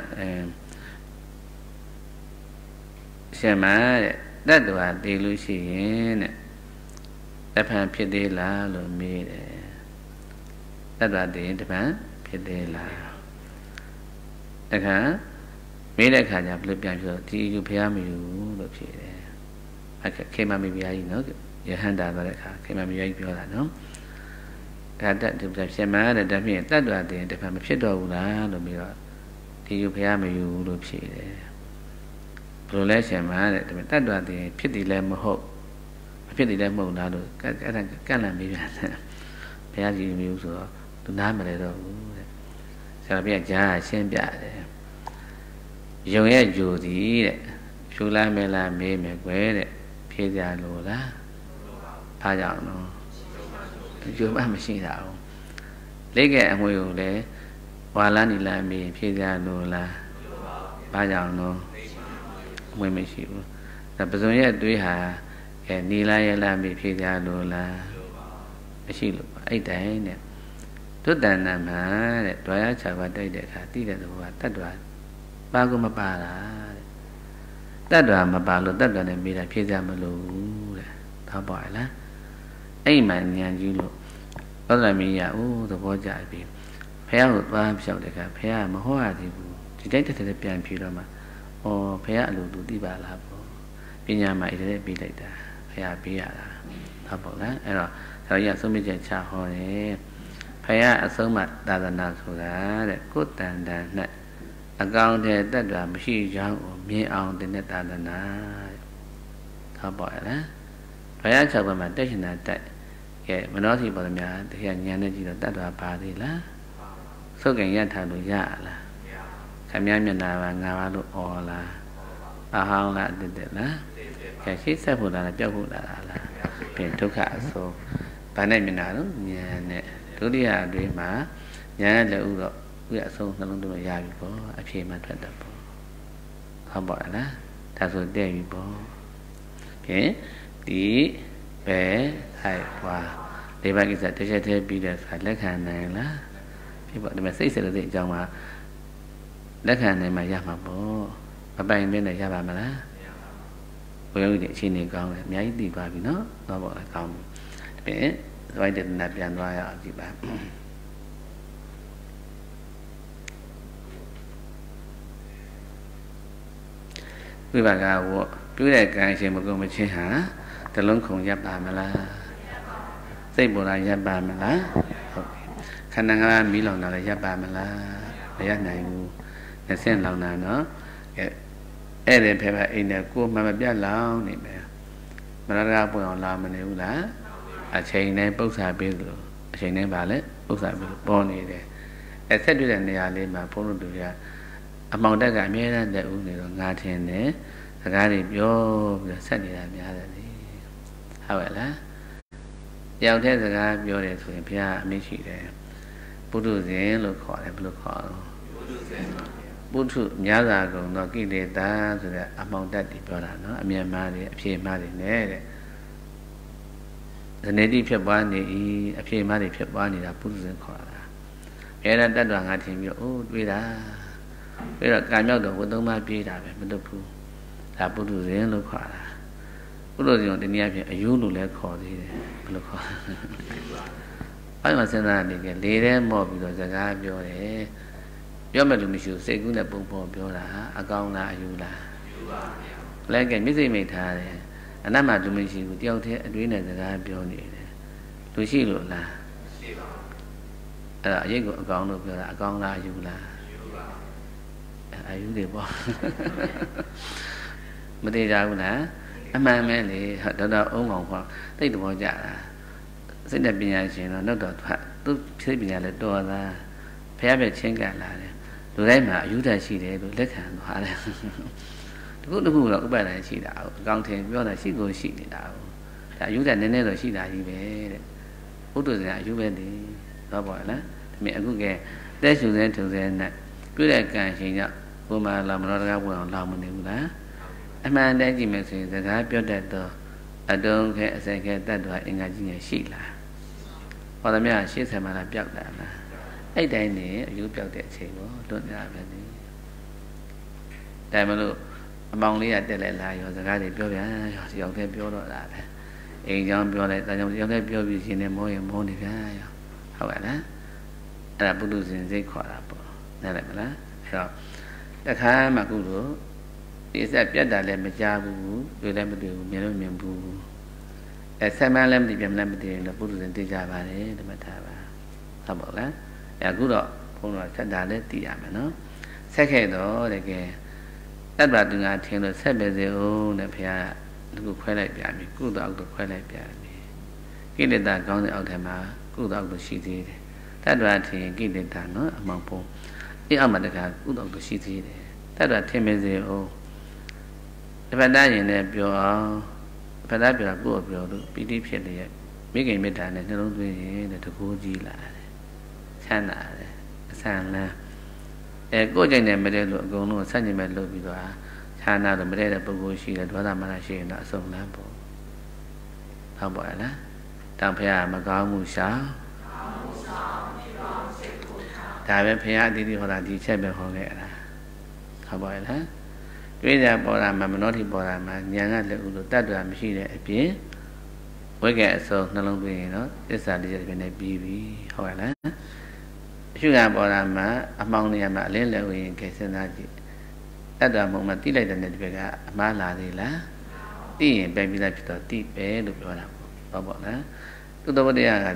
ရှင်မတဲ့တတ္တဝါတည်လို့ရှိရင်တဲ့တပံဖြစ်သေးလားလို့မေးတယ်တတ္တဝါတည်ရင်တပံဖြစ်သေးလားတခါမေးတဲ့အခါကျဘယ်လိုပြန်ပြောဒီယူဘုရားမယူလို့ဖြေတယ်ခေမမေဘုရားကြီးနော်ယဟန္တာသွားတဲ့အခါခေမမေဘုရားကြီးပြောတာနော်ဒါတတ်ဒီရှင်မတဲ့တဖြင့်တတ္တဝါတည်ရင်တပံမဖြစ်တော့ဘူးလားလို့ပြီးတော့ဒီယူဘုရားမယူလို့ဖြေတယ်ဘယ်လိုလဲရှင်မတဲ့တတ္တဝါတည်ဖြစ်တယ်လည်းမဟုတ်မဖြစ်တယ်လည်းမဟုတ်လားလို့အဲ့ဒါကန့်လန့်ပြီးပြန်တယ်ဘုရားကြီးမျိုးဆိုတော့သူနားမလဲတော့ဘူးတဲ့ဆရာဘုရားကြားရှင်းပြတယ်ယုံရဲ့ဂျိုသည်တဲ့ဖြူလားမဲလားမေးမယ်ကွယ်တဲ့ဖြေကြလို့လားအားကြောင့်နော်ဂျိုမှမရှိတာဘူးလက်ကအမွေကိုလည်းဝါလားနီလားမေးဖြေကြလို့လားအားကြောင့်နော်အမွေမရှိဘူးဒါပဇွန်ရဲ့အတွေးဟာနီလားရဲ့လားမေးဖြေကြလို့လားမရှိလို့အဲ့တိုင်းနဲ့ဒုတ္တဏမှာတဲ့တွာရ6ပါးတိုက်တဲ့အခါသိတဲ့သဘောကတတ္တဝါပါကုမပါတာတဲ့တတ္တဝါမပါလို့တတ္တဝါနဲ့မေးတာဖြေကြမလို့တဲ့သောပါလားအဲ့မှဉာဏ်ကြီးလို့သောတမင်းရသဘောကျပြီဖះကိုသွားဖြောက်တဲ့အခါဖះကမဟောရသေးဘူးဒီတိုက်တဲ့ပြန်ဖြေတော့မှဩဖះအလိုသူသိပါလားပေါ့ပညာမှာအဲ့ဒါပြီးလိုက်တာဖះပေးရတာသောပါလားအဲ့တော့ဆရာကြီးကဆုံးဖြတ်ချက်ချဟောတယ် Phaya Asoma Dadana Sura, the good and that account that the machine young or me on the net Dadana. How boy, eh? Phaya Chabama Dation that. Yet, Manosi Bodamia, the energy of that party la. So can yet have Yala. Kamyamana Navalu or la. How la did it la. She said, "Put on a job." Pin took her so. Panaminado, Yan, Tudia Dreamer, Yan, the Udo, we are so long to a yard before, I pay my treadable. How about that? That's what there you go. Okay, the bear, I was. The bag is at the shelter, be the Lacan. People, the message of the Jama Lacan and my Yamabo, a bang in the Yamamala. Well, the Chini gone, maybe Babi, no, no, I come. Why didn't that be on why I'll give back? We were going to do that guy, she will go with her. The long kong Yapamala. Say, Bola Yapamala. Kananga Milon, Yapamala. Ayanayu. The same long now. Every paper in the cool Mamma Bialau, Maraga on Lamanula. A chain name books are big, a chain name ballet, books are born in there. I said to them, they are laid my polo to ya. Among that, I made that only on that in there. The guy is your Sunday and the other day. However, Young Ted the guy beyond it to him, Pia, Michi there. Budu Zen, look call it, look call. Butu, Yazago, no give it down to the among that deeper, no, a mere marry, a pay marry there. The native Pabani, a pay money Pabani, that puts in collar. And that one at him, your old reader. We are kind of what don't my be that, but the poo. That put to the end of collar. Put on the near you look like call it. I must say that again, later more because the guy your hair. Your madam should say good at Bobo Biola, a gowna, you like a missing mate. And I'm not to mention you with the out here, doing as a guy beyond it. To see you la. You go gone of your gonna you la. Are you the boss? But they are now. A man manly had done our own one. Take the boy Jara. Send that being a chain or not to sleeping at the door. Pay a chinga la. To them, you that she did, let her. Good to go up by the sheet out. Counting beyond she goes sheet it out. That you that never see that you made. Who does that you made the boy? Me a good game. That's you then to then. Good at can she up. Woman, Lamara will Lamanula. A man that you may say that I built that door. I don't care as I get that door in a genius sheet. For the man, she's a man I built that. I day you built that table. Don't have any. Damn. Among the Adela, the guy built young build that. A young build it, the young build is in a more and more. However, I put those in the caught up. So, the Kamaguru is a Piada Lemajabu, you let me do Mirambu. A Samalam, the Yamlamity, the Buddhas and Dijava, the Matava. How about that? A good Pona Sadale, the Yamano. Second, again. That bad thing I tell the 7 years old, the Pia, good quite like Yami, good out the quite like Yami. Get it that gone out of my good out the city. That bad thing, get it done, no, among poor. The Amadaka, good out the city. That bad 10 years old. If I die in there, if I die, I'll go up your PD Piet, making me done and don't be the Goji lad. Sana, Sana. Go in the middle of go no sunny metal with China, the middle of Bogoshi, the Dwamanashi, not so lampo. How about that? Tampia Magamusha. Tavapia did what I did, Chebehonera. How about that? Read that Borama, Manotti Borama, Yanga, that machine appear. We get so no longer, you know, this is a baby. However, Sugar Borama, among the Amalilla, we in Casanati. At the moment, delay the Nedvega, Maladilla, the baby left to deep bed of Borama. To the body I do.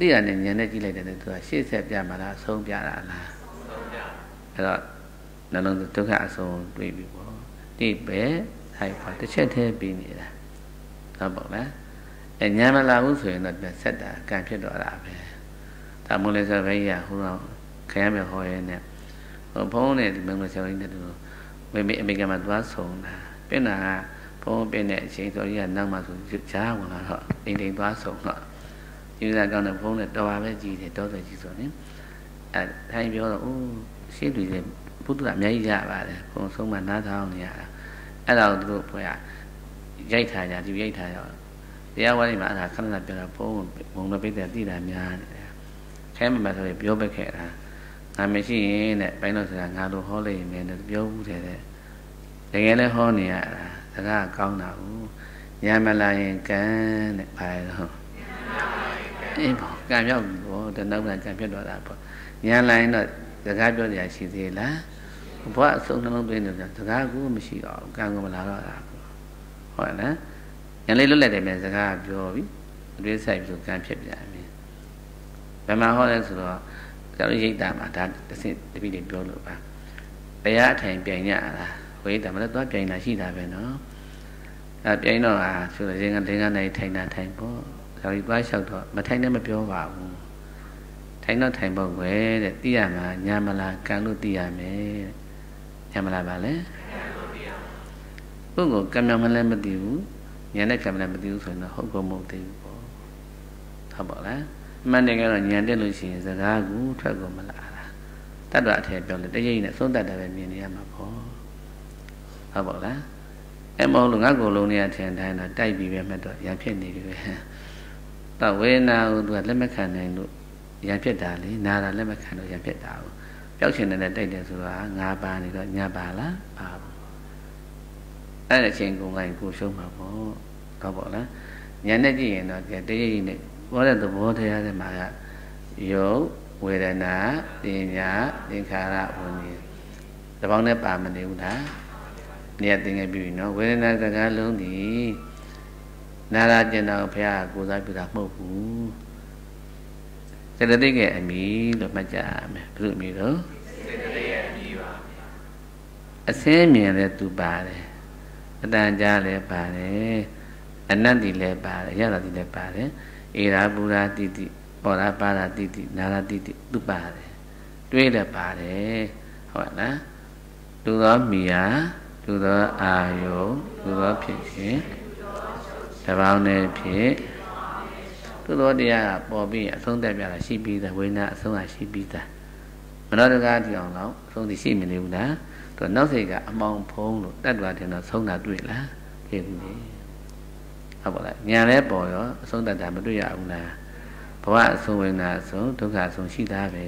တိရနဲ့ဉာဏ်နဲ့ကြည့်လိုက်တဲ့သူကရှေ့ဆက်ပြမှာလားဆုံးပြတာလားဆုံးပြအဲ့တော့နှလုံးဒုက္ခအဆုံးတွေးပြီပေါ့တိပဲထိုက်ပါတစ်ချက်တည်းပြီးနေတာဟုတ်ပါလားဉာဏ်မလာဘူးဆိုရင်တော့ဆက်တာကံဖြစ်တော့တာပဲဒါမို့လဲဆိုဘယ်ကြီးကဟိုတော့ခရမ်းပဲဟောရဲနဲ့ဟိုဘုန်းနဲ့ဒီမင်္ဂလာဆောင်ရင်းတဲ့သူမေအမေကမှသွားဆုံးတာပြင်တာကဘုန်းပြင်တဲ့အချိန်ဆိုကြီးကနောက်မှဆိုကြားဝင်လာတော့အိမ်တိမ်သွားဆုံးတော့ဒီကကောင်းတဲ့ဘုန်းနဲ့တော်ပါပဲကြည်တယ်တော်တယ်ကြည်ဆိုနေအဲထိုင်ပြောတော့အိုးရှေ့သူတွေဘုဒ္ဓအများကြီးရပါတယ်ဘုန်းဆုံးမှနားထောင်နေရတာအဲ့ဒါကိုသူတို့ဘွယ်ကရိုက်ထားကြဒီရိုက်ထားရတရားဝါဒီမှာအဲ့ဒါခဏခဏပြောတာဘုန်းဘုံတော်ပိတ်တဲ့တိတာများနေတယ်ခဲမမဆိုရင်ပြောပက်ခဲ့တာငါမရှိရင်တဲ့ဘိုင်းတော်ဆိုတာငါတို့ဟောလိုက်ရင်လည်းပြောဘူးတဲ့တကယ်လည်းဟောနေရတာစကားကောင်းတာဘူးညာမလာရင်ကံတဲ့ဘာလို့အေးပေါ့ကံရောက်ပြီပေါ့တနောက်ကကံပြတ်သွားတာပေါ့ညာလာရင်တော့စကားပြောကြရရှိသေးလားဘဝအဆုံးနှလုံးသွင်းနေတာစကားကူမရှိတော့ကံကမလာတော့တာဟုတ်လားညာလေးလွတ်လိုက်တယ်မြဲစကားပြောပြီအတွေ့ဆိုင်ပြီးကံဖြစ်ပြန်ပြီဘယ်မှာဟောလဲဆိုတော့ကျွန်တော်ရိတ်တာမှာဒါတစ်စတပိတွေပြောလို့ပါတရားအထိုင်ပြိုင်ရတာဝိတ္တမလည်းသွားပြိုင်တာရှိတာပဲနော်အဲပြိုင်တော့ဟာဆိုတော့ရင်ကနိုင်ထိုင်တာထိုင်ပေါ့ဒါပြီးသွားလျှောက်တော့မထိုင်နဲ့မပြောပါဘူးထိုင်တော့ထိုင်ဖို့ပဲတဲ့သိရမှာညာမလားကံလို့သိရမယ်ညာမလားပါလဲပုဂ္ဂိုလ်ကံမြောင်မလည်းမသိဘူးညာနဲ့ကံမလည်းမသိဘူးဆိုရင်တော့ဟုတ်ကောမဟုတ်သေးဘူးပေါ့ဟုတ်ပါလားအမှန်တကယ်တော့ညာတက်လို့ရှိရင်စကားကိုထွက်ကုန်မလားတတ်တော်အထည်ပြောလို့တရိပ်နဲ့သုံးတတ်တယ်ပဲမြင်နေရမှာပေါ့ဟုတ်ပါလားအဲ့မဟုတ်လို့ငါ့ကိုယ်လုံးနဲ့အထင်တိုင်းတော့တိုက်ပြီးပဲမှတ်တော့ရံဖြစ်နေပြီပဲတော့ဝေဒနာကိုသူကလက်မခံနိုင်လို့ရံဖြစ်တာလေနာတာလက်မခံလို့ရံဖြစ်တာကိုပျောက်ရှင်တဲ့တိုက်တယ်ဆိုတာငါပါနေတော့ညာပါလားပါဘူးအဲ့အချိန်ကုန်တိုင်းကိုရှုံးမှာပေါ့ဟုတ်ပါလားညာနဲ့ကြည့်ရင်တော့တရိပ်နဲ့ဘောတဲ့သဘောတရားတွေမှာကယုတ်ဝေဒနာပညာသင်္ခါရဝိညာဉ်တပေါင်းနဲ့ပါမနေဘူးလားနေရာသင်္ကေပြီနော်ဝေဒနာစကားလုံးဒီနာရကျင်တော်ဘုရားကိုယ်စားပြုတာမဟုတ်ဘူးစေတသိက်ရဲ့အမိလို့မှတ်ကြရမယ်ဘုရားအမိတော့စေတသိက်ရဲ့အမိပါအစင်းမြင်လည်းသူပါတယ်အတန်ကြားလည်းပါတယ်အနတ္တိလည်းပါတယ်ရတာတိလည်းပါတယ်ဧရာပူရာတိတိပေါ်လာပါရာတိတိနာရာတိတိသူပါတယ်တွေးလည်းပါတယ်ဟုတ်လားလူသောမိယာလူသောအာယုလူသောဖြစ်ခြင်းတပေါင်းနဲ့ဖြစ်လူသောတရားပေါ်ပြီးအဆုံးတက်ပြတာရှိပြီးသားဝိညာဉ်အဆုံးအရှိပြီးသားမနောတကားဒီအောင်တော့အဆုံးသိရှိမနေဘူးလားသူနောက်စိတ်ကအမောင်ဖုံးလို့တတ်တော်တယ်တော့ဆုံးတာတွေ့လားဖြစ်ဘူးလေဟုတ်ပါလားညာလဲပေါ်ရောအဆုံးတတ်တာမတွေ့ရဘူးလားဘဝအဆုံးဝိညာဉ်အဆုံးဒုက္ခအဆုံးရှိတာပဲ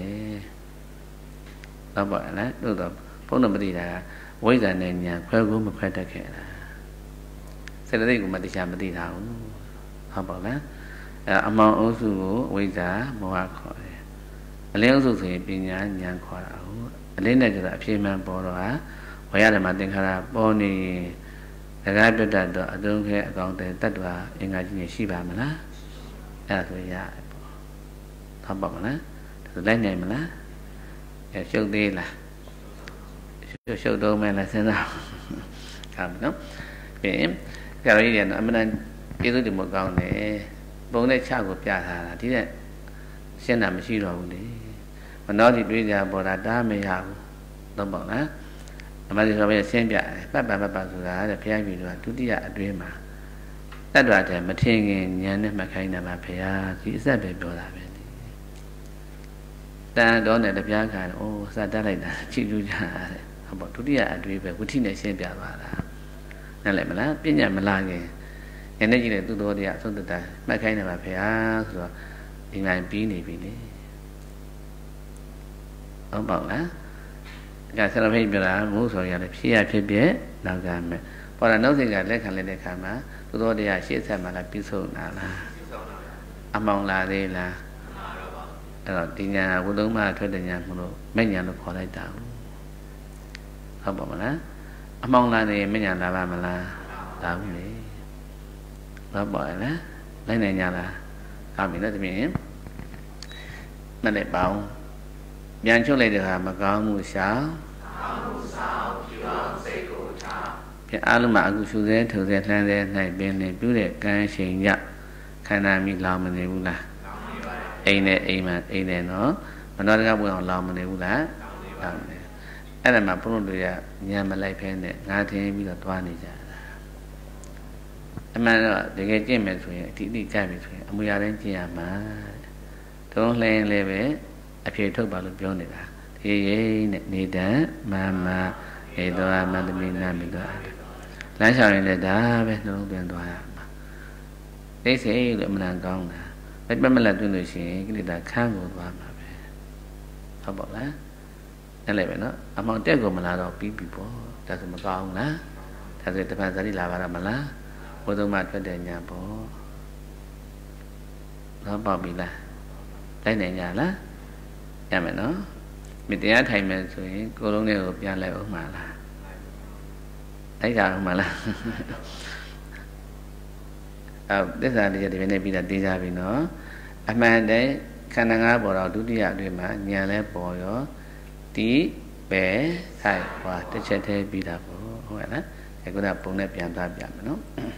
ဟုတ်ပါလားတို့တော့ဘုန်းတော်မသိတာကဝိဇ္ဇာနဲ့ညာခွဲကိုမခွဲတတ်ခဲ့တာစေတသိက်ကိုမတရားမသိတာဘူးဟုတ်ပါလားအမောင်အုပ်စုကိုဝိဇ္ဇာမောဟခေါ်တယ်အလင်းအုပ်စုဆိုရင်ပညာဉာဏ်ခေါ်တာဟုတ်အလင်းနဲ့ကျတော့အဖြေမှန်ပေါ်တော့ဟာဝေယဓမ္မသင်္ခါရပေါ်နေစကားပြတ်တတ်တော့အတုံးခဲအကောင်တဲ့တတ္တဝါအင်္ဂါကြီးနေရှိပါမလားအဲ့ဒါဆိုရတယ်ပေါ့ဟုတ်ပါမလားဒါလိုက်နိုင်မလားရှုပ်သေးလားရှုပ်တော့မယ်လားစဉ်းစားဟုတ်ပြီနော်ပြီးရင်ကြရည်ရနော်အမှန်တန်ကျေးဇူးတင်မကောင်းတယ်ပုံနဲ့ချကိုပြထားတာဒီတဲ့ရှင်းတာမရှိတော့ဘူးလေမနှောတိတွေးကြပေါ်တာတားမရဘူးတော့ပေါ့လားအမှန်တကယ်ပဲရှင်းပြတယ်ပတ်ဆိုတာတဲ့ဘုရားကြီးကဒုတိယအတွင်းမှာတတ်တော်တယ်မထင်ခင်ဉာဏ်နဲ့မှတ်ခိုင်းတာမှာဘုရားဒီအဆက်ပဲပြောတာပဲတန်တော်နဲ့တပြားခံအိုးစတတ်လိုက်တာချီကျူးကြတာဟုတ်ပေါ့ဒုတိယအတွေ့ပဲဝိထိနဲ့ရှင်းပြသွားတာနားလည်မလားပညာမလာခင်ဉာဏ်နဲ့ကြည့်တဲ့သူတော်တရားအဆုံးတတ်မှတ်ခိုင်းတယ်ပါဘုရားဆိုတော့ဒီငါပြီးနေပြီလေဟုတ်ပါလားဒါဆရာဖိတ်ပြောတာမို့ဆိုရတယ်ဖြည့်ရဖြစ်ပြနောက်ကမယ်ပေါ်တာနောက်စိတ်ကလက်ခံလိုက်တဲ့ခါမှာသူတော်တရားရှေ့ဆက်မှလားပြီးဆုံးတာလားအမောင်လာသေးလားအဲ့တော့ဒီညာဝုသုံးပါထွက်တဲ့ညာမလို့မဲ့ညာလို့ခေါ်လိုက်တာဟုတ်ပါမလားအမောင်လာနေမဲ့ညာလာပါမလားလာဘူးလေဘာပေါ်လဲလိုက်နိုင်ညာလားကောင်းပြီနော်တမင် mà lại bảo nhàn chút lại được mà có mù sao cái alo mà cứ suy thế thử thế lan thế này bên này cứ để cái chuyện nhặt khai nào mình làm mình đều là ấy này nó mà nói cái buồn làm mình đều làအဲ့ဒါမှဘုန်းတော်တွေကညံမလိုက်ဖဲနဲ့ငါထင်းပြီးတော့တွားနေကြတာအမှန်တော့တကယ်ကျင့်မယ်ဆိုရင်အတိအကျပြီဆိုရင်အမူအရာတိုင်းကျင့်ရမှာတုံးလှင်းလည်းပဲအဖြေထုတ်ပါလို့ပြောနေတာဒီရေးနဲ့နေတံမမနေတော်မသမီးနာမိတော်လမ်းလျှောက်ရင်လည်းဒါပဲနှလုံးသွင်းသွားရမှာသိစေလို့အမှန်ကောင်းတာဘယ်မလက်သွင်းလို့ရှိရင်ကိလေသာခန်းကိုသွားမှာပဲဟုတ်ပါလားအဲ့လည်းပဲနော်အမောင်တက်ကိုမလာတော့ပြီးပြီပေါ့ဒါဆိုမကောင်းလားဒါဆိုတပန်းဇာတိလာပါတော့မလားဘုသုံးမထွက်တဲ့ညာပေါ့တော့ပေါ့ပြီလားလိုက်နိုင်ကြလားရမယ်နော်မတရားထိုင်မယ်ဆိုရင်ကိုယ်လုံးလေးကိုပြန်လိုက်အောင်မှာလားလိုက်ကြအောင်မှာလားသစ္စာတရားဒီနေ့ပြီးတာသိကြပြီနော်အမှန်တည်းခန္ဓာ၅ပေါ်တော့ဒုတိယအတွင်းမှာဉာဏ်လဲပေါ်ရောဒီပဲဆိုင်ဟွာတစ်ချက်တည်းပြီးတာပေါ့ဟုတ်ရဲ့လားအခုကပုံနဲ့ပြန်သွားပြမယ်နော်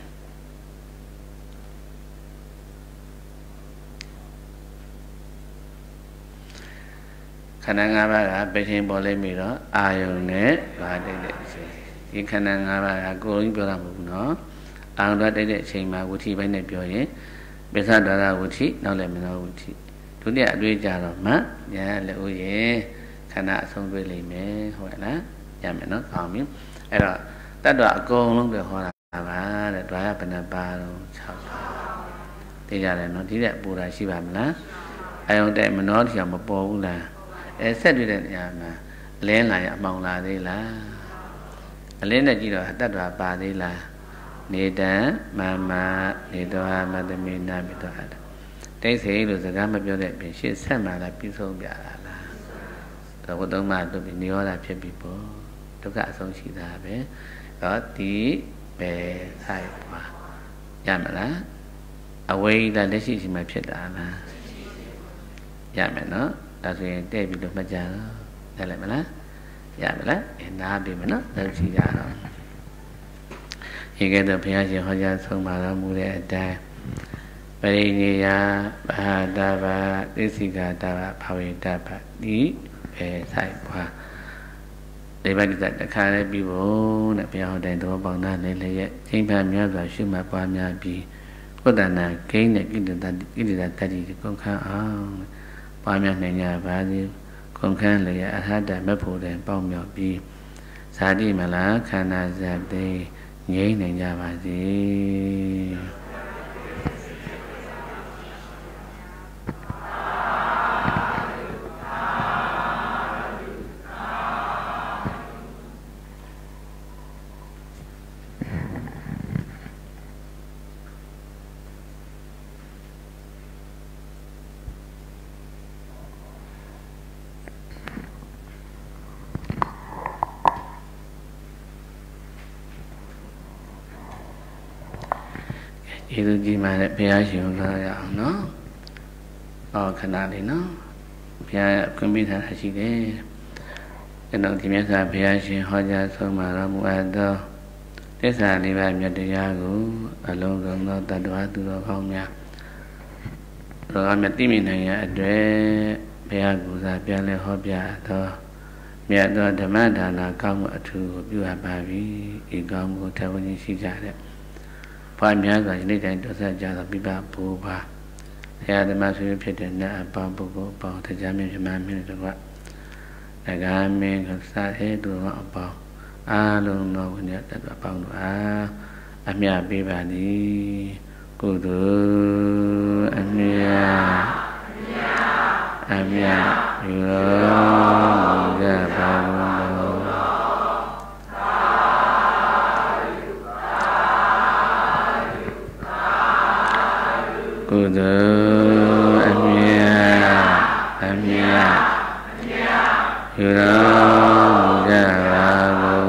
ခန္ဓာ၅ပါးကပဲချင်းပေါ်လိုက်ပြီးတော့အာယုန်နဲ့ဗာတိတ်တဲ့အချိန်ဒီခန္ဓာ၅ပါးကကိုယ်ရင်းပြောတာမဟုတ်ဘူးနော်အာယုန်တိတ်တဲ့အချိန်မှာဝဋ္ဌိပိုင်းနဲ့ပြောရင်ပိဿဒရဝဋ္ဌိနောက်လည်းမနောဝဋ္ဌိဒုတိယအတွေ့ကြတော့မှညာလည်းဥရဲ့ခန္ဓာအဆုံးတွေ့လိမ့်မယ်ဟုတ်ရဲ့လားရမယ်နော်ကောင်းပြီအဲ့တော့တတ္တဝအကုန်လုံးတွေဟောတာပါတဲ့ဒွါရဘယ်နှပါတော့6ပါသိကြတယ်နော်ဒီတဲ့ပူတာရှိပါမလားအာယုန်တဲ့မနောတရားမပေါ်ဘူးလားဆက်တွေ့တဲ့နေရာမှာအလင်းလာရင်အမောင်လာသေးလားအလင်းနဲ့ကြည့်တော့တတ္တဝပါသေးလားနေတံမမနေတော်မသမီးနာမိတော်တိတ်ဆိလို့စကားမပြောတဲ့အပြင်ရှေ့ဆက်မှလာပြီးဆုံးပြတာလားတော့ဘုသုံးမတို့ပြီးနိရောဓဖြစ်ပြီပေါ့ဒုက္ခအဆုံးရှိတာပဲတော့ဒီပဲဆိုင်ပွားရမလားအဝိဒလက်ရှိရှိမှဖြစ်တာလားရမယ်နော်ဒါဆိုရင်တဲ့ပြီးလို့မှတ်ကြတော့ရလိုက်မလားရမလားနားပြီမနော်လောက်ရှိကြတော့ဒီကဲတော့ဘုရားရှင်ဟောကြားဆုံးပါတော်မူတဲ့အတိုင်းပရိနိယဘာဒဘာသစ္စိကတဘာဘာဝေတဘာဒီပဲဆိုင်ပွားဒီဘက်ကတခါလေးပြီးဖို့တဲ့ဘုရားဟောတဲ့တော်ပေါင်းသားလည်းလည်းချိန်ပန်များစွာရှုမှတ်ပွားများပြီးကုတ္တနာဂိမ်းနဲ့ကိတ္တတတ္တိကုန်ခန်းအောင်ပွားများနိုင်ကြပါစေကုန်ခန်းလည်းအရဟတမဖို့တဲ့ပေါင်းမြောက်ပြီးဇာတိမလားခန္ဓာဇတ်သိငြိမ့်နိုင်ကြပါစေကျေးဇူးကြီးပါတဲ့ဘုရားရှင်ကိုလာရအောင်နော်။ဟောခဏလေးနော်။ဘုရားခွင့်ပြုထားတာရှိတယ်။ကျွန်တော်ဒီမြတ်စွာဘုရားရှင်ဟောကြားဆုံးမတော်မူအပ်သောသစ္စာလေးပါးမြတ်တရားကိုအလုံးစုံသောတ attva သူတော်ကောင်းများတော်အမြတ်သိမြင်နိုင်ရအတွက်ဘုရားကိုယ်စားပြန်လဲဟောပြသောမြတ်သောဓမ္မဒါနကောင်းမှုအထူးကိုပြုအပ်ပါပြီ။ဤကောင်းမှုထဝဉ္ရှိကြတဲ့ဘာများစွာယနေ့တိုင်းတော်ဆက်ကြသောပြပဘူပါဆရာဓမ္မဆွေဖြစ်တဲ့နတ်အပေါင်းပုဂ္ဂိုလ်အပေါင်းတရားမြင့်မြတ်မြင့်တို့ကငကားမင်းကစားဟဲ့သူတော်အပေါင်းအားလုံးသောဝိညာဉ်တ attva အပေါင်းတို့အားအမြတ်ပေးပါသည်ကုသိုလ်အမြတ်ယူတော်ကြပါလို့ကုသိုလ်အမြတ်ယူတော်ကြပါကုန်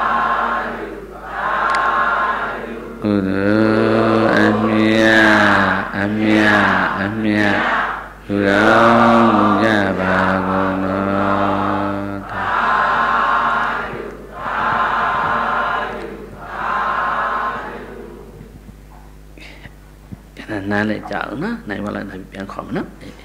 သောကုသိုလ်အမြတ်လူတော်မူကြပါကုန်တော်နားလဲကြအောင်နော်နိုင်မလားနိုင်ပြန်ခေါ်မနော်